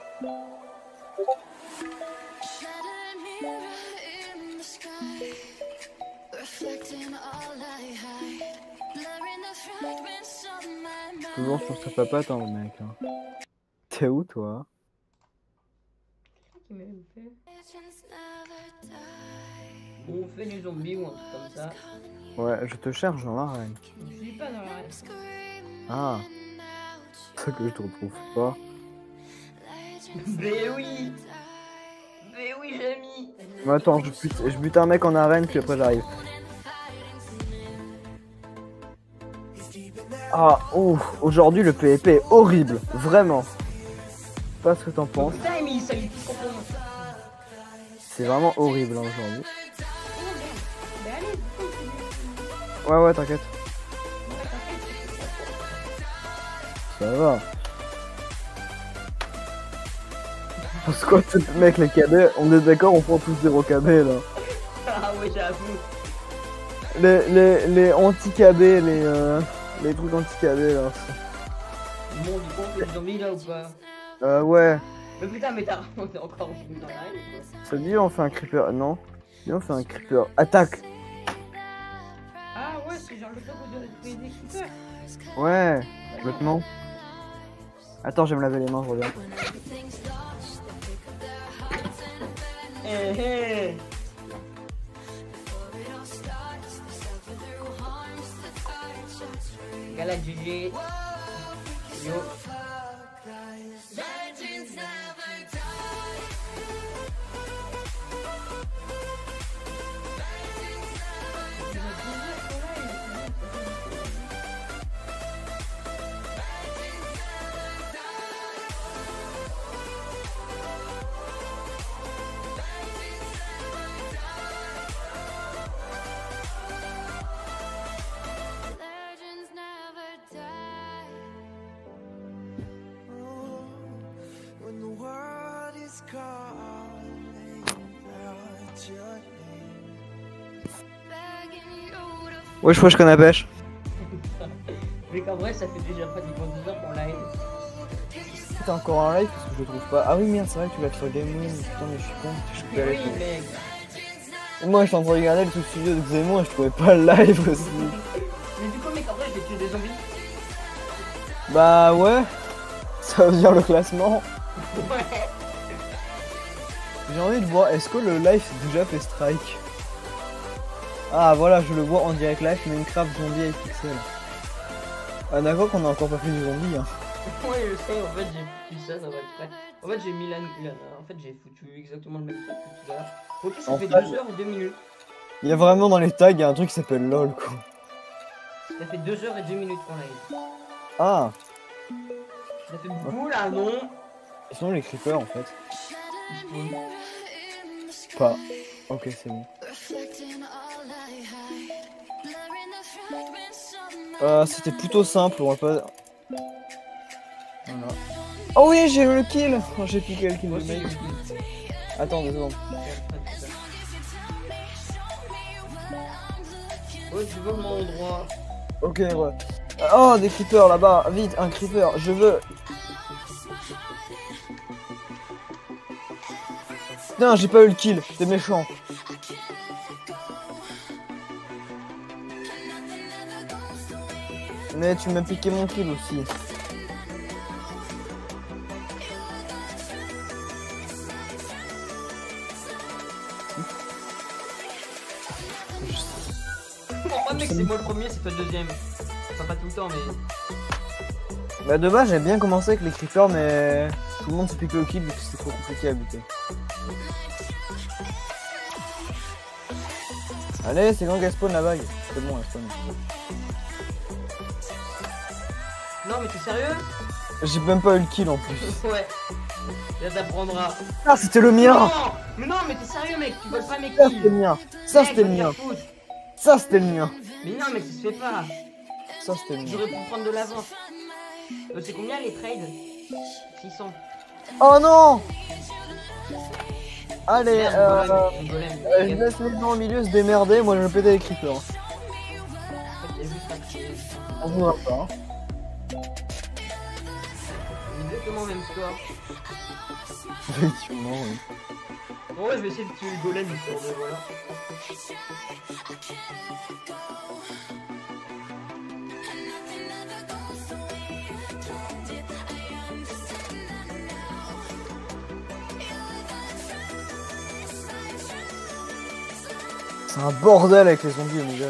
Shattered mirror in the sky, reflecting all I hide, blurring the fragments of my mind. Toujours sur sa papate, hein, le mec. Hein. T'es où, toi? Qui m'a fait? Legends never die. On fait du zombie ou un truc comme ça. Ouais, je te cherche dans l'arène. Je suis pas dans la rêve. Ah. C'est ça que je te retrouve pas. Mais oui! Mais oui, j'ai mis! Mais attends, je bute, je bute un mec en arène, puis après j'arrive. Ah, ouf, aujourd'hui le P V P est horrible, vraiment. Pas ce que t'en penses. Putain, mais ça lui pique complètement. C'est vraiment horrible hein, aujourd'hui. Mais allez, pourquoi tu Ouais, ouais, t'inquiète. Ça va. Parce que mec, les K B, on est d'accord, on prend tous zéro K B là. Ah ouais, j'avoue. Les, les, les anti-K B, les, euh, les trucs anti-K B là. Bon, du coup, on fait des zombies là ou pas? Euh, ouais. Mais putain, mais t'as t'es encore venu dans la règle quoi. Ça dit, on fait un creeper. Non. Viens, on fait un creeper. Attaque. Ah ouais, c'est genre le truc où on dirait des des creepers. Ouais. Complètement. Attends, je vais me laver les mains, je reviens. Eh eh. Gala G G. Yo. Legends never die. When the world is calling out your name. Begging you to Wesh, wesh, canne à pêche. Mais qu'en vrai, ça fait déjà pratiquement deux heures qu'on live. T'as encore un live parce que je le trouve pas. Ah oui, merde, c'est vrai que tu l'as sur Game Moon. Putain, mais je suis con. Je suis Mais pas oui, allé. mec. Moi, je suis en train de regarder le tout studio de Xémon et je trouvais pas le live aussi. Mais du coup, mec, en vrai, j'ai tué des zombies. Bah ouais. Ça veut dire le classement. Ouais. J'ai envie de voir, est-ce que le live s'est déjà fait strike? Ah voilà, je le vois en direct live, Minecraft zombie avec pixel. Ah d'accord qu'on a encore pas fait du zombie hein. Ouais, je sais, en fait, j'ai foutu ça, ça va être prêt. En fait, j'ai mis la. la- En fait, j'ai foutu exactement le même truc que tout à l'heure. Ok, ça En fait fait- deux heures et deux minutes. Il y a vraiment dans les tags, il y a un truc qui s'appelle LOL quoi. Ça fait deux heures et deux minutes qu'on live. Ah, Ça fait beaucoup là, non? ils sont les creepers en fait. Oui. Pas. Ok, c'est bon. reflecting all I hide. Blurring the fragments of my Euh, c'était plutôt simple, on va pas... Voilà. Oh oui, j'ai eu le kill. Oh, j'ai piqué le kill Moi du aussi, mec. j'ai foutu. Attends deux secondes. Ouais, tu veux mon endroit. Ok, ouais. Oh, des creepers là-bas. Vite, un creeper. Je veux... Putain, j'ai pas eu le kill. T'es méchant. Mais tu m'as piqué mon kill aussi. Oh, mec, c'est moi le premier, c'est toi le deuxième. Enfin, pas tout le temps, mais. Bah de base, j'avais bien commencé avec les creepers, mais tout le monde s'est piqué au kill vu que c'était trop compliqué à buter. Allez, c'est quand qu'elle spawn la bague. C'est bon, elle spawn. Non, mais t'es sérieux? J'ai même pas eu le kill en plus. Ouais. Là, t'apprendras. Ah, c'était le mien. Non! Mais non, mais t'es sérieux, mec, tu voles pas mes Ça, c'était le kills. mien. Ça, Mec, c'était le va te mien. faire foutre. Ça, c'était le mien. Mais non, mais ça se fait pas. Ça, c'était le mien. J'aurais pu prendre de l'avance. Euh, c'est combien les trades? six cents. Oh non. Allez, Merde, euh, mon golem, mon euh, je golem. laisse les gens au milieu se démerder. Moi, je vais péter les creepers. En fait, il y a juste à créer. On voudra pas. Hein. Exactement le même score. Effectivement, oui. Bon, ouais, je vais essayer de tuer le golem histoire de voilà. C'est un bordel avec les zombies au milieu.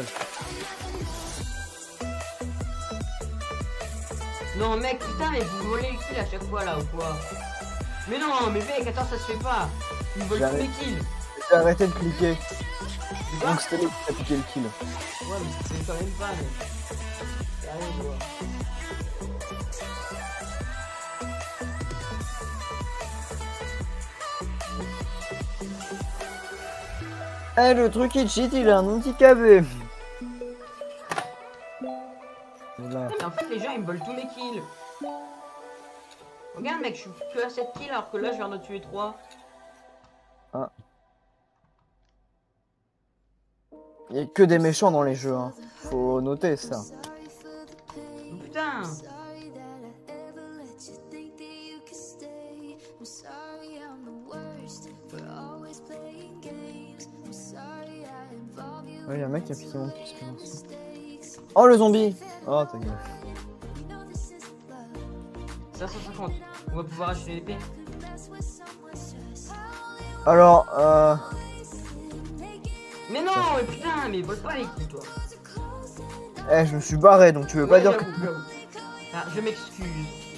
Non, mec, putain, mais vous volez les kills à chaque fois là ou quoi? Mais non, mais mec, attends, ça se fait pas. Ils me volent tous J'arrête. mes kills. J'ai arrêté de cliquer. Tu vois? Donc c'était lui qui a piqué le kill. Ouais, mais ça se fait quand même pas, mec. Sérieux, quoi. Eh, le truc il cheat, il a un anti-K B. Voilà. Et en fait, les gens ils me volent tous mes kills. Regarde, mec, je suis que à sept kills alors que là, je viens de tuer trois. Il y a que des méchants dans les jeux, hein. Faut noter ça. Oh, putain! Ouais, y'a un mec qui a piqué mon petit spin. Oh le zombie! Oh ta gueule. cinq cent cinquante. On va pouvoir acheter l'épée. Alors, euh... Mais non, mais putain, mais vole pas les coups, toi. Eh, je me suis barré, donc tu veux pas Ouais, dire que... j'avoue, j'avoue. Ah, je m'excuse.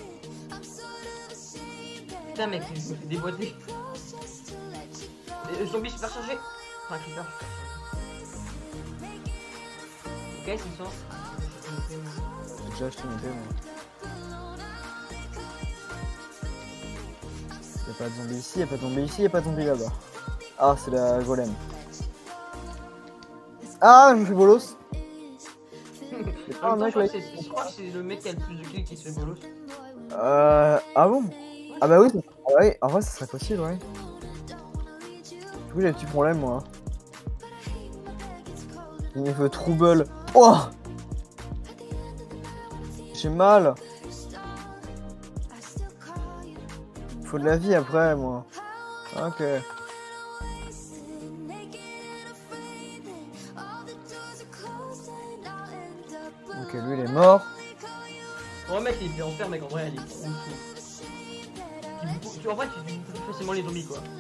Putain, mec, je me fais déboîter. Le zombie super chargé. Enfin, creeper super chargé. Ok, c'est ça. J'ai déjà acheté une épée, moi. Y'a pas de zombie ici, y'a pas de zombie ici, y'a pas de zombie là-bas. Ah, c'est la golem. Ah, je me fais bolos. En Ah, même temps, mec, je crois là, que c'est- je crois que c'est le mec qui a le plus de kills qui se fait bolos. Euh... Ah bon? Ah bah oui, ça- ah oui, en vrai ça serait possible, ouais. Du coup j'ai un petit problème, moi. Il me fait trouble. Oh! J'ai mal. Faut de la vie après, moi. Ok. Ok, lui il est mort. Oh, mec, il est en fer, mec, en vrai, elle est trop fou. Tu, tu, en vrai, tu tues plus facilement les zombies, quoi.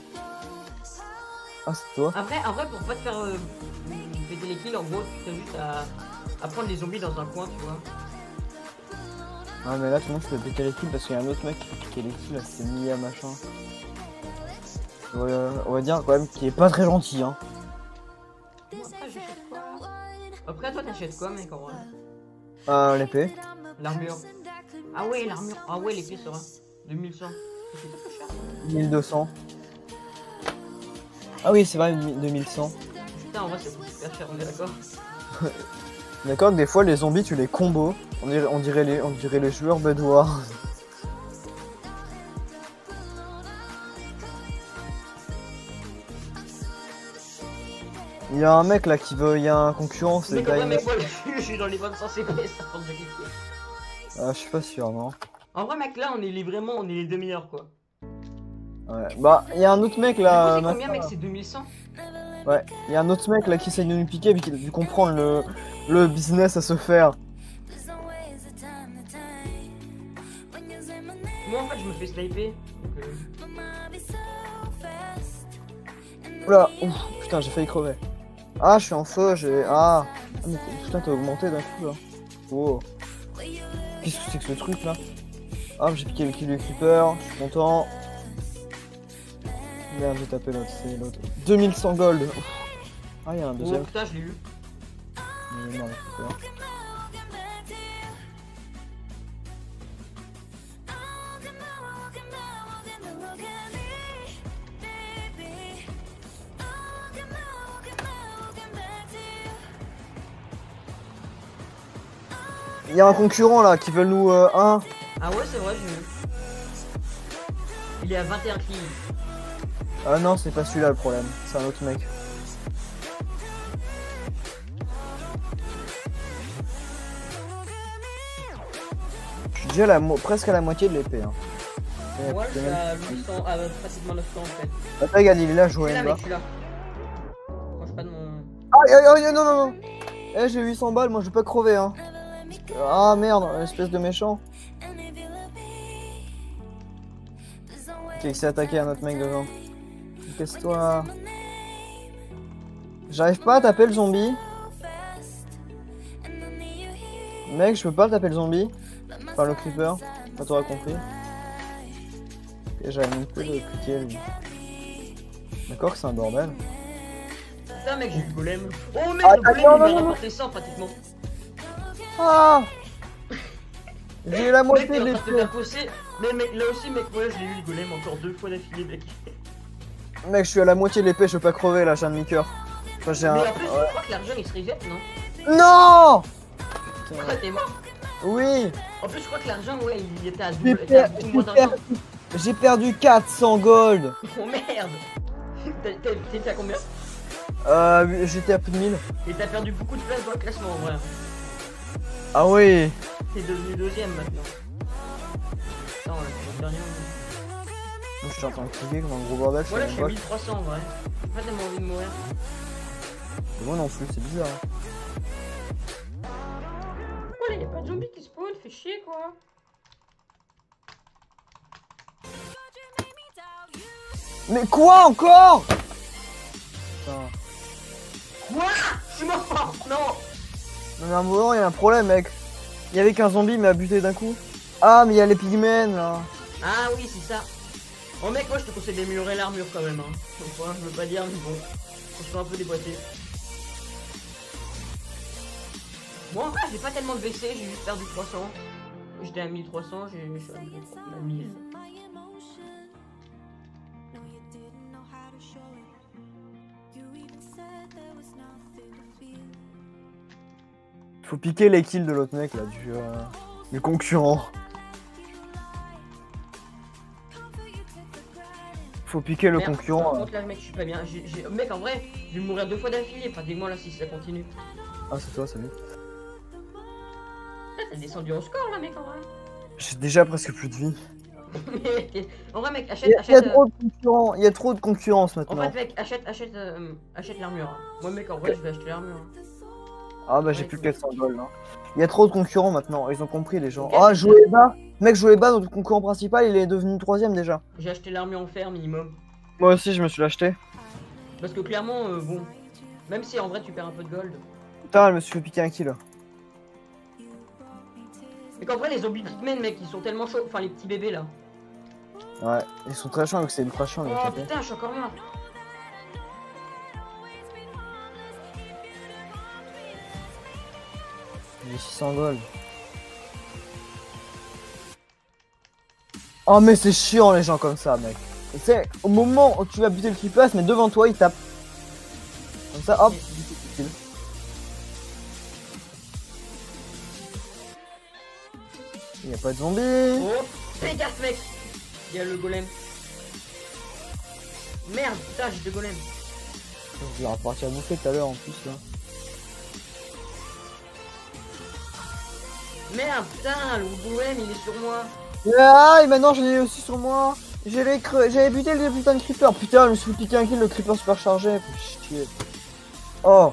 Ah, c'est toi? Après, en vrai, pour pas te faire euh, péter les kills, en gros, tu as juste à, à prendre les zombies dans un coin, tu vois. Ah, mais là tout le monde se fait péter les kills parce qu'il y a un autre mec qui fait piquer les kills, là, c'est Mia machin. Ouais, euh, on va dire quand même qu'il est pas très gentil, hein. Moi, après, j'achète quoi? Après, toi, t'achètes quoi, mec, en vrai? Euh, l'épée. L'armure. Ah ouais, l'armure. Ah ouais, l'épée sera deux mille cent. C'est un peu cher. mille deux cents. Ah oui, c'est vrai, deux mille cent. Putain, en vrai, ça coûte super cher, on est d'accord? D'accord que des fois les zombies tu les combos. On dirait, on dirait, les, on dirait les joueurs Bed Wars. Il y a un mec là qui veut, il y a un concurrent, c'est Mec, en vrai, Dynamite. mec, moi, je suis dans les bonnes sens, c'est pas ça prend de cliquer. Ah, je suis pas sûr, non. En vrai, mec, là, on est les vraiment, on est les deux meilleurs, quoi. Ouais. Bah, il y a un autre mec Du coup, là. c'est combien, machin, mec? là. C'est deux mille cent? Ouais, il y a un autre mec là qui essaye de nous piquer puis qui a dû comprendre le, le business à se faire. Moi, en fait, je me fais sniper. Donc, euh... Oula, ouf, putain, j'ai failli crever. Ah, je suis en feu, j'ai. Ah, Ah, mais t'es- putain, t'as augmenté d'un coup là. Oh. Qu'est-ce que c'est que ce truc là? Ah, j'ai piqué le kill du creeper, je suis content. Merde, j'ai tapé l'autre, c'est l'autre. deux mille cent gold. Ouf. Ah, il y a un Oh deuxième. putain, je l'ai eu. Il est mort, le creeper. Il y a un concurrent là qui veut nous euh, un. Ah ouais, c'est vrai, j'ai eu. Il est à vingt et un kills. Ah non, c'est pas celui-là le problème, c'est un autre mec. Je suis déjà à la mo- presque à la moitié de l'épée. Hein. Et Moi, puis, je suis même- à huit cents, à pratiquement neuf cents en fait. Attends, regarde, il est là, Je joué suis là, là. mec, je suis là. Mange pas de mon. Aïe aïe aïe, non non non. Eh, j'ai huit cents balles, moi je vais pas crever hein. Ah merde, espèce de méchant. Ok, il s'est attaqué à notre mec devant. Casse-toi. J'arrive pas à taper le zombie. Mec, je peux pas taper le zombie. Enfin, le creeper. Enfin, t'auras compris. Et j'avais même plus de cliquer lui. D'accord que c'est un bordel. Putain, mec, j'ai eu le golem. Oh, mec, Ah, le golem, non, il m'a non, non, rapporté cent pratiquement. Ah, j'ai la Mec, moitié t'es en de train de te l'épée. faire pousser. Mais, mec, là aussi, mec, moi, je l'ai eu le golem encore deux fois d'affilée, mec. Mec, je suis à la moitié de l'épée, je peux pas crever là, j'ai un demi-cœur. Enfin, j'ai un. Mais en plus, Ouais. je crois que l'argent il se reset, non? Non. Pourquoi t'es mort? Oui. En plus, je crois que l'argent, ouais, il était à J'ai double. était à per- beaucoup j'ai moins d'argent. perdu, j'ai perdu quatre cents gold. Oh merde. T'as- t'as- T'étais à combien? Euh, j'étais à plus de mille. Et t'as perdu beaucoup de place dans le classement en vrai. Ah oui. T'es devenu deuxième maintenant. Attends, là, c'est le dernier. Moi, je suis en train de crier comme un gros bordel. Moi là, je sais fais même mille trois cents en vrai. J'ai pas tellement envie de mourir. pas. Moi non plus, c'est bizarre. Oh là, y'a pas de zombies qui spawn, fait chier quoi. Mais quoi encore? Putain. Quoi? Je suis mort. Non. Non mais à un moment, il y a un problème, mec. Il y avait qu'un zombie, mais à buter d'un coup. Ah, mais il y a les pigmen là. Ah oui, c'est ça. Oh mec, moi je te conseille d'améliorer l'armure quand même. Hein. Donc, ouais, je veux pas dire, mais bon. Je suis un peu déboîté. Bon, en vrai, j'ai pas tellement de V C, j'ai juste perdu trois cents. J'étais à mille trois cents, j'ai je suis à mille. Faut piquer les kills de l'autre mec là, du, euh, du concurrent. Faut piquer le Merde, concurrent. Par là. contre, là, mec, je suis pas bien. J'ai- j'ai- Mec, en vrai, je vais mourir deux fois d'affilée. Pratiquement là, si ça continue. Ah, c'est toi, salut. Ah, t'as descendu en score là, mec, en vrai. J'ai déjà presque plus de vie. Mais, t'es- en vrai, mec, Il achète, y, a- il y a achète. euh, trop de concurrents, il y a trop de concurrence En maintenant. fait, mec, achète, achète, euh, achète l'armure. Moi, mec, en vrai, je vais acheter l'armure. Ah bah j'ai Ouais, plus tout. que quatre cents gold. Hein. Il y a trop de concurrents maintenant, ils ont compris les gens. Ok, Ah, mais- jouez bas. Mec, jouez bas, notre concurrent principal, il est devenu troisième déjà. J'ai acheté l'armure en fer minimum. Moi aussi, je me suis l'acheté. Parce que clairement, euh, bon, même si en vrai tu perds un peu de gold. Putain, elle me suis fait piquer un kill. Mais qu'en vrai, les zombies pigmen, mec, ils sont tellement chauds. Enfin, les petits bébés là. Ouais, ils sont très chiants, donc c'est ultra chiant. les Oh taper. putain, je suis encore mort. J'ai six cents gold. Oh mais c'est chiant les gens comme ça mec. Tu sais, au moment où tu vas buter le creeper, il se met devant toi, il tape. Comme ça, hop, kill. Il y a pas de zombies. Oh, fais gaffe, mec. Il y a le golem. Merde, putain, j'ai deux golems. Je vais repartir à bouffer tout à l'heure en plus là. Merde, putain, le golem, il est sur moi. Ah, et maintenant j'en ai aussi sur moi. J'avais cre... J'avais buté le putain de creeper. Putain, je me suis fait piquer un kill, le creeper super chargé. Faut chier. Oh.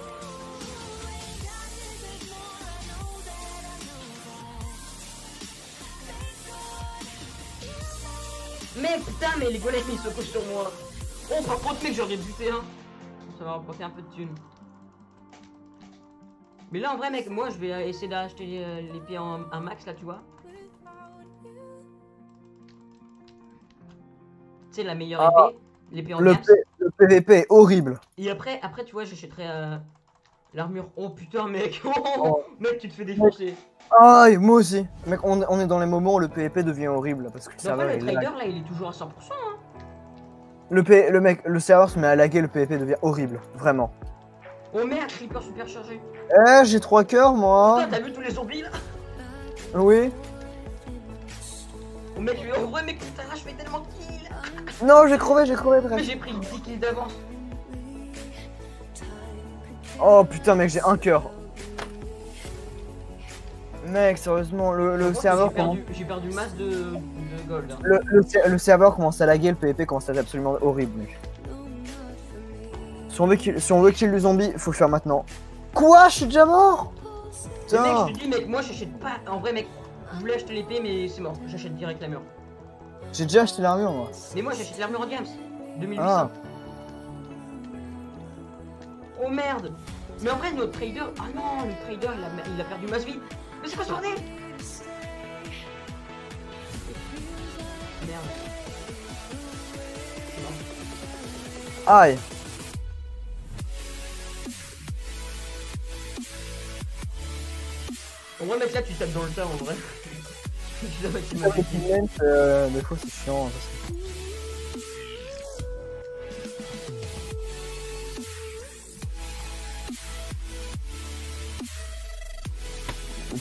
Mec, putain, mais les golems, ils se posent sur moi. Oh, par contre, mec, j'aurais buté un. Ça va rapporter un peu de thunes. Mais là, en vrai, mec, moi, je vais euh, essayer d'acheter euh, l'épée en un max, là, tu vois. C'est la meilleure Ah, épée. L'épée en Le, gamme. P... le P V P est horrible. Et après, après, tu vois, j'achèterai euh, l'armure. Oh putain, mec. Oh. Mec, tu te fais défoncer. Ah, et moi aussi. Mec, on, on est dans les moments où le P V P devient horrible parce que le Mais serveur après, il le trader, lag. là, il est toujours à cent pour cent. Hein. Le, P... le mec, le serveur se met à laguer, le P V P devient horrible. Vraiment. Oh merde, creeper super chargé. Eh, j'ai trois cœurs moi. Putain, t'as vu tous les zombies là? Oui. Oh mec, en vrai, mec, putain, je fais tellement de kills. Non, j'ai crevé, j'ai crevé, Mais bref. j'ai pris dix kills d'avance. Oh putain, mec, j'ai un cœur. Mec, sérieusement, le, le Par contre, serveur j'ai perdu, commence... j'ai perdu masse de, de gold. Hein. le, le, ser- le serveur commence à laguer, le P V P commence à être absolument horrible, mec. Si on veut qu'il si on veut kill le zombie, faut le faire maintenant. Quoi? Je suis déjà mort? Mais mec, Putain. je te dis, mec, moi j'achète pas. En vrai, mec, je voulais acheter l'épée, mais c'est mort. J'achète direct l'armure. J'ai déjà acheté l'armure, moi. Mais moi, j'achète l'armure en games. deux mille huit cents. Ah. Oh merde. Mais en vrai, notre trader. Ah non, le trader, il a, il a perdu masse vie. Mais c'est quoi ce bordel? Merde. C'est mort. Aïe. En vrai, mec, là, tu tapes dans le tas, en vrai. Tu dois mettre une Ça, masse les vie. pigments, euh, des fois c'est chiant. parce que-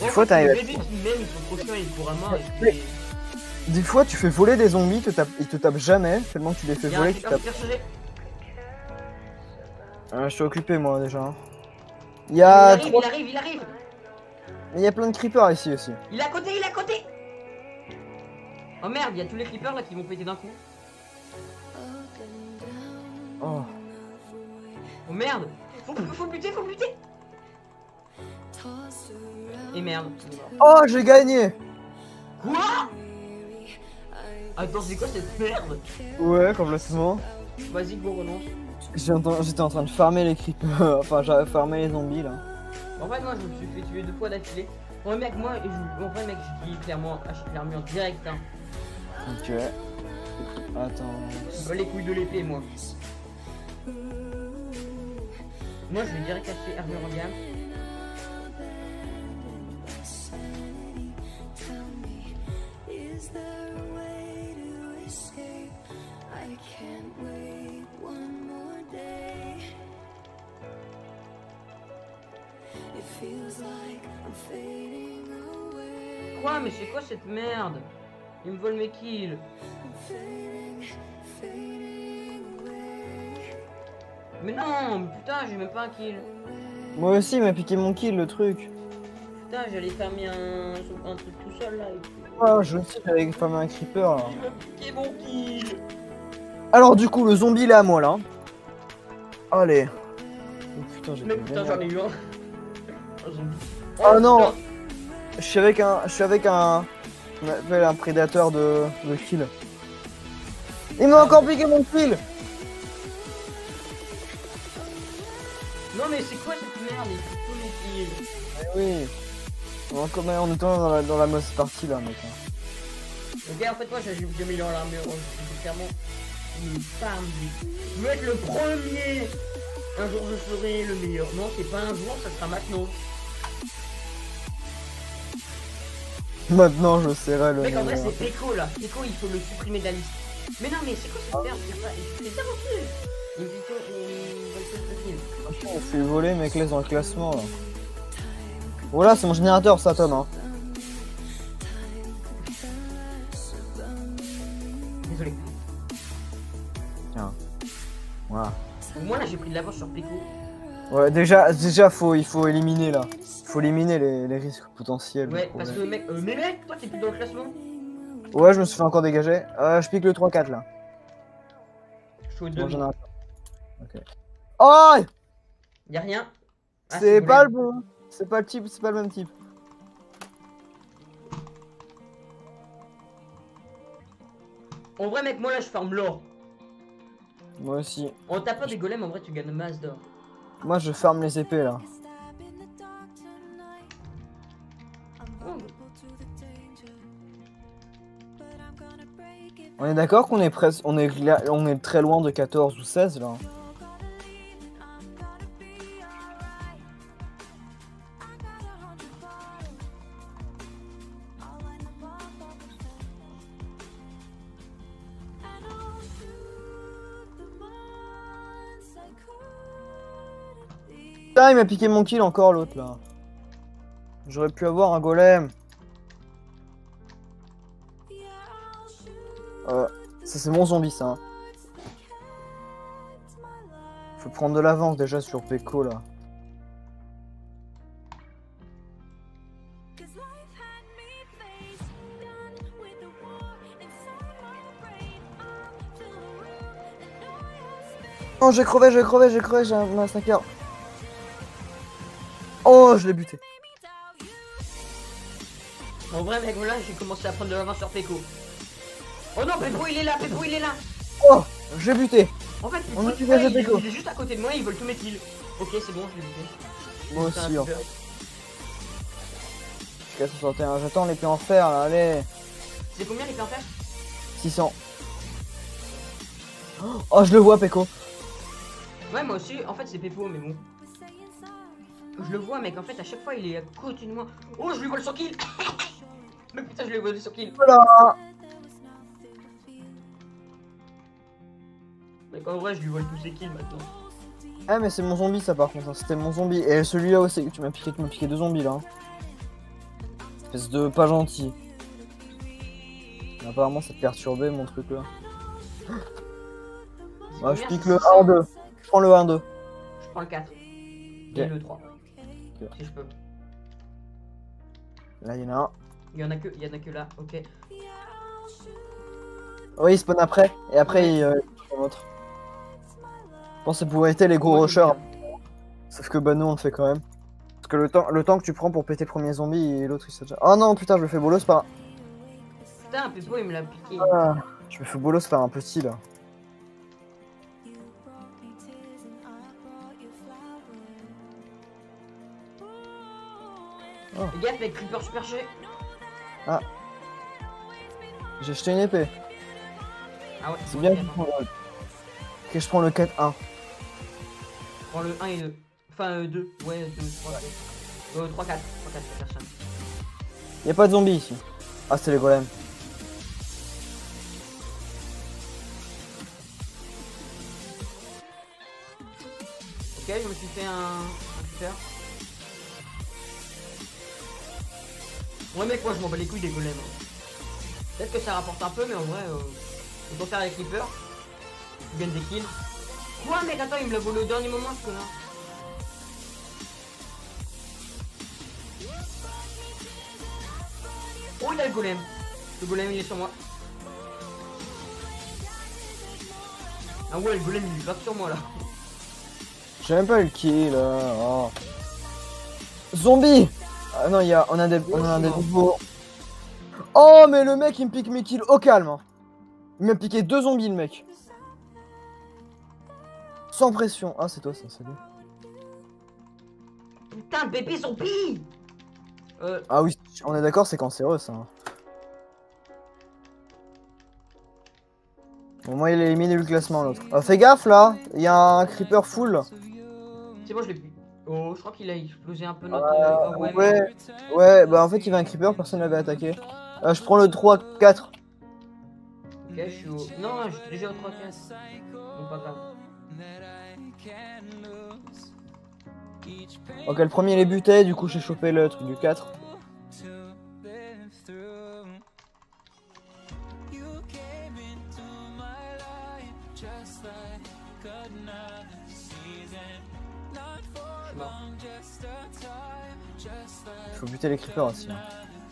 Des fois, t'arrives Les à... bébés qui m'aiment, ils sont trop chiants, ils courent à mort. Mais- Des fois, tu fais voler des zombies, ils te tapent, ils te tapent jamais, tellement que tu les fais Il y a un voler, qu'ils super tapent. super chargé. Euh, je suis occupé, moi, déjà. hein. Il y Il a arrive, trois... il arrive, il arrive. Mais il y a plein de creepers ici aussi. Il est à côté, il est à côté. Oh merde, il y a tous les creepers là qui vont péter d'un coup. Oh. Oh merde. Faut, faut buter, faut buter. Et merde. Oh, j'ai gagné. Quoi? Attends, c'est quoi cette merde? Ouais, complètement. Vas-y, go, relance. J'étais en, j'étais en train de farmer les creepers. Enfin, j'avais farmé les zombies, là. En fait, moi, je me suis fait tuer deux fois d'affilée. Ouais, mec, moi, je... en vrai, mec, je dis clairement, ah, je suis clairement en direct, hein. Ok. Attends. Je bats les couilles de l'épée, moi. Moi, je vais direct acheter armure en gamme. Is there a way to escape? I can't wait one more day. It feels like I'm fading away. Quoi? Mais c'est quoi cette merde? Il me vole mes kills. I'm fading, fading away. Mais non, putain, j'ai même pas un kill. Moi aussi, il m'a piqué mon kill, le truc. Putain, j'allais farmer un... un truc tout seul là. Et puis... Oh, je sais, j'avais farmé un creeper, là. Il m'a piqué mon kill. Alors, du coup, le zombie, là, moi, là. Allez. Oh, putain, j'ai Mais fait putain, une j'en ai merde. eu un. Un zombie. Oh non. putain. Je suis avec un... Je suis avec un... On appelle un prédateur de... de kill. Il m'a encore piqué mon kill. Non mais c'est quoi cette merde? Il pique tous mes kills. Eh oui. On, comme, on est dans la, dans la mode partie, là, mec. Ok, en fait, moi, j'ai j'ai mis dans l'armure. C'est clairement une farm. Je veux être le premier. Un jour, je serai le meilleur. Non, c'est pas un jour, ça sera maintenant. Maintenant, je serai le Mec, en vrai, meilleur. c'est Peko là. Peko, il faut le supprimer de la liste. Mais non, mais c'est quoi cette merde? C'est pas- C'est ça non plus. Une vidéo, une bonne chose de film. On fait voler, mec, laisse dans le classement, là. Voilà, c'est mon générateur, ça, Tom, hein. Désolé. Tiens. Voilà. Au moins, là, j'ai pris de l'avance sur Peko. Ouais, déjà, déjà faut, il faut éliminer, là. Faut éliminer les, les risques potentiels. Ouais, le parce que, problème. mec, euh, mais mec, toi, t'es plus dans le classement. Ouais, je me suis fait encore dégager. Euh, je pique le trois quatre, là. Je suis au C'est mon deux. générateur. Ok. Oh, Y'a rien. Ah, c'est bon, pas là. le bon. C'est pas le type, c'est pas le même type. En vrai, mec, moi là, je farme l'or. Moi aussi. En tapant des golems, en vrai, tu gagnes masse d'or. Moi, je ferme les épées, là. Oh. On est d'accord qu'on est presque, on est, là- on est très loin de quatorze ou seize, là. Putain, il m'a piqué mon kill encore, l'autre, là. J'aurais pu avoir un golem. Euh, ça c'est mon zombie, ça. hein. Faut prendre de l'avance déjà sur Peko, là. Oh, j'ai crevé, j'ai crevé, j'ai crevé, j'ai un massacre. Oh, je l'ai buté. En vrai, mec, voilà, j'ai commencé à prendre de l'avance sur Peko. Oh non, Peko, il est là, Peko, il est là. Oh, j'ai buté. En fait, On a Peko, dégagé il, est- Peko. il est juste à côté de moi, il vole tous mes kills. Ok, c'est bon, je l'ai buté. Moi C'est un aussi, en super. fait. quatre cent soixante et un, j'attends l'épée en fer, là, allez. C'est combien les en fer? six cents. Oh, je le vois, Peko. Ouais, moi aussi, en fait, c'est Peko, mais bon. Je le vois, mec, en fait, à chaque fois, il est à côté de moi. Oh, je lui vole son kill. Mais putain, je lui ai volé son kill. Voilà. Mec, en vrai, je lui vole tous ses kills maintenant. Ah, mais c'est mon zombie, ça, par contre. hein. C'était mon zombie. Et celui-là aussi, tu m'as piqué, tu m'as piqué deux zombies, là. hein. Espèce de pas gentil. Apparemment, ça te perturbait mon truc là. Bah, je pique le un deux. Je prends le un deux. Je prends le quatre. Et Ok. le trois. Ok. Si je peux. Là, il y en a un. Il y en a que, il y en a que là, ok. Oui, il spawn après. Et après, il, euh, il prend l'autre. Je pense que ça pourrait être les gros Moi, je rushers. veux bien. Sauf que bah, nous, on le fait quand même. Parce que le temps, le temps que tu prends pour péter premier zombie, et l'autre il s'est déjà. Oh non, putain, je me fais bolos par un. Putain, Peppo, il me l'a piqué. Ah, je me fais bolos par un petit là. Les gars, avec Creeper super G. J'ai jeté une épée. Ah ouais, C'est bien. ok, que je attends. prends le- Ok, je prends le quatre un. Je prends le un et deux. Enfin, euh, deux. Ouais, deux, trois, quatre. Euh, trois, quatre. trois, quatre, c'est personne. Y'a pas de zombies ici. Ah, c'est les golems. Ok, je me suis fait un, un Creeper. Ouais, mec, moi je m'en bats les couilles des golems. Peut-être que ça rapporte un peu, mais en vrai, euh, on doit faire les creepers. Ils gagnent des kills. Quoi, mec, attends, il me l'a volé au dernier moment, ce connard. Oh, il a le golem. Le golem, il est sur moi. Ah ouais, le golem, il est pas sur moi là. J'ai même pas eu le kill. euh, oh. Zombie. Ah non, il y a, on a des, on a je des suis nouveaux. Oh, mais le mec il me pique mes kills au calme. hein. Il m'a piqué deux zombies, le mec. Sans pression. Ah, c'est toi, ça, salut. Putain, bébé zombie. Euh, Ah oui, on est d'accord, c'est cancéreux ça. hein. Bon, moi il a éliminé le classement l'autre. Ah, fais gaffe là, il y a un creeper full. là. c'est bon, je l'ai pu. Oh, je crois qu'il a explosé un peu notre. Euh, oh, ouais, ouais, ouais, bah en fait il y avait un creeper, personne l'avait attaqué. Euh, je prends le trois quatre. Ok, je suis au. Non, j'étais déjà au trois quatre. Bon, pas grave. Ok, le premier il est buté, du coup j'ai chopé le truc du quatre. Je suis mort. Il faut buter les creepers aussi. hein.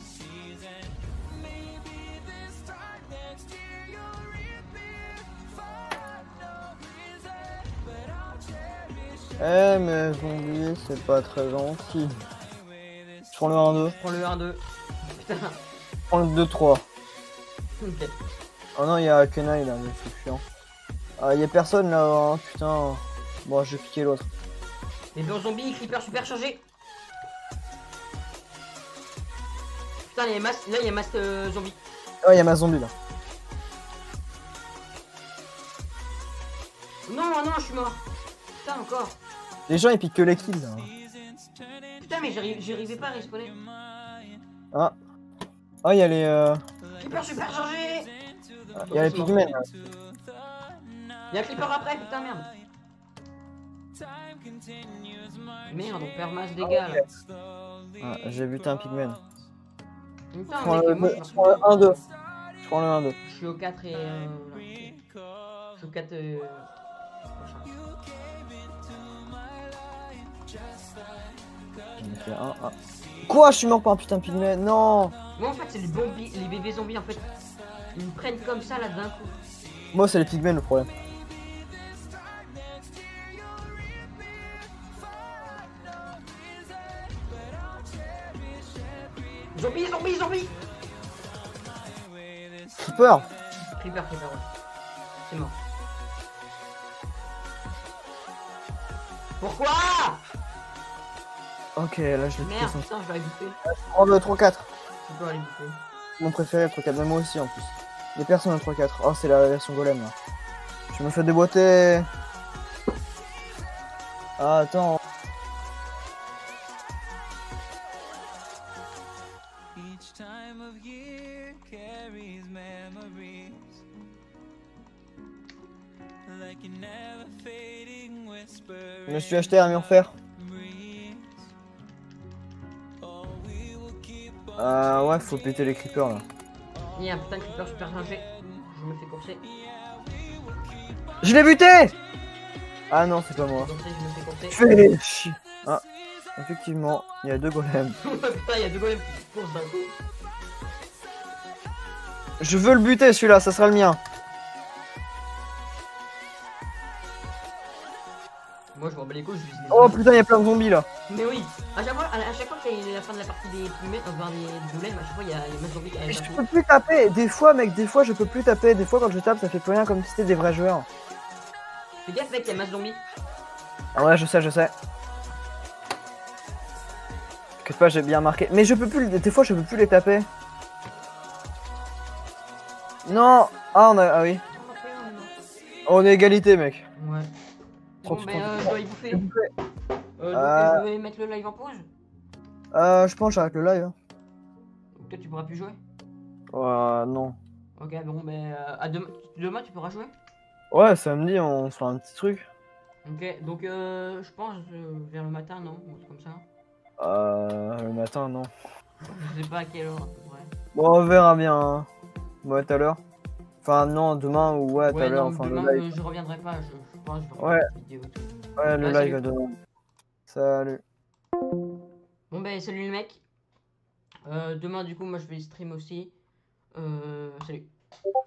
Eh mais zombie, c'est pas très gentil. Je prends le un deux, Je prends le un deux. Putain. je prends le deux trois. Ok. Oh non, il y a Kenai là, mais c'est chiant. Ah, il y a personne là, hein, putain. Bon, je vais piquer l'autre. Les bons zombies, creeper super chargé. Putain, il y a masse. Là, il y a masse euh, zombie. Oh, il y a ma zombie là. Non, non, je suis mort. Putain, encore. Les gens ils piquent que les kills là. Putain, mais j'arrive- j'arrivais pas à respawner. Ah. Oh, il y a les. Euh... Creeper super chargé. Il y a les pigmen là. Il y a un creeper après, putain, merde. Merde, on perd masse dégâts là. Ah, j'ai buté un pigmen. Je Putain, prends mec, le, moi, je prends le un deux. Je prends le un deux. je suis au quatre et. Euh, là, ok. Je suis au quatre. Euh... prochain. J'en ai fait un. Ah. Quoi? Je suis mort par un putain de pigmen? Non! Moi, en fait, c'est les, zombies, les bébés zombies, en fait. Ils me prennent comme ça là d'un coup. Moi, c'est les pigmen le problème. Zombie, zombie, zombie. Creeper! Creeper, creeper, ouais. C'est mort. Pourquoi? Ok, là je vais piquer Merde, son. putain, je vais aller bouffer. Je prends le trois quatre. Je dois aller bouffer. Mon préféré, le trois quatre, même moi aussi en plus. Les personnes le trois quatre. Oh, c'est la version golem là. Je me fais déboîter. Ah, attends. Each time of year carries memories like a never fading whisper. Je me suis acheté un mur fer. Euh, ouais, faut péter les creepers là. Il y a un putain de creeper super grimpé. Je me fais courser. Je l'ai buté! Ah non, c'est pas moi. Courser, je me fais courser. Fais chier. Ah, effectivement, il y a deux golems. Putain, il y a deux golems qui courent d'un coup. Je veux le buter celui-là, ça sera le mien. Moi, je m'en bats les couilles, je vise les Oh zombies. putain, il y a plein de zombies là. Mais oui, à chaque fois, à à chaque fois que c'est la fin de la partie des pygmées, enfin des golems, à chaque fois, il y a il y a même zombies qui Mais arrivent je d'un peux coup. plus taper. Des fois, mec, des fois je peux plus taper. Des fois, quand je tape, ça fait plus rien comme si c'était des vrais joueurs. Fais gaffe, mec, il y a masse zombies. Ah ouais, je sais, je sais. T'inquiète pas, j'ai bien marqué. Mais je peux plus, des fois, je peux plus les taper. Non. Ah, on a, ah oui. Oh, après, on est mort. On est égalité, mec. Ouais. Bon, Trente, ben, trente. euh, je dois y bouffer. Euh, donc, Euh. je vais mettre le live en pause. Euh, je pense que j'arrête le live. hein. Donc, toi, tu pourras plus jouer. Euh, non. Ok, bon, ben, euh, à demain, demain, tu pourras jouer. Ouais, samedi, on se fera un petit truc. Ok, donc, euh, je pense euh, vers le matin, non? Ou un truc comme ça. Euh, le matin, non. Je sais pas à quelle heure, à peu près. Bon, on verra bien. hein. Ouais, tout à l'heure. Enfin, non, demain ou ouais, tout à Ouais, l'heure. non, Enfin, demain, le live. euh, je reviendrai pas. Je, je pense que je vais Ouais. regarder cette vidéo et tout. Ouais, le Ah, live salut. à demain. Salut. Bon, ben, salut les mecs. Euh, demain, du coup, moi, je vais stream aussi. Euh, salut.